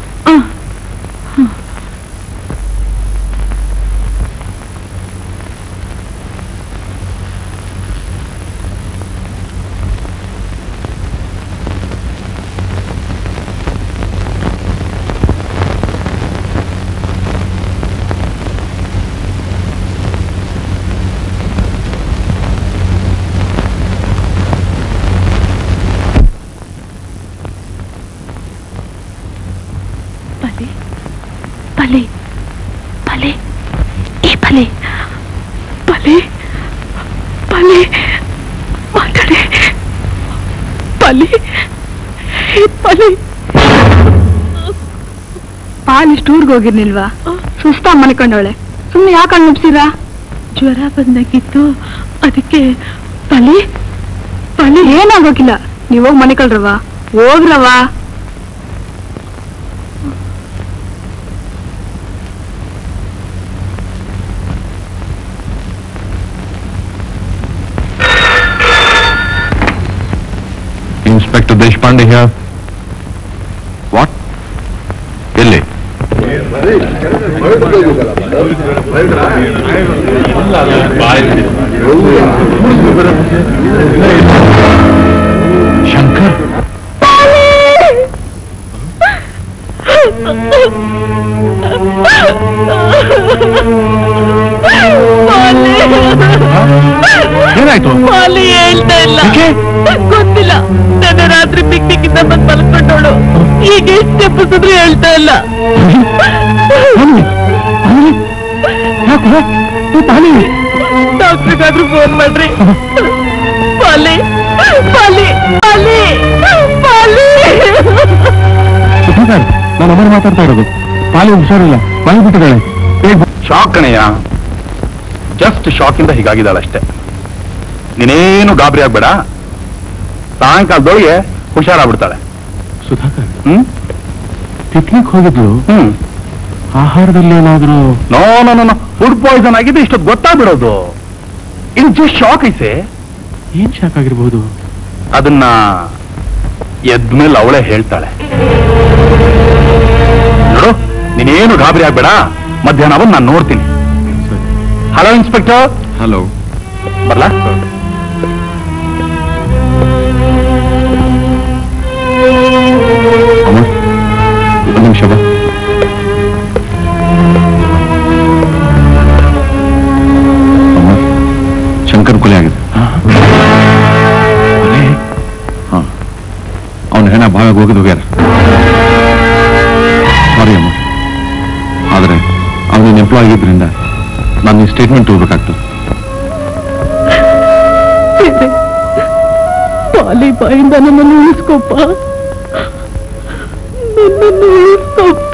ಭಲೆ ಭಲೆ ಈ ಭಲೆ ಭಲೆ ಭಲೆ ಮಾತಾಡೆ ಭಲೆ ಭಲೆ. ಪಾಲ್ ಇಷ್ಟು ಊರ್ಗ್ ಹೋಗಿರ್ನಿಲ್ವಾ? ಸುಸ್ತ ಮನ್ಕೊಂಡವಳೆ, ಸುಮ್ಮನೆ ಯಾಕೆ ಅನ್ನಿಸ್ತೀರಾ? ಜ್ವರ ಬಂದಾಗಿತ್ತು, ಅದಕ್ಕೆ ಭಲೆ ಭಲೆ. ಏನಾಗೋಗಿಲ್ಲ, ನೀವೋಗ್ ಮನಿಕಳ್ರವ, ಹೋಗ್ರವ. Inspector Deshpande here. What? ಎಲ್ಲಿ? ಶಂಕರ್. ಏನಾಯ್ತು? ಮಾಲಿ ಹೇಳ್ತಾ ಇಲ್ಲ, ಗೊತ್ತಿಲ್ಲ. ನನ್ನ ರಾತ್ರಿ ಪಿಕ್ನಿಕ್ ಇಂದ ಬಂದು ಮಲ್ಕೊಂಡವಳು, ಈಗ ಎಷ್ಟು ಎಪ್ಪಿಸಿದ್ರು ಹೇಳ್ತಾ ಇಲ್ಲ. ಡಾಕ್ಟ್ರಿಗಾದ್ರೂ ಫೋನ್ ಮಾಡ್ರಿ. ಪಾಲಿ ಪಾಲಿ ಪಾಲಿ ಪಾಲಿ. ನಾನು ಅಮರ್ ಮಾತಾಡ್ತಾ ಇರೋದು. ಪಾಲಿ ಹುಷಾರಿಲ್ಲ, ಮನೆ ಬಿಟ್ಟಿದ್ದಾಳೆ. ಶಾಕ್ ಕಣಯ್ಯ, ಜಸ್ಟ್ ಶಾಕ್ ಇಂದ ಹೀಗಾಗಿದ್ದಾಳಷ್ಟೇ. ನೀನೇನು ಗಾಬರಿ ಆಗ್ಬೇಡ, ಸಾಯಂಕಾಲದೊಳಗೆ ಹುಷಾರಾಗ್ಬಿಡ್ತಾಳೆ. ಸುಧಾಕರ್ ಹ್ಮ್ ಪಿಕ್ನಿಕ್ ಹೋಗಿದ್ರು, ಹ್ಮ್ ಆಹಾರದಲ್ಲಿ ಏನಾದ್ರು? No no no food poison ಆಗಿದೆ, ಇಷ್ಟೊತ್ತು ಗೊತ್ತಾಗ್ಬಿಡೋದು. ಇದು ಜಸ್ಟ್ ಶಾಕ್ ಐಸೆ. ಏನ್ ಶಾಕ್ ಆಗಿರ್ಬೋದು? ಅದನ್ನ ಎದ್ಮೇಲೆ ಅವಳೇ ಹೇಳ್ತಾಳೆ. ನೋಡು, ನೀನೇನು ಗಾಬರಿ ಆಗ್ಬೇಡ, ಮಧ್ಯಾಹ್ನ ಅವನ್ ನಾನು ನೋಡ್ತೀನಿ. Hello inspector. ಹಲೋ, ಬರ್ಲಾ? ಒಂದು ನಿಮಿಷ ಬಾ. ಶಂಕರ್ ಕೊಲೆ ಆಗಿದೆ. ಹಾ, ಅವನ ಹೆಣ ಭಾಗ ಹೋಗಿದ್ದು ಹೋಗ್ಯಾರ. ಸಾರಿ ಅಮ್ಮ, ಆದ್ರೆ ಅವನ ಎಂಪ್ಲಾಯ್ ಆಗಿದ್ರಿಂದ ನಾನು ಈ ಸ್ಟೇಟ್ಮೆಂಟ್ ತಗೋಬೇಕಾಗ್ತದೆ. ಪಾಲಿ ಬಾಯಿಂದ ನಮ್ಮನ್ನು ಉಳಿಸ್ಕೊಪ್ಪ, ನನ್ನನ್ನು ಉಳಿಸ್ಕೊಪ್ಪ.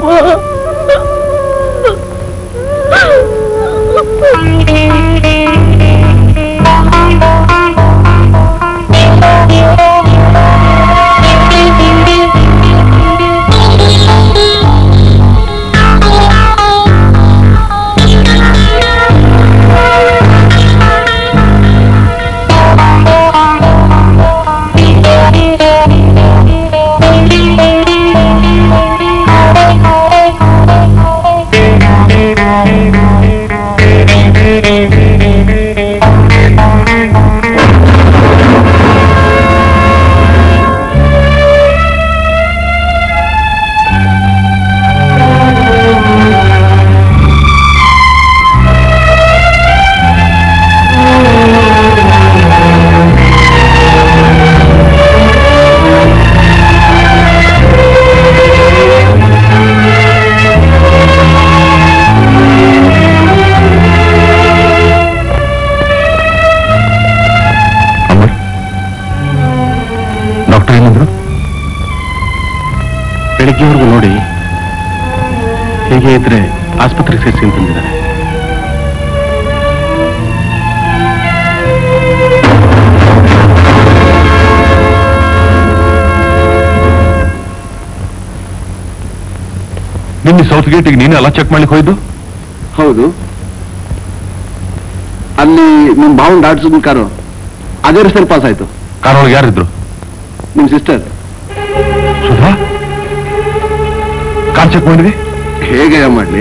ಬೆಳಗ್ಗೆವರೆಗೂ ನೋಡಿ ಹೀಗೆ ಇದ್ರೆ ಆಸ್ಪತ್ರೆಗೆ ಸೇರಿಸಿ ಅಂತಂದಿದ್ದಾರೆ. ನಿನ್ನೆ ಸೌತ್ ಗೇಟಿಗೆ ನೀನೇ ಅಲ್ಲ ಚೆಕ್ ಮಾಡ್ಲಿಕ್ಕೆ ಹೋಯ್ದು? ಹೌದು. ಅಲ್ಲಿ ನಿಮ್ ಬಾವನ್ ದಾಟ್ಸಿದ ಕಾರು ಅದೇ ರಸ್ತೆಯಲ್ಲಿ ಪಾಸ್ ಆಯ್ತು. ಕಾರ್ ಒಳಗೆ ಯಾರಿದ್ರು? ನಿಮ್ ಸಿಸ್ಟರ್. ಸುಧಾ, ಕಾರ್ ಚೆಕ್ ಮಾಡಿದ್ವಿ. ಹೇಗೆ ಮಾಡ್ಲಿ?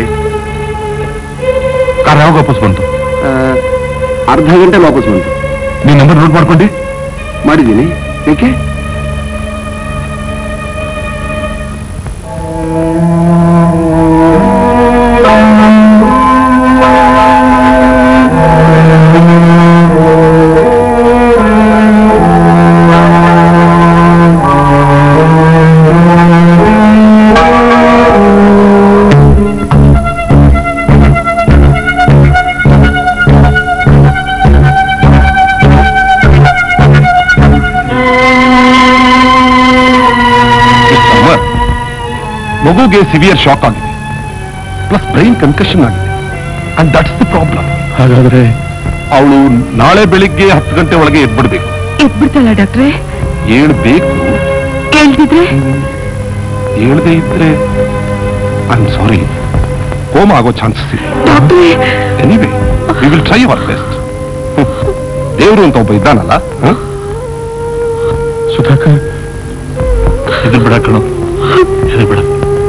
ಕಾರ್ ಯಾವಾಗ ವಾಪಸ್ ಬಂತು? ಅರ್ಧ ಗಂಟೆ ವಾಪಸ್ ಬಂತು. ನೀನ್ ನಂಬರ್ ನೋಟ್ ಮಾಡ್ಕೊಂಡಿ? ಮಾಡಿದ್ದೀನಿ. ಏಕೆ? ಮಗುಗೆ ಸಿವಿಯರ್ ಶಾಕ್ ಆಗಿದೆ, ಪ್ಲಸ್ ಬ್ರೈನ್ ಕನ್ಕಷನ್ ಆಗಿದೆ. And that's the problem. ಹಾಗಾದ್ರೆ ಅವಳು ನಾಳೆ ಬೆಳಿಗ್ಗೆ ಹತ್ತು ಗಂಟೆ ಒಳಗೆ ಎದ್ಬಿಡ್ಬೇಕು. ಎದ್ಬಿಡ್ತಲ್ಲ ಡಾಕ್ಟ್ರೆ? ಹೇಳ್ಬೇಕು. ಹೇಳ್ತಿದ್ರೆ? ಹೇಳ್ದೇ ಇದ್ರೆ ಐ ಆಮ್ ಸಾರಿ, ಕೋಮಾ ಆಗೋ ಚಾನ್ಸಸ್ ಇದೆ. Anyway we will try our best. ದೇವರು ಅಂತ ಒಬ್ಬ ಇದ್ದಾನಲ್ಲ. ಸುಧಾಕರ್, ಎದುರು ಬಿಡ ಕಣೋ, ಎದುರು ಬಿಡ.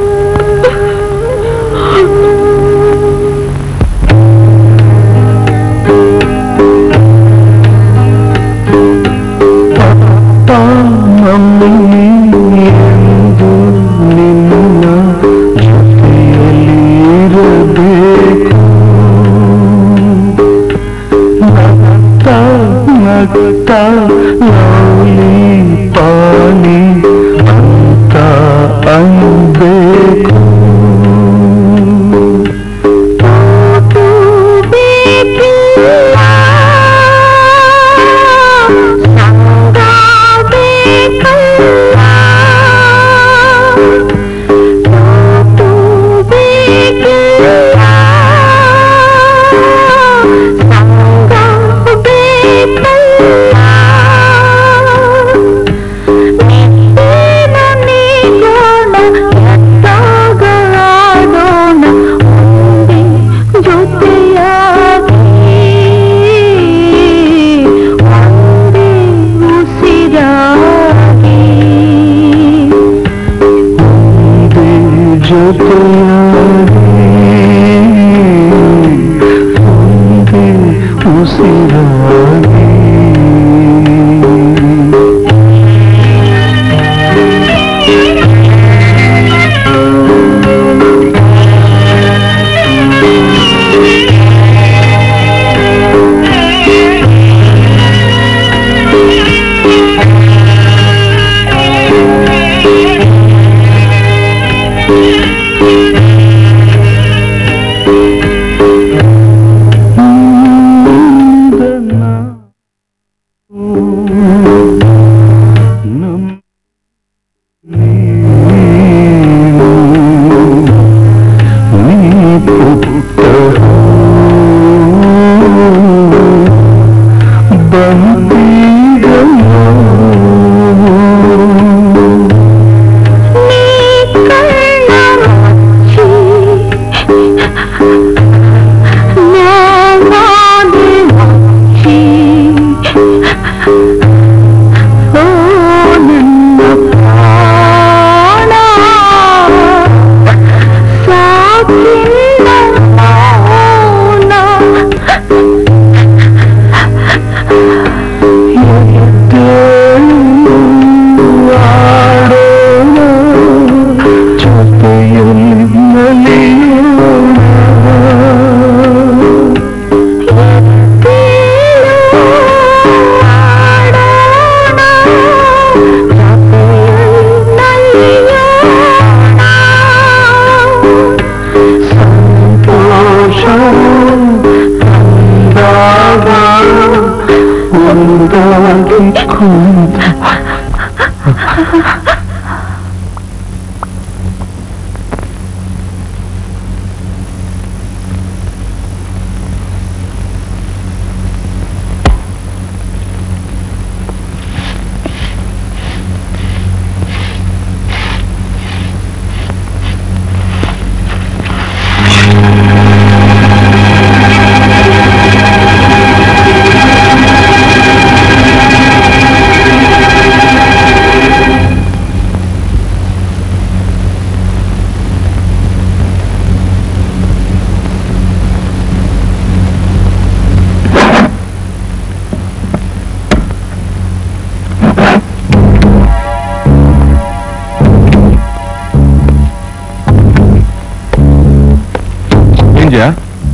ಪಾನಿ ಅಂತ ಅನ್ಬೇಕು. ಸಂಗ ಇದೆಯಾ?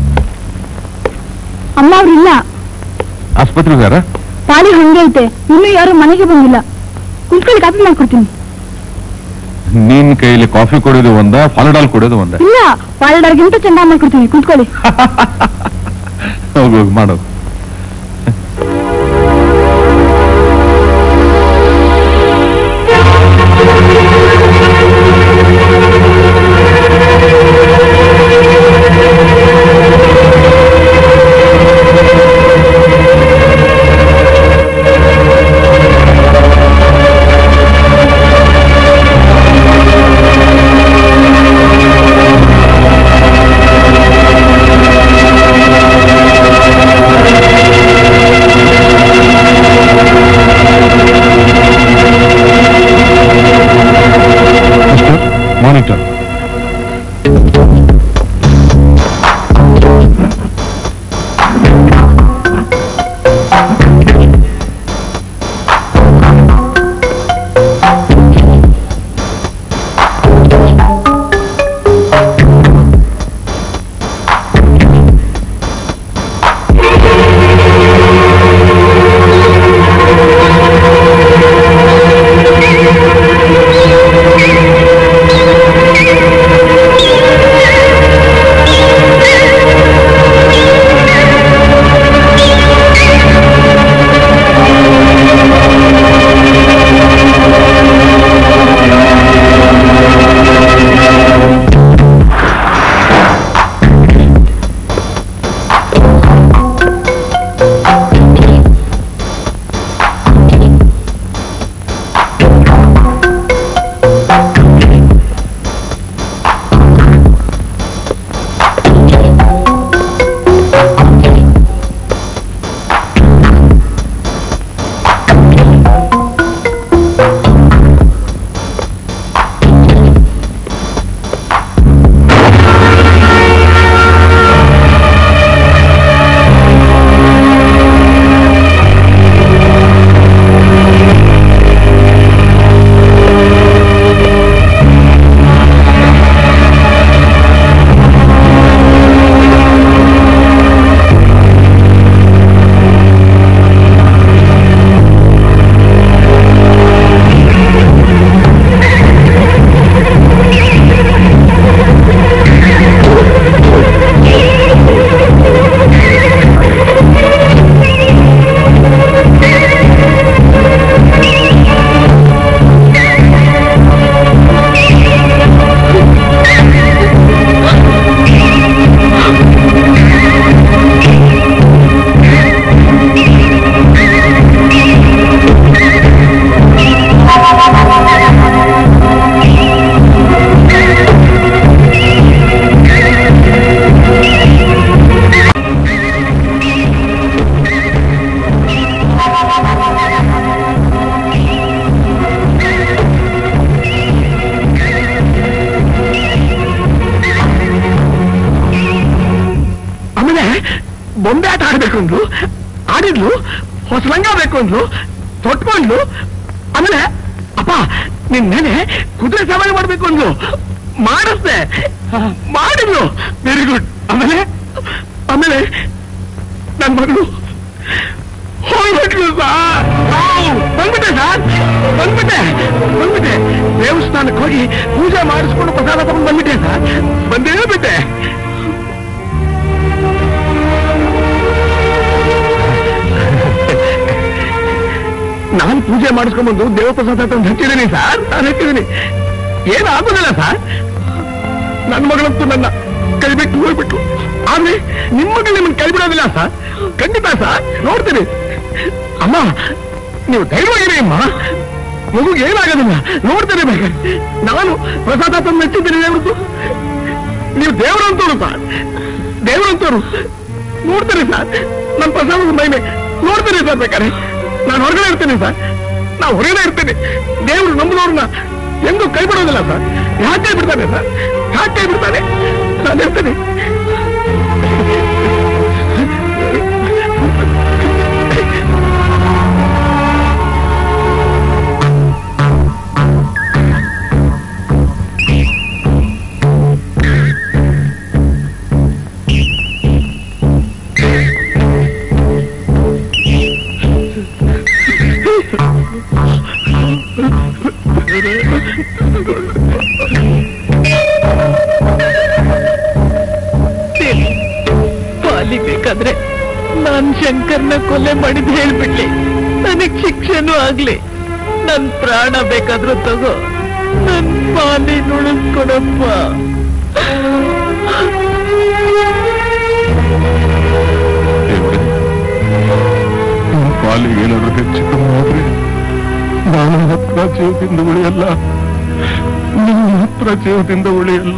ಅಮ್ಮ ಅವ್ರಿಲ್ಲ. ಆಸ್ಪತ್ರೆ ಹೋಗ್ಯಾರ? ಪಾಳಿ ಹಂಗೆ ಐತೆ, ಇನ್ನೂ ಯಾರು ಮನೆಗೆ ಬಂದಿಲ್ಲ. ಕುಂತ್ಕೊಳ್ಳಿ, ಕಾಫಿ ಮಾಡ್ಕೊಡ್ತೀನಿ. ನೀನ್ ಕೈಯಲ್ಲಿ ಕಾಫಿ ಕೊಡೋದು ಒಂದ, ಫಾಲಡಾಲ್ ಕೊಡೋದು ಒಂದ? ಇಲ್ಲ, ಪಾಲಡಾರ್ಗಿಂತ ಚೆನ್ನಾಗಿ ಮಾಡ್ಕೊಡ್ತೀನಿ, ಕುಂತ್ಕೊಳ್ಳಿ. ಹೋಗಿ ಹೋಗಿ ಮಾಡೋದು. ಬೊಂಬೆ ಆಟ ಆಡ್ಬೇಕು ಅಂದ್ರು, ಆಡಿದ್ಲು. ಹೊಸ ಲಂಗ ಬೇಕು ಅಂದ್ರು, ತೊಟ್ಕೊಂಡ್ಲು. ಆಮೇಲೆ ಅಪ್ಪ ನಿನ್ನೆ ಕುದುರೆ ಸವಾರಿ ಮಾಡ್ಬೇಕು ಅಂದ್ರು, ಮಾಡಿಸ್ದೆ, ಮಾಡಿದ್ಲು. Very good. ಆಮೇಲೆ ಆಮೇಲೆ ನನ್ ಮಗಳು ಹೋಗ್ಬಿಟ್ಲು ಸಾರ್. ಬಂದ್ಬಿಟ್ಟೆ ಸಾರ್, ಬಂದ್ಬಿಟ್ಟೆ ಬಂದ್ಬಿಟ್ಟೆ ದೇವಸ್ಥಾನಕ್ಕೆ ಹೋಗಿ ಪೂಜೆ ಮಾಡಿಸ್ಕೊಂಡು ಪ್ರಸಾದ ತಗೊಂಡು ಬಂದ್ಬಿಟ್ಟೆ ಸಾರ್. ಬಂದೇ ಬಿಟ್ಟೆ. ನಾನು ಪೂಜೆ ಮಾಡಿಸ್ಕೊಂಡ್ಬಂದು ದೇವಪ್ರಸಾದ ತಂದು ಹಚ್ಚಿದ್ದೀನಿ ಸರ್, ನಾನು ಹಚ್ಚಿದ್ದೀನಿ. ಏನಾಗುದಿಲ್ಲ ಸರ್. ನನ್ನ ಮಗಳಂತೂ ನನ್ನ ಕೈ ಬಿಟ್ಟು ಹೋಗ್ಬಿಟ್ಟು, ಆದ್ರೆ ನಿಮ್ಮ ಮಗಳು ನಿಮ್ಮನ್ನು ಕೈ ಬಿಡೋದಿಲ್ಲ ಸರ್, ಖಂಡಿತ ಸರ್. ನೋಡ್ತೀನಿ ಅಮ್ಮ, ನೀವು ಧೈರ್ಯವಾಗಿರಿ ಅಮ್ಮ, ಮಗುಗೆ ಏನಾಗೋದಿಲ್ಲ. ನೋಡ್ತೀನಿ ಬೇಕಾದ್ರೆ ನಾನು ಪ್ರಸಾದ ತಂದು ಹಚ್ಚಿದ್ದೀನಿ ದೇವ್ರದ್ದು. ನೀವು ದೇವರಂತವ್ರು ಸರ್, ದೇವರಂತವ್ರು. ನೋಡ್ತೀನಿ ಸರ್ ನನ್ನ ಪ್ರಸಾದದ ಮಹಿಮೆ ನೋಡ್ತೀನಿ ಸರ್. ಬೇಕಾದ್ರೆ ನಾನು ಹೊರಗಡೆ ಇರ್ತೀನಿ ಸರ್, ನಾವು ಹೊರಗಡೆ ಇರ್ತೀನಿ. ದೇವರು ನಂಬುದವ್ರನ್ನ ಎಂದೂ ಕೈ ಬಿಡೋದಿಲ್ಲ ಸರ್. ಯಾಕೆ ಕೈ ಬಿಡ್ತಾನೆ ಸರ್, ಯಾಕೆ ಕೈ ಬಿಡ್ತಾನೆ? ನಾನು ಇರ್ತೀನಿ. ಸಾಯ್ಬೇಕಾದ್ರೆ ನಾನ್ ಶಂಕರ್ನ ಕೊಲೆ ಮಾಡಿದ್ ಹೇಳ್ಬಿಡ್ಲಿ, ನನಗ್ ಶಿಕ್ಷೆನೂ ಆಗ್ಲಿ. ನನ್ ಪ್ರಾಣ ಬೇಕಾದ್ರೂ ತಗೋ, ನನ್ ಪಾಲಿ ನುಳಿಸ್ಕೊಡಪ್ಪ. ಪಾಲಿಗೆ ಏನಾದ್ರು ಹೆಚ್ಚು ಕಮ್ಮಿ ಆದ್ರೆ ನಾನು ಹತ್ರ ಜೀವದಿಂದ ಉಳಿಯಲ್ಲ, ನಿಮ್ಮ ಹತ್ರ ಜೀವದಿಂದ ಉಳಿಯಲ್ಲ.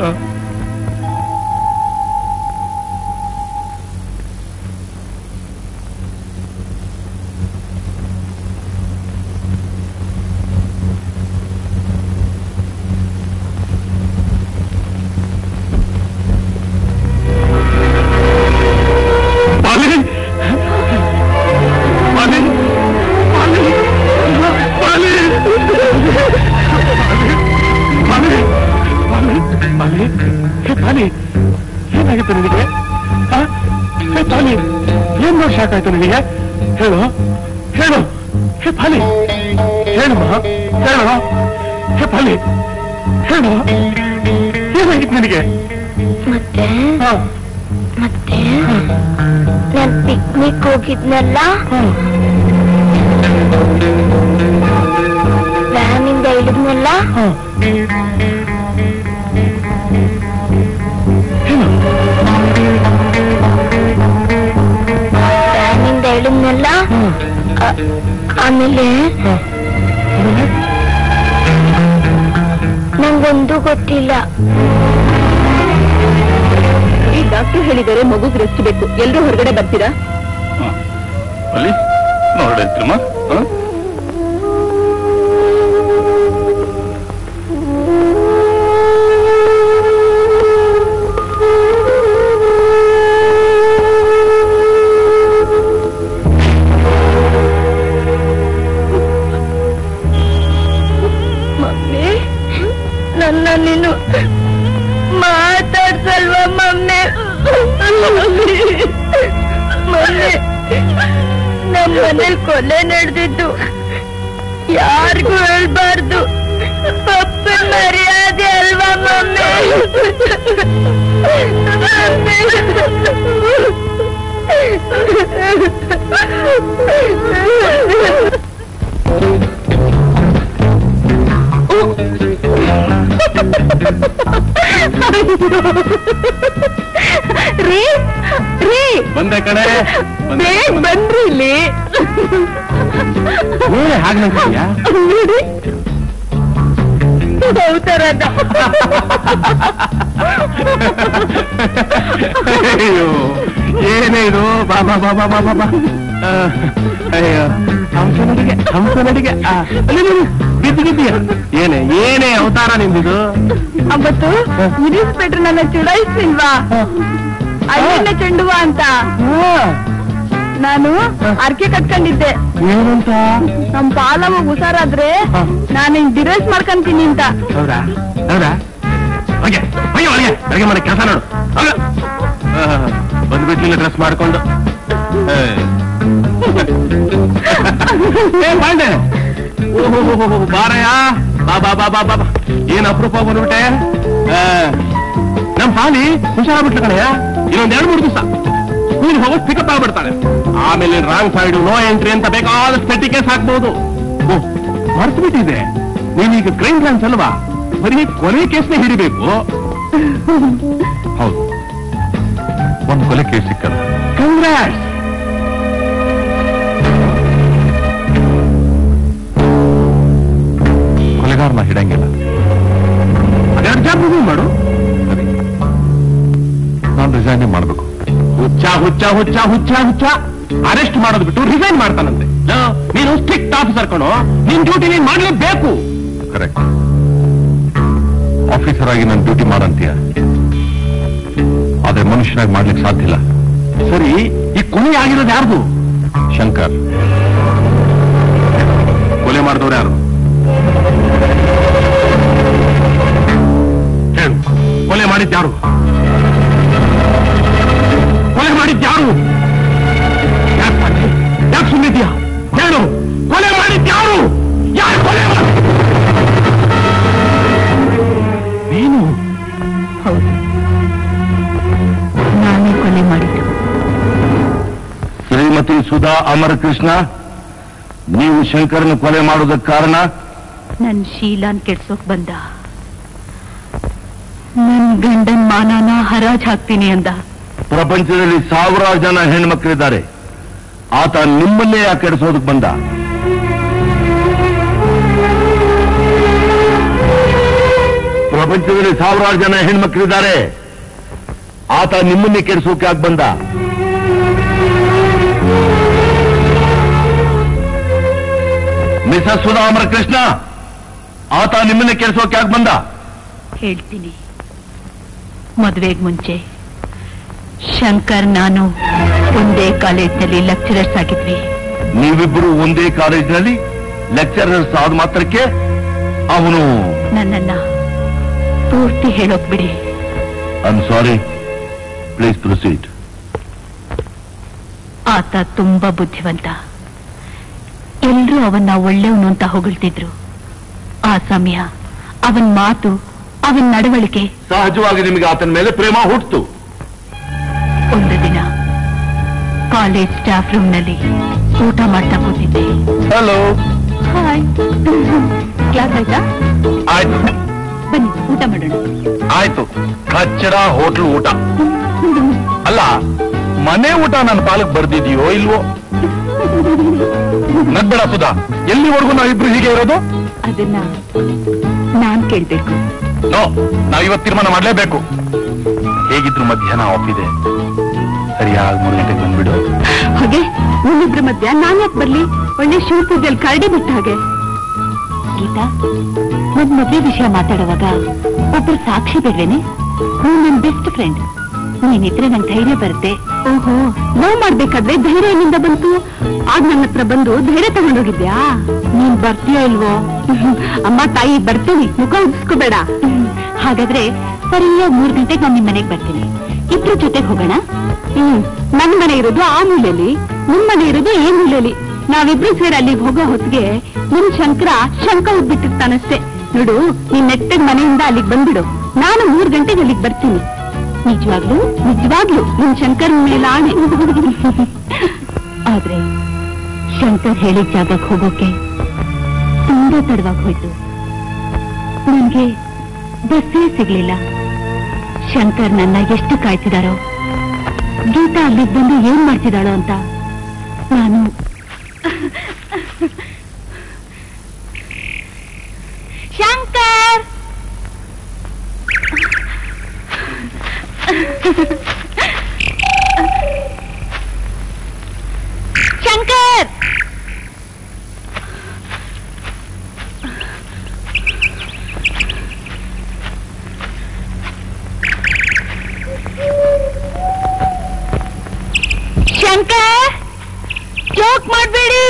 ಏನಾಗಿತ್ತು ನಿನಗೆ? ಏನ್ ನೋಡಿ ಶಾಕ್ ಆಯ್ತು ನಿನಗೆ? ಹೇಳು ಹೇಳು. ಹೇ ಪಾಲಿ, ಹೇಳಮ್ಮ, ಹೇಳು. ಹೇ ಪಾಲಿ, ಹೇಳು. ಏನಾಗಿತ್ತು ನಿನಗೆ? ಮತ್ತೆ ಮತ್ತೆ ನಾನ್ ಪಿಕ್ನಿಕ್ ಹೋಗಿದ್ನಲ್ಲ, ವ್ಯಾನಿಂದ ಇಳಿದ್ನಲ್ಲ, ವ್ಯಾನಿಂದ ಇಳಿದ್ನಲ್ಲ, ಆಮೇಲೆ ನಂಗೊಂದು ಗೊತ್ತಿಲ್ಲ. ಈ ಡಾಕ್ಟರ್ ಹೇಳಿದರೆ ಮಗುಗ್ ರೆಸ್ಟ್ ಬೇಕು, ಎಲ್ರೂ ಹೊರಗಡೆ ಬರ್ತೀರಾ? ಅಲ್ಲಿ ನೋಡಮ್ಮ. ಮಮ್ಮಿ, ನನ್ನ ನೀನು ಮಾತಾಡ್ಸಲ್ವಾ ಮಮ್ಮಿ? ಮಮ್ಮಿ, ನಮ್ಮ ಮನೇಲಿ ಕೊಲೆ ನಡೆದಿದ್ದು ಯಾರಿಗೂ ಹೇಳ್ಬಾರ್ದು, ಪಪ್ಪನ ಮರ್ಯಾದೆ ಅಲ್ವಾ ಮಮ್ಮಿ? ರೀ ರೀ ಬಂದೆ ಕಣೆ, ಬೇಗ ಬನ್ರಿ ಇಲ್ಲಿ. ಹಾಗೆ ನಂಬ್ತೀಯಾ? ನೋಡಿ ಹೌತಾರದ. ಅಯ್ಯೋ ಏನೇ ಇದು? ಬಾಬಾ ಬಾಬಾ ಬಾಬಾ ಬಾ. ಅಯ್ಯೋ ಹಂಸ ನಡಿಗೆ, ಹಂಸ ನಡಿಗೆ. ಬಿದ್ದು ಬಿದ್ದೀಯ? ಏನೇ ಏನೇ ಅವತಾರ ನಿಂದಿದು? ಅವತ್ತು ಇನ್ಸ್ಪೆಕ್ಟರ್ ನನ್ನ ಚುಡಾಯಿಸ್ತಿಲ್ವಾ, ಅಲ್ಲಿನ ಚೆಂಡುವ ಅಂತ ನಾನು ಅರ್ಕೆ ಕಟ್ಕೊಂಡಿದ್ದೆ. ಏನಂತ? ನಮ್ ಪಾಲವ ಹುಷಾರಾದ್ರೆ ನಾನು ಹಿಂಗ್ ಡಿರೈಸ್ ಮಾಡ್ಕೊಂತೀನಿ ಅಂತ. ಹೌದಾ ಹೌದಾ? ಒಳಗೆ ಒಳಗೆ ಒಳಗೆ ಅಡುಗೆ ಮಾಡೋ ಕೆಲಸ ನೋಡು. ಬಂದ್ಬಿಟ್ಲಿಲ್ಲ ಡ್ರೆಸ್ ಮಾಡ್ಕೊಂಡು. ಬಾಂಡೆ ಓಹೋ ಬಾರಯ್ಯ, ಬಾ ಬಾ ಬಾ ಬಾ ಬಾ ಬಾ. ಏನ್ ಅಪರೂಪ ಬಂದ್ಬಿಟ್ಟೆ. ನಮ್ ಪಾಲಿ ಹುಷಾರಾಗ್ಬಿಟ್ಲು ಕಣಯ್ಯ. ಇನ್ನೊಂದ್ ಎರಡು ಮೂರು ದಿವಸ ನೀನು ಹೋಗೋದು ಪಿಕಪ್ ಆಗ್ಬಿಡ್ತಾಳೆ. ಆಮೇಲೆ ರಾಂಗ್ ಸೈಡ್, ನೋ ಎಂಟ್ರಿ ಅಂತ ಬೇಕಾದಷ್ಟು ಪೆಟ್ಟಿ ಕೇಸ್ ಹಾಕ್ಬಹುದು. ಓಹ್ ಮರ್ತು ಬಿಟ್ಟಿದೆ, ನೀವೀಗ ಕ್ರೈಮ್ ಬ್ರಾಂಚ್ ಅಲ್ವಾ, ಬರೀ ಕೊಲೆ ಕೇಸ್ನೇ ಹಿಡಿಬೇಕು. ಹೌದು, ಒಂದು ಕೊಲೆ ಕೇಸ್ ಸಿಕ್ಕಲ್ಲ. ಕಂಗ್ರಾಟ್ಸ್. ಕೊಲೆಗಾರನ ಹಿಡಂಗಿಲ್ಲ. ಅದೆರಡು ಜಾಬ್ ರಿಸೈನ್ ಮಾಡು. ಸರಿ, ನಾನು ರಿಸೈನ್ ಮಾಡಬೇಕು. ಹುಚ್ಚ ಹುಚ್ಚ ಹುಚ್ಚ ಹುಚ್ಚ ಹುಚ್ಚ ಅರೆಸ್ಟ್ ಮಾಡೋದು ಬಿಟ್ಟು ರಿಸೈನ್ ಮಾಡ್ತಾನಂತೆ. ನೀನು ಸ್ಟ್ರಿಕ್ಟ್ ಆಫೀಸರ್ ಕಣೋ, ನಿನ್ ಡ್ಯೂಟಿ ನೀನ್ ಮಾಡ್ಲೇಬೇಕು. ಕರೆಕ್ಟ್, ಆಫೀಸರ್ ಆಗಿ ನಾನು ಡ್ಯೂಟಿ ಮಾಡಂತೀಯ, ಆದ್ರೆ ಮನುಷ್ಯನಾಗಿ ಮಾಡ್ಲಿಕ್ಕೆ ಸಾಧ್ಯ ಇಲ್ಲ. ಸರಿ, ಈ ಕೊಲೆ ಆಗಿರೋದು ಯಾರ್ದು? ಶಂಕರ್. ಕೊಲೆ ಮಾಡಿದವ್ರು ಯಾರು? ಹೇಳು, ಕೊಲೆ ಮಾಡಿದ್ಯಾರು? ಕೊಲೆ ಮಾಡಿದ್ಯಾರು? ಯಾಕೆ ಮಾಡಿ ಯಾಕೆ ಸುಮ್ಮಿದ್ಯಾ? ಹೇಳು, ಕೊಲೆ ಮಾಡಿದ್ಯಾರು? ಯಾರು ಕೊಲೆ ಮಾಡಿ? ನೀನು? ಹೌದು, ನಾನೇ ಕೊಲೆ ಮಾಡಿದ್ದು. ಶ್ರೀಮತಿ ಸುಧಾ ಅಮರಕೃಷ್ಣ, ನೀವು ಶಂಕರನ ಕೊಲೆ ಮಾಡೋದಕ್ಕೆ ಕಾರಣ? ನನ್ ಶೀಲಾನ್ ಕೆಡ್ಸೋಕ್ ಬಂದ. ನನ್ ಗಂಡನ್ ಮಾನನ ಹರಾಜ್ ಹಾಕ್ತೀನಿ ಅಂದ. ಪ್ರಪಂಚದಲ್ಲಿ ಸಾವಿರಾರು ಜನ ಹೆಣ್ಮಕ್ಳಿದ್ದಾರೆ, ಆತ ನಿಮ್ಮನ್ನೇ ಯಾಕೆ ಕೆಡಿಸೋದಕ್ಕೆ ಬಂದ? ಪ್ರಪಂಚದಲ್ಲಿ ಸಾವಿರಾರು ಜನ ಹೆಣ್ಮಕ್ಳಿದ್ದಾರೆ, ಆತ ನಿಮ್ಮನ್ನೇ ಕೆಡಿಸೋಕೆ ಯಾಕೆ ಬಂದ? ಮಿಸಸ್ ಸುಧಾ ಅಮರಕೃಷ್ಣ, ಆತ ನಿಮ್ಮನ್ನೇ ಕೆಡಿಸೋಕೆ ಯಾಕೆ ಬಂದ? ಹೇಳ್ತೀನಿ. ಮದುವೆಗೆ ಮುಂಚೆ ಶಂಕರ್ ನಾನು ಒಂದೇ ಕಾಲೇಜ್ನಲ್ಲಿ ಲೆಕ್ಚರರ್ಸ್ ಆಗಿದ್ವಿ. ನೀವಿಬ್ಬರು ಒಂದೇ ಕಾಲೇಜಿನಲ್ಲಿ ಲೆಕ್ಚರರ್ಸ್ ಆದ ಮಾತ್ರಕ್ಕೆ ಅವನು ನನ್ನನ್ನ ಪೂರ್ತಿ ಹೇಳೋಕ್ ಬಿಡಿ. I am sorry, please proceed. ಆತ ತುಂಬಾ ಬುದ್ಧಿವಂತ. ಎಲ್ರೂ ಅವನ್ನ ಒಳ್ಳೆಯವನು ಅಂತ ಹೊಗಳ್ತಿದ್ರು. ಆ ಸಮಯ, ಅವನ್ ಮಾತು, ಅವನ್ ನಡವಳಿಕೆ, ಸಹಜವಾಗಿ ನಿಮಗೆ ಆತನ ಮೇಲೆ ಪ್ರೇಮ ಹುಟ್ಟಿತು. ಒಂದು ದಿನ ಕಾಲೇಜ್ ಸ್ಟಾಫ್ ರೂಮ್ ನಲ್ಲಿ ಊಟ ಮಾಡ್ತಾ ಕೂತಿದ್ದೆ. Hello, hi. ಕ್ಲಾಸ್ ಆಯ್ತಾ? ಆಯ್ತು, ಬನ್ನಿ ಊಟ ಮಾಡೋಣ. ಆಯ್ತು. ಕಚ್ಚಡ ಹೋಟ್ಲ್ ಊಟ ಅಲ್ಲ, ಮನೆ ಊಟ ನನ್ನ ಪಾಲಕ್ ಬರ್ದಿದೆಯೋ ಇಲ್ವೋ? ನಗ್ಬೇಡ ಸುಧಾ, ಎಲ್ಲಿವರೆಗೂ ನಾವಿಬ್ರು ಹೀಗೆ ಇರೋದು? ಅದನ್ನ ನಾನ್ ಕೇಳ್ಬೇಕು. ನೋ, ನಾವಿವತ್ತು ತೀರ್ಮಾನ ಮಾಡ್ಲೇಬೇಕು. ಹೇಗಿದ್ರು ಮಧ್ಯಾಹ್ನ ಆಫ್ ಇದೆ, ಸರಿಯಾಗಿ ಮೂರು ಗಂಟೆಗೆ ಬಂದ್ಬಿಡು. ಹಾಗೆ ನಿಮ್ಮಿಬ್ರ ಮಧ್ಯ ನಾನ್ ಯಾಕೆ ಬರ್ಲಿ? ಒಳ್ಳೆ ಶಿವಪೂಜೆಯಲ್ಲಿ ಕರಡಿ ಬಿಟ್ಟ ಹಾಗೆ. ಗೀತಾ, ನನ್ ಮದ್ವೆ ವಿಷಯ ಮಾತಾಡುವಾಗ ಒಬ್ರು ಸಾಕ್ಷಿ ಬೇಡ್ವೇನೆ? ನೀನ್ ನನ್ ಬೆಸ್ಟ್ ಫ್ರೆಂಡ್. ನೀನಿದ್ರೆ ನಂಗೆ ಧೈರ್ಯ ಬರುತ್ತೆ. ಓಹೋ, ಲವ್ ಮಾಡ್ಬೇಕಾದ್ರೆ ಧೈರ್ಯ ಏನಿಂದ ಬಂತು? ಆಗ ನನ್ನ ಹತ್ರ ಬಂದು ಧೈರ್ಯ ತಗೊಂಡೋಗಿದ್ಯಾ? ನೀನ್ ಬರ್ತೀಯೋ ಇಲ್ವೋ? ಅಮ್ಮ ತಾಯಿ ಬರ್ತೀನಿ, ಮುಖ ಉದಿಸ್ಕೋಬೇಡ. ಹಾಗಾದ್ರೆ ಸರಿಯಾಗಿ ಮೂರ್ ಗಂಟೆಗೆ ನಾನು ನಿಮ್ ಮನೆಗೆ ಬರ್ತೀನಿ. ಇಬ್ರು ಜೊತೆಗೆ ಹೋಗೋಣ. ಹ್ಮ್, ನನ್ ಮನೆ ಇರೋದು ಆ ಮೂಲೆಯಲ್ಲಿ, ನಿಮ್ ಮನೆ ಇರೋದು ಈ ಮೂಲೆಯಲ್ಲಿ. ನಾವಿಬ್ರು ಸೇರಿ ಅಲ್ಲಿಗೆ ಹೋಗೋ ಹೊತ್ತಿಗೆ ನಿಮ್ ಶಂಕರ ಶಂಕ ಉದ್ಬಿಟ್ಟಿರ್ತಾನಷ್ಟೇ. ನೋಡು, ನೀನ್ ನೆಟ್ಟಗ್ ಮನೆಯಿಂದ ಅಲ್ಲಿಗೆ ಬಂದ್ಬಿಡು. ನಾನು ಮೂರ್ ಗಂಟೆಗೆ ಅಲ್ಲಿಗೆ ಬರ್ತೀನಿ. ನಿಜವಾಗ್ಲು ನಿಜವಾಗ್ಲು ನಿಮ್ ಶಂಕರ್ ಮೇಲೆ ಆಣೆ. ಆದ್ರೆ ಶಂಕರ್ ಹೇಳಿದ ಜಾಗಕ್ಕೆ ಹೋಗೋಕೆ ತುಂಬಾ ತಡವಾಗಿ ಹೋಯ್ತು. ನನ್ಗೆ ಬಸ್ಸೇ ಸಿಗ್ಲಿಲ್ಲ. ಶಂಕರ್ ನನ್ನ ಎಷ್ಟು ಕಾಯ್ತಿದಾರೋ, ಗೀತಾ ಅಲ್ಲಿಗೆ ಬಂದು ಏನ್ ಮಾಡ್ತಿದ್ದಾಳೋ ಅಂತ ನಾನು ಶಂಕರ್ ಶಂಕರ್ ಶಂಕರ್, ಜೋಕ್ ಮಾಡಬೇಡಿ.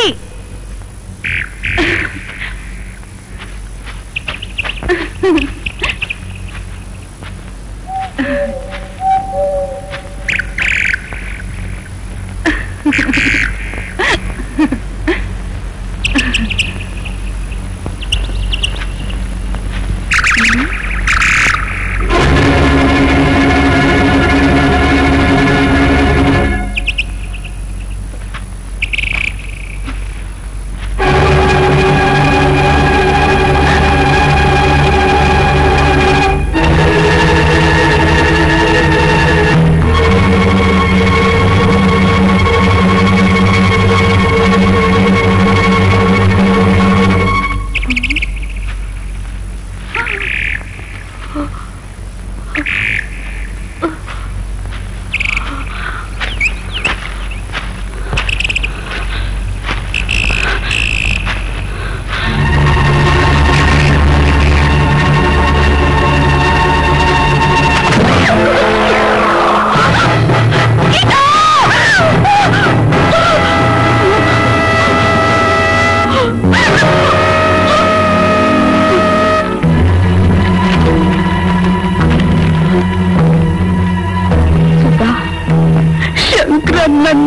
ನನ್ನ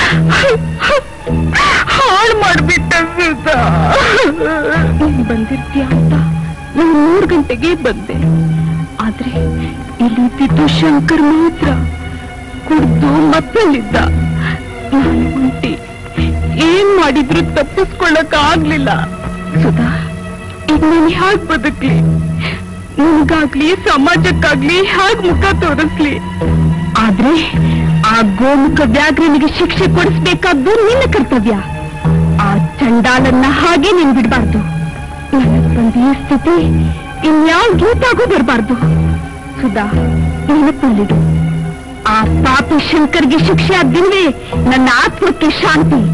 ಹಾಳು ಮಾಡ್ಬಿಟ್ಟ ಸುಧಾ. ಬಂದಿರ್ತೀಯ ಅಂತ ನಾನು ಮೂರು ಗಂಟೆಗೆ ಬಂದೆ. ಆದ್ರೆ ಇಲ್ಲಿದ್ದು ಶಂಕರ್ ಮಾತ್ರ ಕುಡ್ದು ಮತ್ತಲ್ಲಿದ್ದ. ನಾನು ಒಂಟಿ ಏನ್ ಮಾಡಿದ್ರು ತಪ್ಪಿಸ್ಕೊಳ್ಳಕ್ ಆಗ್ಲಿಲ್ಲ. ಸುಧಾ, ಈಗ ನಾನು ಹ್ಯಾಗ್ ಬದುಕ್ಲಿ? ನನಗಾಗ್ಲಿ ಸಮಾಜಕ್ಕಾಗ್ಲಿ ಹ್ಯಾಗ್ ಮುಖ ತೋರಿಸ್ಲಿ? ಆದ್ರೆ ಆ ಗೋಮುಖ ವ್ಯಾಘ್ರನಿಗೆ ಶಿಕ್ಷೆ ಕೊಡಿಸ್ಬೇಕಾದ್ದು ನಿನ್ನ ಕರ್ತವ್ಯ. ಆ ಚಂಡಾಲನ್ನ ಹಾಗೆ ನೀನ್ ಬಿಡ್ಬಾರ್ದು. ನನಗ್ ಬಂದ ಈ ಸ್ಥಿತಿ ಇನ್ಯಾವ ಗೀತಾಗೂ ಬರಬಾರ್ದು. ಸುಧಾ, ನೆನಪಲ್ಲಿಡು, ಆ ಪಾಪಿ ಶಂಕರ್ಗೆ ಶಿಕ್ಷೆ ಆದ್ದಿಲ್ವೇ ನನ್ನ ಆತ್ಮಕ್ಕೆ ಶಾಂತಿ.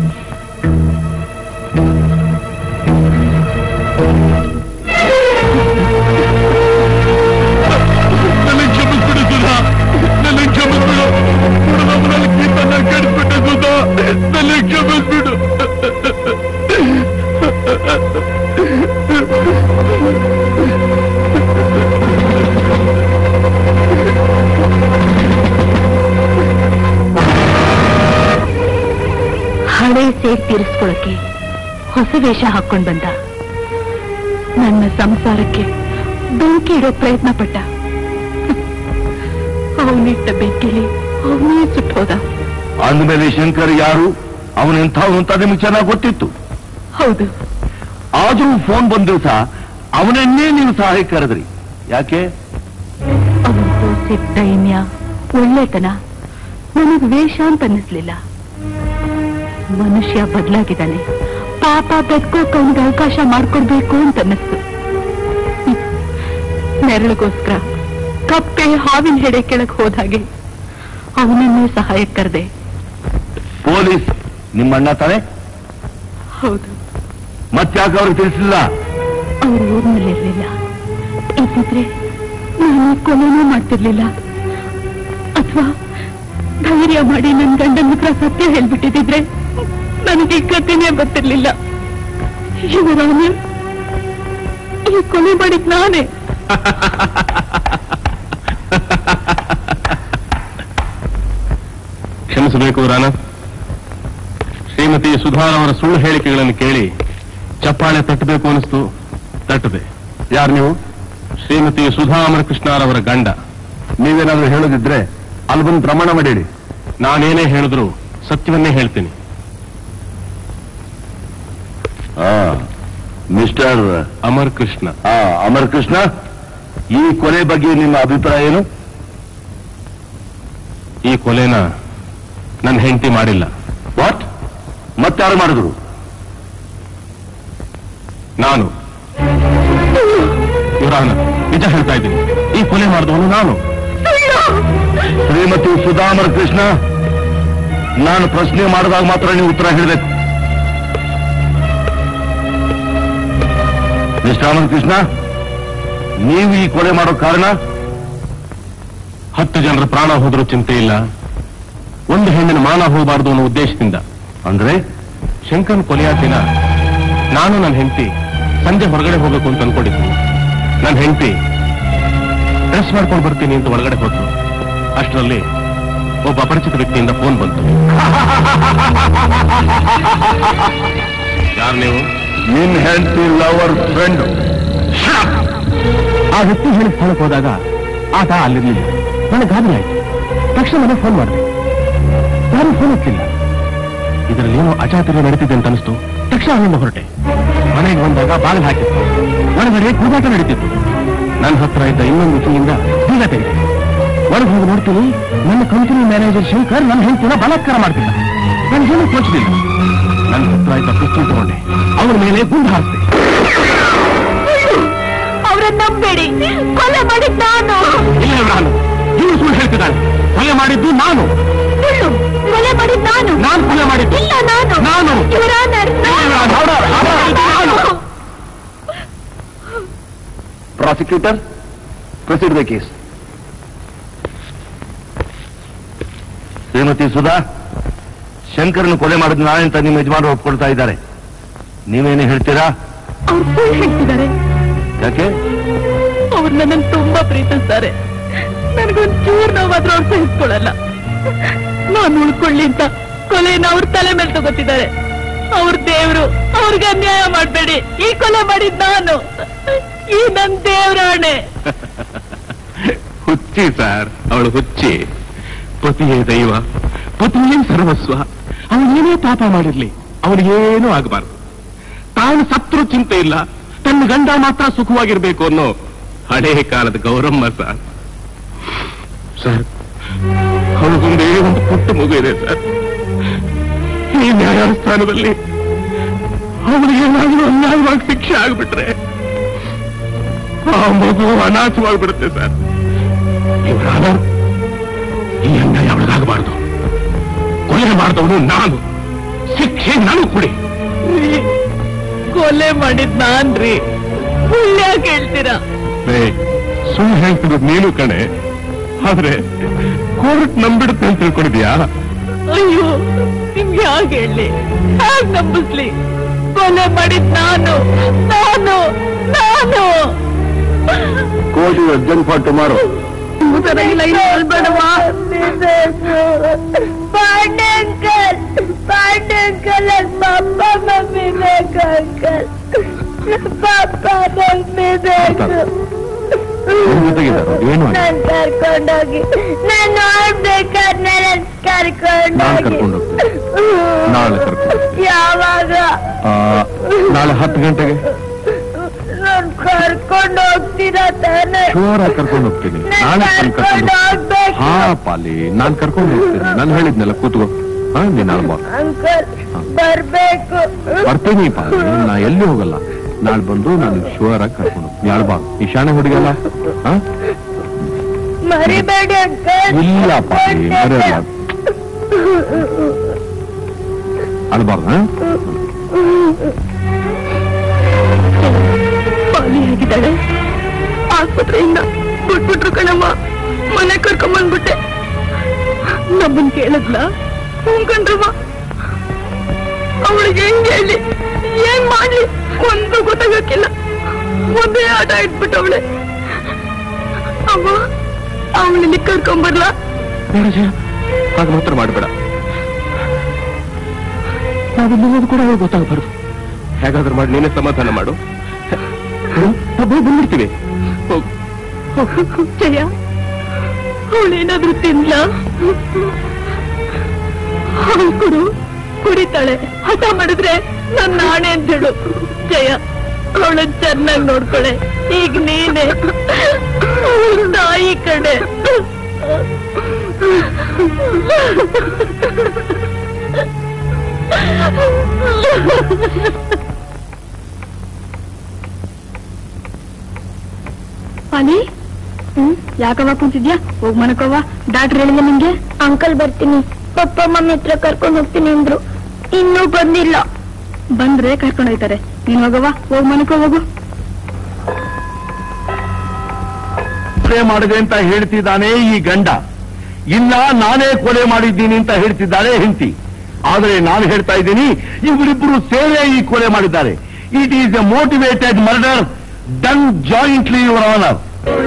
ನನಗೆ ಕ್ಷಮಿಸ್ಬಿಡು ಸುಧಾ, ನನಗೆ ಕ್ಷಮಿಸ್ಬಿಡು. ಹುಡುಗನಲ್ಲಿ ಗೀತನ ಕೆಡಿಸ್ಬಿಟ್ಟೆ ಸುಧಾ, ನನಗೆ ಕ್ಷಮಿಸ್ಬಿಡು. ಹಳೆ ಸೇರ್ ತೀರಿಸ್ಕೊಳಕ್ಕೆ ಹೊಸ ವೇಷ ಹಾಕೊಂಡ್ ಬಂದ. ನನ್ನ ಸಂಸಾರಕ್ಕೆ ಬೆಂಕಿ ಇಡೋ ಪ್ರಯತ್ನ ಪಟ್ಟ. ಅವನಿಟ್ಟ ಬೆಂಕಿಲಿ ಅವನೇ ಸುಟ್ಟೋದ. ಅಂದಮೇಲೆ ಶಂಕರ್ ಯಾರು, ಅವನೆಂಥವನು ಅಂತ ನಿಮ್ಗೆ ಚೆನ್ನಾಗಿ ಗೊತ್ತಿತ್ತು. ಹೌದು. ಆದ್ರೂ ಫೋನ್ ಬಂದ ದಿವಸ ಅವನನ್ನೇ ನೀವು ಸಹಾಯ ಕರೆದ್ರಿ. ಯಾಕೆ? ಅವನು ತೋರಿಸಿದ ದೈನ್ಯ, ಒಳ್ಳೆತನ ನನಗ್ ವೇಷ ಅಂತ ಅನ್ನಿಸ್ಲಿಲ್ಲ. ಮನುಷ್ಯ ಬದಲಾಗಿದ್ದಾನೆ, ಪಾಪ ಬದುಕೋಕ್ ಅವನಿಗೆ ಅವಕಾಶ ಮಾಡ್ಕೊಡ್ಬೇಕು ಅಂತ ಅನ್ನಿಸ್ತು. ನೆರಳಿಗೋಸ್ಕರ ಕಪ್ಪೆ ಹಾವಿನ ಹೆಡೆ ಕೆಳಗೆ ಹೋದ ಹಾಗೆ ಅವನನ್ನೇ ಸಹಾಯಕ್ಕೆ ಕರೆದೆ. ಪೊಲೀಸ್ ನಿಮ್ಮಣ್ಣ ತಾನೆ? ಹೌದು. ಮತ್ತ್ಯಾಕೆ ಅವ್ರಿಗೆ ತಿಳಿಸಲಿಲ್ಲ? ಅವರು ಊರಿನಲ್ಲಿರ್ಲಿಲ್ಲ. ಇದ್ದಿದ್ರೆ ನಾನು ಕೊಲೆನೂ ಮಾಡ್ತಿರ್ಲಿಲ್ಲ. ಅಥವಾ ಧೈರ್ಯ ಮಾಡಿ ನನ್ನ ಗಂಡನ ಹತ್ರ ಸತ್ಯ ಹೇಳ್ಬಿಟ್ಟಿದ್ರೆ ನನಗೆ ಈ ಕಥೆನೇ ಬರ್ತಿರ್ಲಿಲ್ಲ. ಇವರವನು ಈ ಕೊಲೆ ಮಾಡಿದ್ ನಾನೇ. ಕ್ಷಮಿಸಬೇಕು ರಾಣ. ಶ್ರೀಮತಿ ಸುಧಾರವರ ಸುಳ್ಳು ಹೇಳಿಕೆಗಳನ್ನು ಕೇಳಿ ಚಪ್ಪಾಳೆ ತಟ್ಟಬೇಕು ಅನಿಸ್ತು, ತಟ್ಟದೆ. ಯಾರು ನೀವು? ಶ್ರೀಮತಿ ಸುಧಾ ಅಮರಕೃಷ್ಣರವರ ಗಂಡ. ನೀವೇನಾದ್ರೂ ಹೇಳೋದಿದ್ರೆ ಅಲ್ಲಿ ಬಂದು ಪ್ರಮಾಣ ಮಾಡೇಳಿ. ನಾನೇನೇ ಹೇಳಿದ್ರು ಸತ್ಯವನ್ನೇ ಹೇಳ್ತೀನಿ. ಮಿಸ್ಟರ್ ಅಮರ್ ಕೃಷ್ಣ. ಅಮರ್ ಕೃಷ್ಣ, ಈ ಕೊಲೆ ಬಗ್ಗೆ ನಿಮ್ಮ ಅಭಿಪ್ರಾಯ ಏನು? ಈ ಕೊಲೆನ ನನ್ನ ಹೆಂಡತಿ ಮಾಡಿಲ್ಲ. ವಾಟ್? ಮತ್ತಾರು ಮಾಡಿದ್ರು? ನಾನು. ಇವರಾನ ನಿಜ ಹೇಳ್ತಾ ಇದ್ದೀನಿ, ಈ ಕೊಲೆ ಮಾಡಿದವನು ನಾನು. ಶ್ರೀಮತಿ ಸುಧಾ ಅಮರ್ ಕೃಷ್ಣ, ನಾನು ಪ್ರಶ್ನೆ ಮಾಡಿದಾಗ ಮಾತ್ರ ನೀವು ಉತ್ತರ ಹೇಳಬೇಕು. ಮಿಸ್ಟರ್ ಅಮರ್ ಕೃಷ್ಣ, ನೀವು ಈ ಕೊಲೆ ಮಾಡೋ ಕಾರಣ? ಹತ್ತು ಜನರ ಪ್ರಾಣ ಹೋದ್ರೂ ಚಿಂತೆ ಇಲ್ಲ, ಒಂದು ಹೆಣ್ಣಿನ ಮಾನ ಹೋಗಬಾರದು ಅನ್ನೋ ಉದ್ದೇಶದಿಂದ. ಅಂದ್ರೆ ಶಂಕರನ್ ಕೊಲೆಯಾದ ದಿನ ನಾನು ನನ್ನ ಹೆಂಡತಿ ಸಂಜೆ ಹೊರಗಡೆ ಹೋಗಬೇಕು ಅಂತ ಅನ್ಕೊಂಡಿದ್ದೆ. ನನ್ನ ಹೆಂಡತಿ ಡ್ರೆಸ್ ಮಾಡ್ಕೊಂಡು ಬರ್ತೀನಿ ಅಂತ ಒಳಗಡೆ ಹೋದ್ರು. ಅಷ್ಟರಲ್ಲಿ ಒಬ್ಬ ಅಪರಿಚಿತ ವ್ಯಕ್ತಿಯಿಂದ ಫೋನ್ ಬಂತು. ಯಾರು ನೀವು? ನಿನ್ ಹೆಂಡತಿ ಲವರ್ ಫ್ರೆಂಡ್. ಆ ವ್ಯಕ್ತಿ ಹೇಳಿ ಸ್ಥಳಕ್ಕೆ ಹೋದಾಗ ಆತ ಅಲ್ಲಿರ್ಲಿಲ್ಲ. ನನಗೆ ಗಾಬರಿ ಆಯ್ತು. ತಕ್ಷಣ ನನಗೆ ಫೋನ್ ಮಾಡಿದೆ. ಯಾರು ಫೋನ್ ಹಚ್ಚಿಲ್ಲ. ಇದರಲ್ಲಿ ಏನೋ ಅಚಾತುರ್ಯ ನಡೀತಿದೆ ಅಂತ ಅನಿಸ್ತು. ತಕ್ಷಣ ಅಲ್ಲಿಂದ ಹೊರಟೆ. ಮನೆಗೆ ಬಂದಾಗ ಬಾಗಿಲು ಹಾಕಿತ್ತು. ಒಳಗಡೆ ಕೂಗಾಟ ನಡೀತಿತ್ತು. ನನ್ನ ಹತ್ರ ಇದ್ದ ಇನ್ನೊಂದು ಕೀಯಿಂದ ಬೀಗ ತೆಗೆದೆ. ಒಳಗೆ ಹೋಗಿ ನೋಡ್ತೀನಿ, ನನ್ನ ಕಂಪನಿ ಮ್ಯಾನೇಜರ್ ಶಂಕರ್ ನನ್ನ ಹೆಂಡತಿನ ಬಲಾತ್ಕಾರ ಮಾಡ್ತಿದ್ದ. ನನಗೇನು ತೋಚಲಿಲ್ಲ. ನನ್ನ ಹತ್ರ ಇದ್ದ ಪಿಸ್ತೂಲ್ ತಗೊಂಡೆ, ಅವರ ಮೇಲೆ ಗುಂಡು ಹಾರಿಸಿದೆ. ಅವರನ್ನ ನಂಬೇಡಿ, ಕೊಲೆ ಮಾಡಿದ್ ನಾನು. ಇಲ್ಲ ನಾನು, ಇವನು ಸುಳ್ಳು ಹೇಳ್ತಿದ್ದಾನೆ. ಕೊಲೆ ಮಾಡಿದ್ದು ನಾನು. ಸುಳ್ಳು, ಕೊಲೆ ಮಾಡಿದ್ ನಾನು. ನಾನು ಕೊಲೆ ಮಾಡಿದ್ದು ಇಲ್ಲ ನಾನು. ನಾನು. ಇವರ ನಾನು. Prosecutor, proceed the case. Shrimati Sudha, ಶಂಕರನ್ನು ಕೊಲೆ ಮಾಡಿದ್ ನಾನೆಂತ ನಿಮ್ಮ ಯಜಮಾನರು ಒಪ್ಕೊಳ್ತಾ ಇದ್ದಾರೆ. ನೀವೇನು ಹೇಳ್ತೀರಾ? ಅವ್ರು ಸುಳ್ಳು ಹೇಳ್ತಿದ್ದಾರೆ. ಯಾಕೆ? ಅವ್ರು ನನ್ನನ್ನು ತುಂಬಾ ಪ್ರೀತಿಸ್ತಾರೆ. ನನಗೊಂದು ಚೂರು ನೋವಾದ್ರೂ ಅವ್ರು ಸಹಿಸ್ಕೊಳ್ಳಲ್ಲ. ನಾನು ಉಳ್ಕೊಳ್ಳಿ ಅಂತ ಕೊಲೆನ ಅವ್ರ ತಲೆ ಮೇಲೆ ತಗೋತಿದ್ದಾರೆ. ಅವ್ರ ದೇವ್ರು, ಅವ್ರಿಗೆ ಅನ್ಯಾಯ ಮಾಡ್ಬೇಡಿ. ಈ ಕೊಲೆ ಮಾಡಿದ್ ನಾನು. ಈ ನನ್ ದೇವ್ರಾಣೆ. ಹುಚ್ಚಿ ಸರ್, ಅವಳು ಹುಚ್ಚಿ. ಪತಿಯೇ ದೈವ, ಪತಿಯೇ ಸರ್ವಸ್ವ. ಅವನು ಏನೇ ಪಾಪ ಮಾಡಿರ್ಲಿ ಅವನಿಗೇನೂ ಆಗಬಾರ್ದು. ತಾನು ಸತ್ರು ಚಿಂತೆ ಇಲ್ಲ, ತನ್ನ ಗಂಡ ಮಾತ್ರ ಸುಖವಾಗಿರ್ಬೇಕು ಅನ್ನೋ ಹಳೇ ಕಾಲದ ಗೌರಮ್ಮ ಸರ್. ಸರ್, ಅವನಿಗೊಂದೇ ಒಂದು ಪುಟ್ಟ ಮಗು ಇದೆ ಸರ್. ಈ ನ್ಯಾಯಸ್ಥಾನದಲ್ಲಿ ಅವನಿಗೆ ಏನಾದರೂ ಅನ್ಯಾಯವಾಗಿ ಶಿಕ್ಷೆ ಆಗ್ಬಿಟ್ರೆ ಆ ಮಗು ಅನಾಥವಾಗ್ಬಿಡುತ್ತೆ ಸರ್. ಇವರಾದ ಈ ಅನ್ಯಾಯ ಅವಳಿಗಾಗಬಾರ್ದು. ಕೊಲೆ ಮಾಡಿದವನು ನಾನು, ಶಿಕ್ಷೆ ನಾನು ಕೊಡಿ. ಕೊಲೆ ಮಾಡಿದ್ ನಾನ್ರಿ, ಸುಳ್ಳು ಯಾಕೆ ಹೇಳ್ತೀರಾ? ಸುಳ್ಳು ಹೇಳ್ತಿರೋದು ನೀನು ಕಣೆ, ಆದ್ರೆ ಕೋರ್ಟ್ ನಂಬಿಡುತ್ತೆ ಅಂತ ತಿಳ್ಕೊಂಡಿದ್ಯಾ? ಅಯ್ಯೋ, ನಿಮ್ಗೆ ಯಾಕೆ ಹೇಳಿ, ಹೇಗ್ ನಂಬಿಸ್ಲಿ? ಕೊಲೆ ಮಾಡಿದ್ ನಾನು ನಾನು ನಾನು court is urgent for tomorrow. ಪಾಂಡಂಕಲ್ ಪಾಂಡಂಕಲ್ ಪಾಪ ಮಮ್ಮಿ ಬೇಕು ಅಂಕಲ್, ಪಾಪ ಮಮ್ಮಿ ಬೇಕು. ನಾನ್ ಕರ್ಕೊಂಡೋಗಿ, ನಾನು ನೋಡ್ಬೇಕಾದ್ಮೇಲೆ ಕರ್ಕೊಂಡೋಗಿ. ನಾಳೆ ಕರ್ಕೊಂಡು ಯಾವಾಗ? ನಾಳೆ ಹತ್ತು ಗಂಟೆಗೆ ನಾನು ಕರ್ಕೊಂಡು ಹೋಗ್ತೀರಾ ತಾನೆ? ಜೋರಾಗಿ ಕರ್ಕೊಂಡು ಹೋಗ್ತೀನಿ. ನಾಳೆ ಕರ್ಕೊಂಡು ಹೋಗ್ಬೇಕು. ಹಾ ಪಾಲಿ, ನಾನ್ ಕರ್ಕೊಂಡು ಹೋಗ್ತೀನಿ. ನಾನು ಹೇಳಿದ್ನಲ್ಲ, ಕೂತ್ಕೋ. ಹಾ, ನೀನ್ ನಾಳೆ ಬಾ. ಅಂಕಲ್ ಬರ್ಬೇಕು. ಬರ್ತೀನಿ ಪಾಲಿ, ನಾ ಎಲ್ಲಿ ಹೋಗಲ್ಲ. ನಾಳೆ ಬಂದು ನಾನು ಜೋರಾಗಿ ಕರ್ಕೊಂಡು ನಾಳೆ ಬಾ. ಈ ಶಾಣೆ ಹುಡುಗಲ್ಲ, ಹಾ ಮರಿಬೇಡಿ ಅಂಕಲ್. ಇಲ್ಲ ಪಾಲಿ, ಮರೆಯಲ್ಲ. ಅಳ್ಬಾರ್ದು. ಹಾ, ಪಾಲಿ ಹೇಗಿದ್ದಾಳೆ? ಆಸ್ಪತ್ರೆಯಿಂದ ಬಿಟ್ಬಿಟ್ರು ಕಣಮ್ಮ. ಮನೆ ಕರ್ಕೊಂಬಂದ್ಬಿಟ್ಟೆ. ನಮ್ಮನ್ ಕೇಳದ್ಲ? ಹೂಕಂಡ್ರಮ್ಮ. ಅವಳಿಗೆ ಹೆಂಗ್ ಹೇಳಿ, ಏನ್ ಮಾಡ್ಲಿ ಒಂದು ಗೊತ್ತಾಗಕ್ಕಿಲ್ಲ. ಒಂದೇ ಆಟ ಇಟ್ಬಿಟ್ಟವಳೆ. ಅಮ್ಮ, ಅವಳಲ್ಲಿ ಕರ್ಕೊಂಬರ್ಲ? ಹಾಗೆ ಮಾತ್ರ ಮಾಡಬೇಡ. ನಾವಿಲ್ಲಿ ಕೂಡ ಅವಳು ಗೊತ್ತಾಗಬಾರ್ದು. ಹೇಗಾದ್ರೂ ಮಾಡಿ ನೀನೇ ಸಮಾಧಾನ ಮಾಡು. ಬಂದ್ಬಿಡ್ತೀವಿ. ಜಯ, ಅವಳೇನಾದ್ರೂ ತಿನ್ಲ? ಅವಳು ಕುಡು ಕುಡಿತಾಳೆ. ಹಠ ಮಾಡಿದ್ರೆ ನನ್ನ ನಾಣೆ ಅಂತ ಹೇಳು. ಜಯ, ಅವಳ ಚೆನ್ನಾಗಿ ನೋಡ್ಕೊಳೆ. ಈಗ ನೀನೆ ತಾಯಿ ಕಡೆ. ಪಾಲಿ, ಹ್ಮ್ ಯಾಕವ್ವ ಕುಂತಿದ್ಯಾ? ಹೋಗ್ ಮನಕವ್ವ. ಡಾಕ್ಟರ್ ಹೇಳಿಲ್ಲ ನಿಂಗೆ? ಅಂಕಲ್ ಬರ್ತೀನಿ, ಪಪ್ಪ ಮಮ್ಮಿ ಹತ್ರ ಕರ್ಕೊಂಡು ಹೋಗ್ತೀನಿ ಅಂದ್ರು, ಇನ್ನೂ ಬಂದಿಲ್ಲ. ಬಂದ್ರೆ ಕರ್ಕೊಂಡು ಹೋಯ್ತಾರೆ. ನೀನ್ ಹೋಗವ್ವ, ಹೋಗ್ ಮನಕೋ ಹೋಗು. ಕೊಲೆ ಮಾಡಿದೆ ಅಂತ ಹೇಳ್ತಿದ್ದಾನೆ ಈ ಗಂಡ. ಇಲ್ಲ, ನಾನೇ ಕೊಲೆ ಮಾಡಿದ್ದೀನಿ ಅಂತ ಹೇಳ್ತಿದ್ದಾರೆ ಹೆಂಡತಿ. ಆದರೆ ನಾನು ಹೇಳ್ತಾ ಇದ್ದೀನಿ, ಇವರಿಬ್ಬರು ಸೇರೇ ಈ ಕೊಲೆ ಮಾಡಿದ್ದಾರೆ. It is a motivated murder done jointly your honour.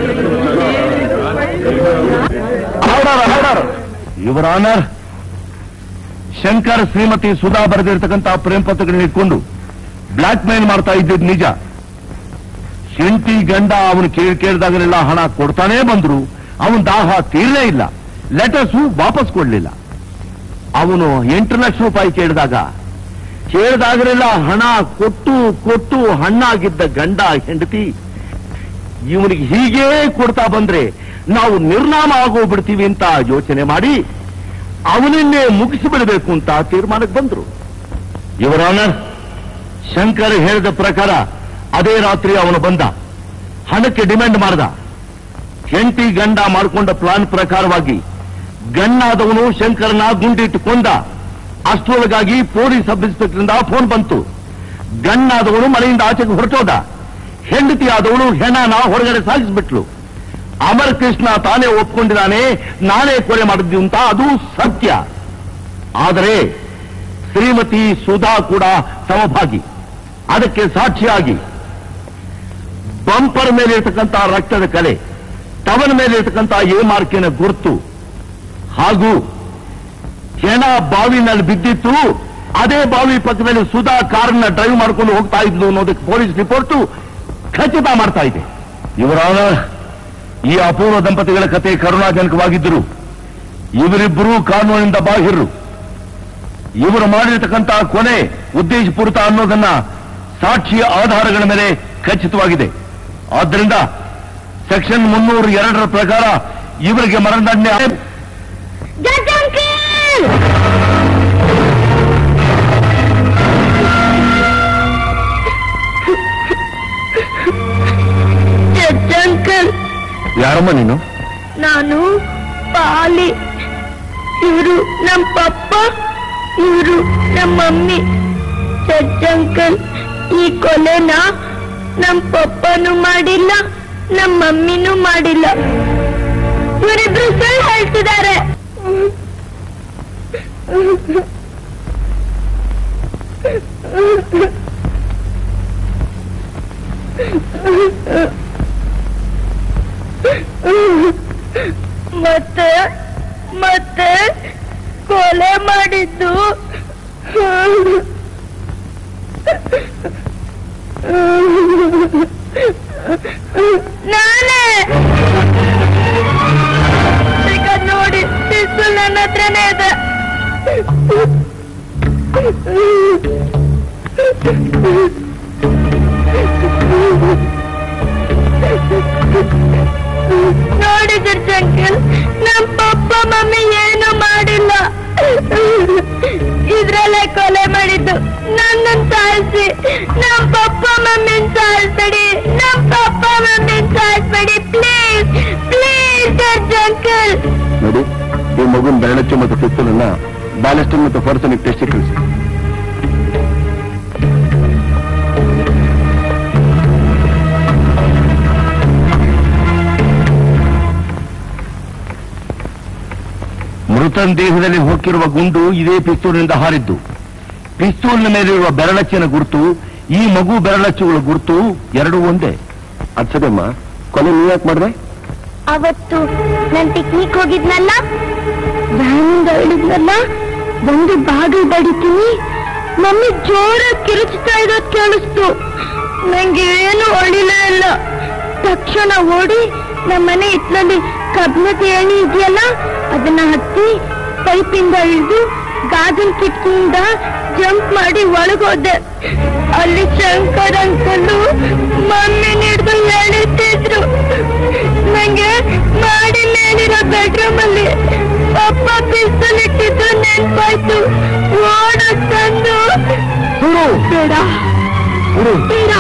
Order order your honour. Shankar Shrimati Sudha ಬರೆದಿರ್ತಕ್ಕಂಥ ಪ್ರೇಮ ಪತ್ರಗಳನ್ನ ಇಟ್ಕೊಂಡು ಬ್ಲಾಕ್ ಮೇಲ್ ಮಾಡ್ತಾ ಇದ್ದಿದ್ದು ನಿಜ. ಹೆಂಡತಿ ಗಂಡ ಅವನು ಕೇಳಿ ಕೇಳಿದಾಗಲೆಲ್ಲ ಹಣ ಕೊಡ್ತಾನೇ ಬಂದ್ರು. ಅವನ ದಾಹ ತೀರಲೇ ಇಲ್ಲ. ಲೆಟರ್ಸು ವಾಪಸ್ ಕೊಡ್ಲಿಲ್ಲ. ಅವನು ಎಂಟು ಲಕ್ಷ ರೂಪಾಯಿ ಕೇಳಿದಾಗ ಕೇಳಿದಾಗಲೆಲ್ಲ ಹಣ ಕೊಟ್ಟು ಕೊಟ್ಟು ಹಣ್ಣಾಗಿದ್ದ ಗಂಡ ಹೆಂಡತಿ ಇವನಿಗೆ ಹೀಗೇ ಕೊಡ್ತಾ ಬಂದ್ರೆ ನಾವು ನಿರ್ನಾಮ ಆಗೋಗ್ಬಿಡ್ತೀವಿ ಅಂತ ಯೋಚನೆ ಮಾಡಿ ಅವನನ್ನೇ ಮುಗಿಸಿಬಿಡಬೇಕು ಅಂತ ತೀರ್ಮಾನಕ್ಕೆ ಬಂದ್ರು. ಇವರ ಆನರ್, ಶಂಕರ್ ಹೇಳಿದ ಪ್ರಕಾರ ಅದೇ ರಾತ್ರಿ ಅವನು ಬಂದ, ಹಣಕ್ಕೆ ಡಿಮ್ಯಾಂಡ್ ಮಾಡ್ದ. ಹೆಂಡತಿ ಗಂಡ ಮಾಡಿಕೊಂಡ ಪ್ಲಾನ್ ಪ್ರಕಾರವಾಗಿ ಗಣ್ಣಾದವನು ಶಂಕರನ ಗುಂಡಿಟ್ಟು ಕೊಂದ. ಅಷ್ಟರೊಳಗಾಗಿ ಪೊಲೀಸ್ ಸಬ್ ಇನ್ಸ್ಪೆಕ್ಟರ್ನಿಂದ ಫೋನ್ ಬಂತು. ಗಣ್ಣಾದವನು ಮನೆಯಿಂದ ಆಚೆಗೆ ಹೊರಟೋದ. ಹೆಂಡತಿ ಆದವಳು ಹೆಣನ ಹೊರಗಡೆ ಸಾಗಿಸ್ಬಿಟ್ಲು. ಅಮರ್ ಕೃಷ್ಣ ತಾನೇ ಒಪ್ಕೊಂಡಿದ್ದಾನೆ, ನಾನೇ ಕೊಲೆ ಮಾಡಿದ್ವಿ ಅಂತ. ಅದು ಸತ್ಯ. ಆದರೆ ಶ್ರೀಮತಿ ಸುಧಾ ಕೂಡ ಸಮಭಾಗಿ. ಅದಕ್ಕೆ ಸಾಕ್ಷಿಯಾಗಿ ಬಂಪರ್ ಮೇಲೆ ಇರತಕ್ಕಂಥ ರಕ್ತದ ಕಲೆ, ಟವನ್ ಮೇಲೆ ಇರತಕ್ಕಂಥ ಎ ಮಾರ್ಕಿನ ಗುರುತು ಹಾಗೂ ಹೆಣ ಬಾವಿನಲ್ಲಿ ಬಿದ್ದಿತ್ತು. ಅದೇ ಬಾವಿ ಪಕ್ಕದಲ್ಲಿ ಸುಧಾ ಕಾರನ್ನ ಡ್ರೈವ್ ಮಾಡ್ಕೊಂಡು ಹೋಗ್ತಾ ಇದ್ಲು ಅನ್ನೋದಕ್ಕೆ ಪೊಲೀಸ್ ರಿಪೋರ್ಟು ಖಚಿತ ಮಾಡ್ತಾ ಇದೆ. ಇವರ ಈ ಅಪೂರ್ವ ದಂಪತಿಗಳ ಕತೆ ಕರುಣಾಜನಕವಾಗಿದ್ದರು. ಇವರಿಬ್ಬರೂ ಕಾನೂನಿನಿಂದ ಬಾಹಿರರು. ಇವರು ಮಾಡಿರತಕ್ಕಂತಹ ಕೊಲೆ ಉದ್ದೇಶಪೂರಿತ ಅನ್ನೋದನ್ನ ಸಾಕ್ಷಿಯ ಆಧಾರಗಳ ಮೇಲೆ ಖಚಿತವಾಗಿದೆ. ಆದ್ದರಿಂದ ಸೆಕ್ಷನ್ ಮುನ್ನೂರ ಎರಡರ ಪ್ರಕಾರ ಇವರಿಗೆ ಮರಣದಂಡನೆ. ಯಾರಮ್ಮ ನೀನು? ನಾನು ಪಾಲಿ. ಇವರು ನಮ್ಮ ಪಪ್ಪ, ಇವರು ನಮ್ಮ ಮಮ್ಮಿ. ಜಡ್ಜ್ ಅಂಕಲ್, ಈ ಕೊಲೆನ ನಮ್ಮ ಪಪ್ಪನೂ ಮಾಡಿಲ್ಲ, ನಮ್ಮ ಮಮ್ಮಿನೂ ಮಾಡಿಲ್ಲ. ಇವರಿಬ್ರು ಸುಳ್ಳು ಹೇಳ್ತಿದ್ದಾರೆ. ಮತ್ತೆ ಮತ್ತೆ ಕೊಲೆ ಮಾಡಿದ್ದು ನಾನೇ. ಈಗ ನೋಡಿ, ಪಿಸ್ತೂಲ್ ನನ್ನ ಹತ್ರನೇ ಇದೆ. ನೋಡಿ ಜಡ್ಜ್ ಅಂಕಲ್, ನಮ್ಮ ಪಪ್ಪ ಮಮ್ಮಿ ಏನು ಮಾಡಿಲ್ಲ. ಇದ್ರಲ್ಲೇ ಕೊಲೆ ಮಾಡಿದ್ದು. ನನ್ನನ್ನು ಸಾಯಿಸಿ, ನಮ್ಮ ಪಪ್ಪ ಮಮ್ಮಿನ ಸಾಯಿಸ್ಬೇಡಿ, ನಮ್ಮ ಪಪ್ಪ ಮಮ್ಮಿನ ಸಾಯಿಸ್ಬೇಡಿ, ಪ್ಲೀಸ್ ಪ್ಲೀಸ್ ಜಡ್ಜ್ ಅಂಕಲ್. ನೋಡಿ, ಈ ಮಗುನ ಬೆರಳಚ್ಚು ಮತ್ತು ಪಿಸ್ತೂಲನ್ನ ಬ್ಯಾಲಿಸ್ಟಿಕ್ ಮತ್ತು ಫೋರ್ಸನಿಕ್ ಟೆಸ್ಟ್ ಕಳಿಸಿ. ಮೃತನ ದೇಹದಲ್ಲಿ ಹೊಕ್ಕಿರುವ ಗುಂಡು ಇದೇ ಪಿಸ್ತೂಲ್ನಿಂದ ಹಾರಿದ್ದು. ಪಿಸ್ತೂಲ್ನ ಮೇಲಿರುವ ಬೆರಳಚ್ಚಿನ ಗುರುತು ಈ ಮಗು ಬೆರಳಚ್ಚುಗಳ ಗುರುತು ಎರಡೂ ಒಂದೇ. ಅಚ್ಚದಮ್ಮ, ಕೊನೆ ನೀವ್ಯಾಕೆ ಮಾಡಿದೆ? ಅವತ್ತು ನನ್ ಪಿಕ್ನಿಕ್ ಹೋಗಿದ್ನಲ್ಲ, ವ್ಯಾನಿಂದ ಹೇಳಿದ್ನಲ್ಲ, ಒಂದು ಬಾಗಿಲು ಬಡಿತೀನಿ, ಮಮ್ಮಿ ಜೋರಾಗಿ ಕಿರುಚ್ತಾ ಇರೋದ್ ಕೇಳಿಸ್ತು. ನಂಗೆ ಏನು ಹೊಳಿಲೇ ಇಲ್ಲ. ತಕ್ಷಣ ಓಡಿ ನಮ್ಮನೆ ಹಿತ್ಲಲ್ಲಿ ಕಬ್ಬಿಣದ ಏಣಿ ಇದೆಯಲ್ಲ, ಅದನ್ನ ಹತ್ತಿ ಪೈಪಿಂದ ಇಳಿದು ಗಾಜಿನ ಕಿಟಕಿಯಿಂದ ಜಂಪ್ ಮಾಡಿ ಒಳಗೋದೆ. ಅಲ್ಲಿ ಶಂಕರ್ ಅಂಕಲು ಮಮ್ಮಿ ಹಿಡಿದು ಎಳಿತಿದ್ರು. ನಂಗೆ ಮಾಡಿ ಮೇಲಿರೋ ಬೆಡ್ರೂಮ್ ಅಲ್ಲಿ ಪಪ್ಪ ಪಿಸ್ತೂಲ್ ಇಟ್ಟಿದ್ದು ನೆನ್ಪಾಯ್ತು. ಓಡ ತಂದು ಬೇಡ ಬೇಡ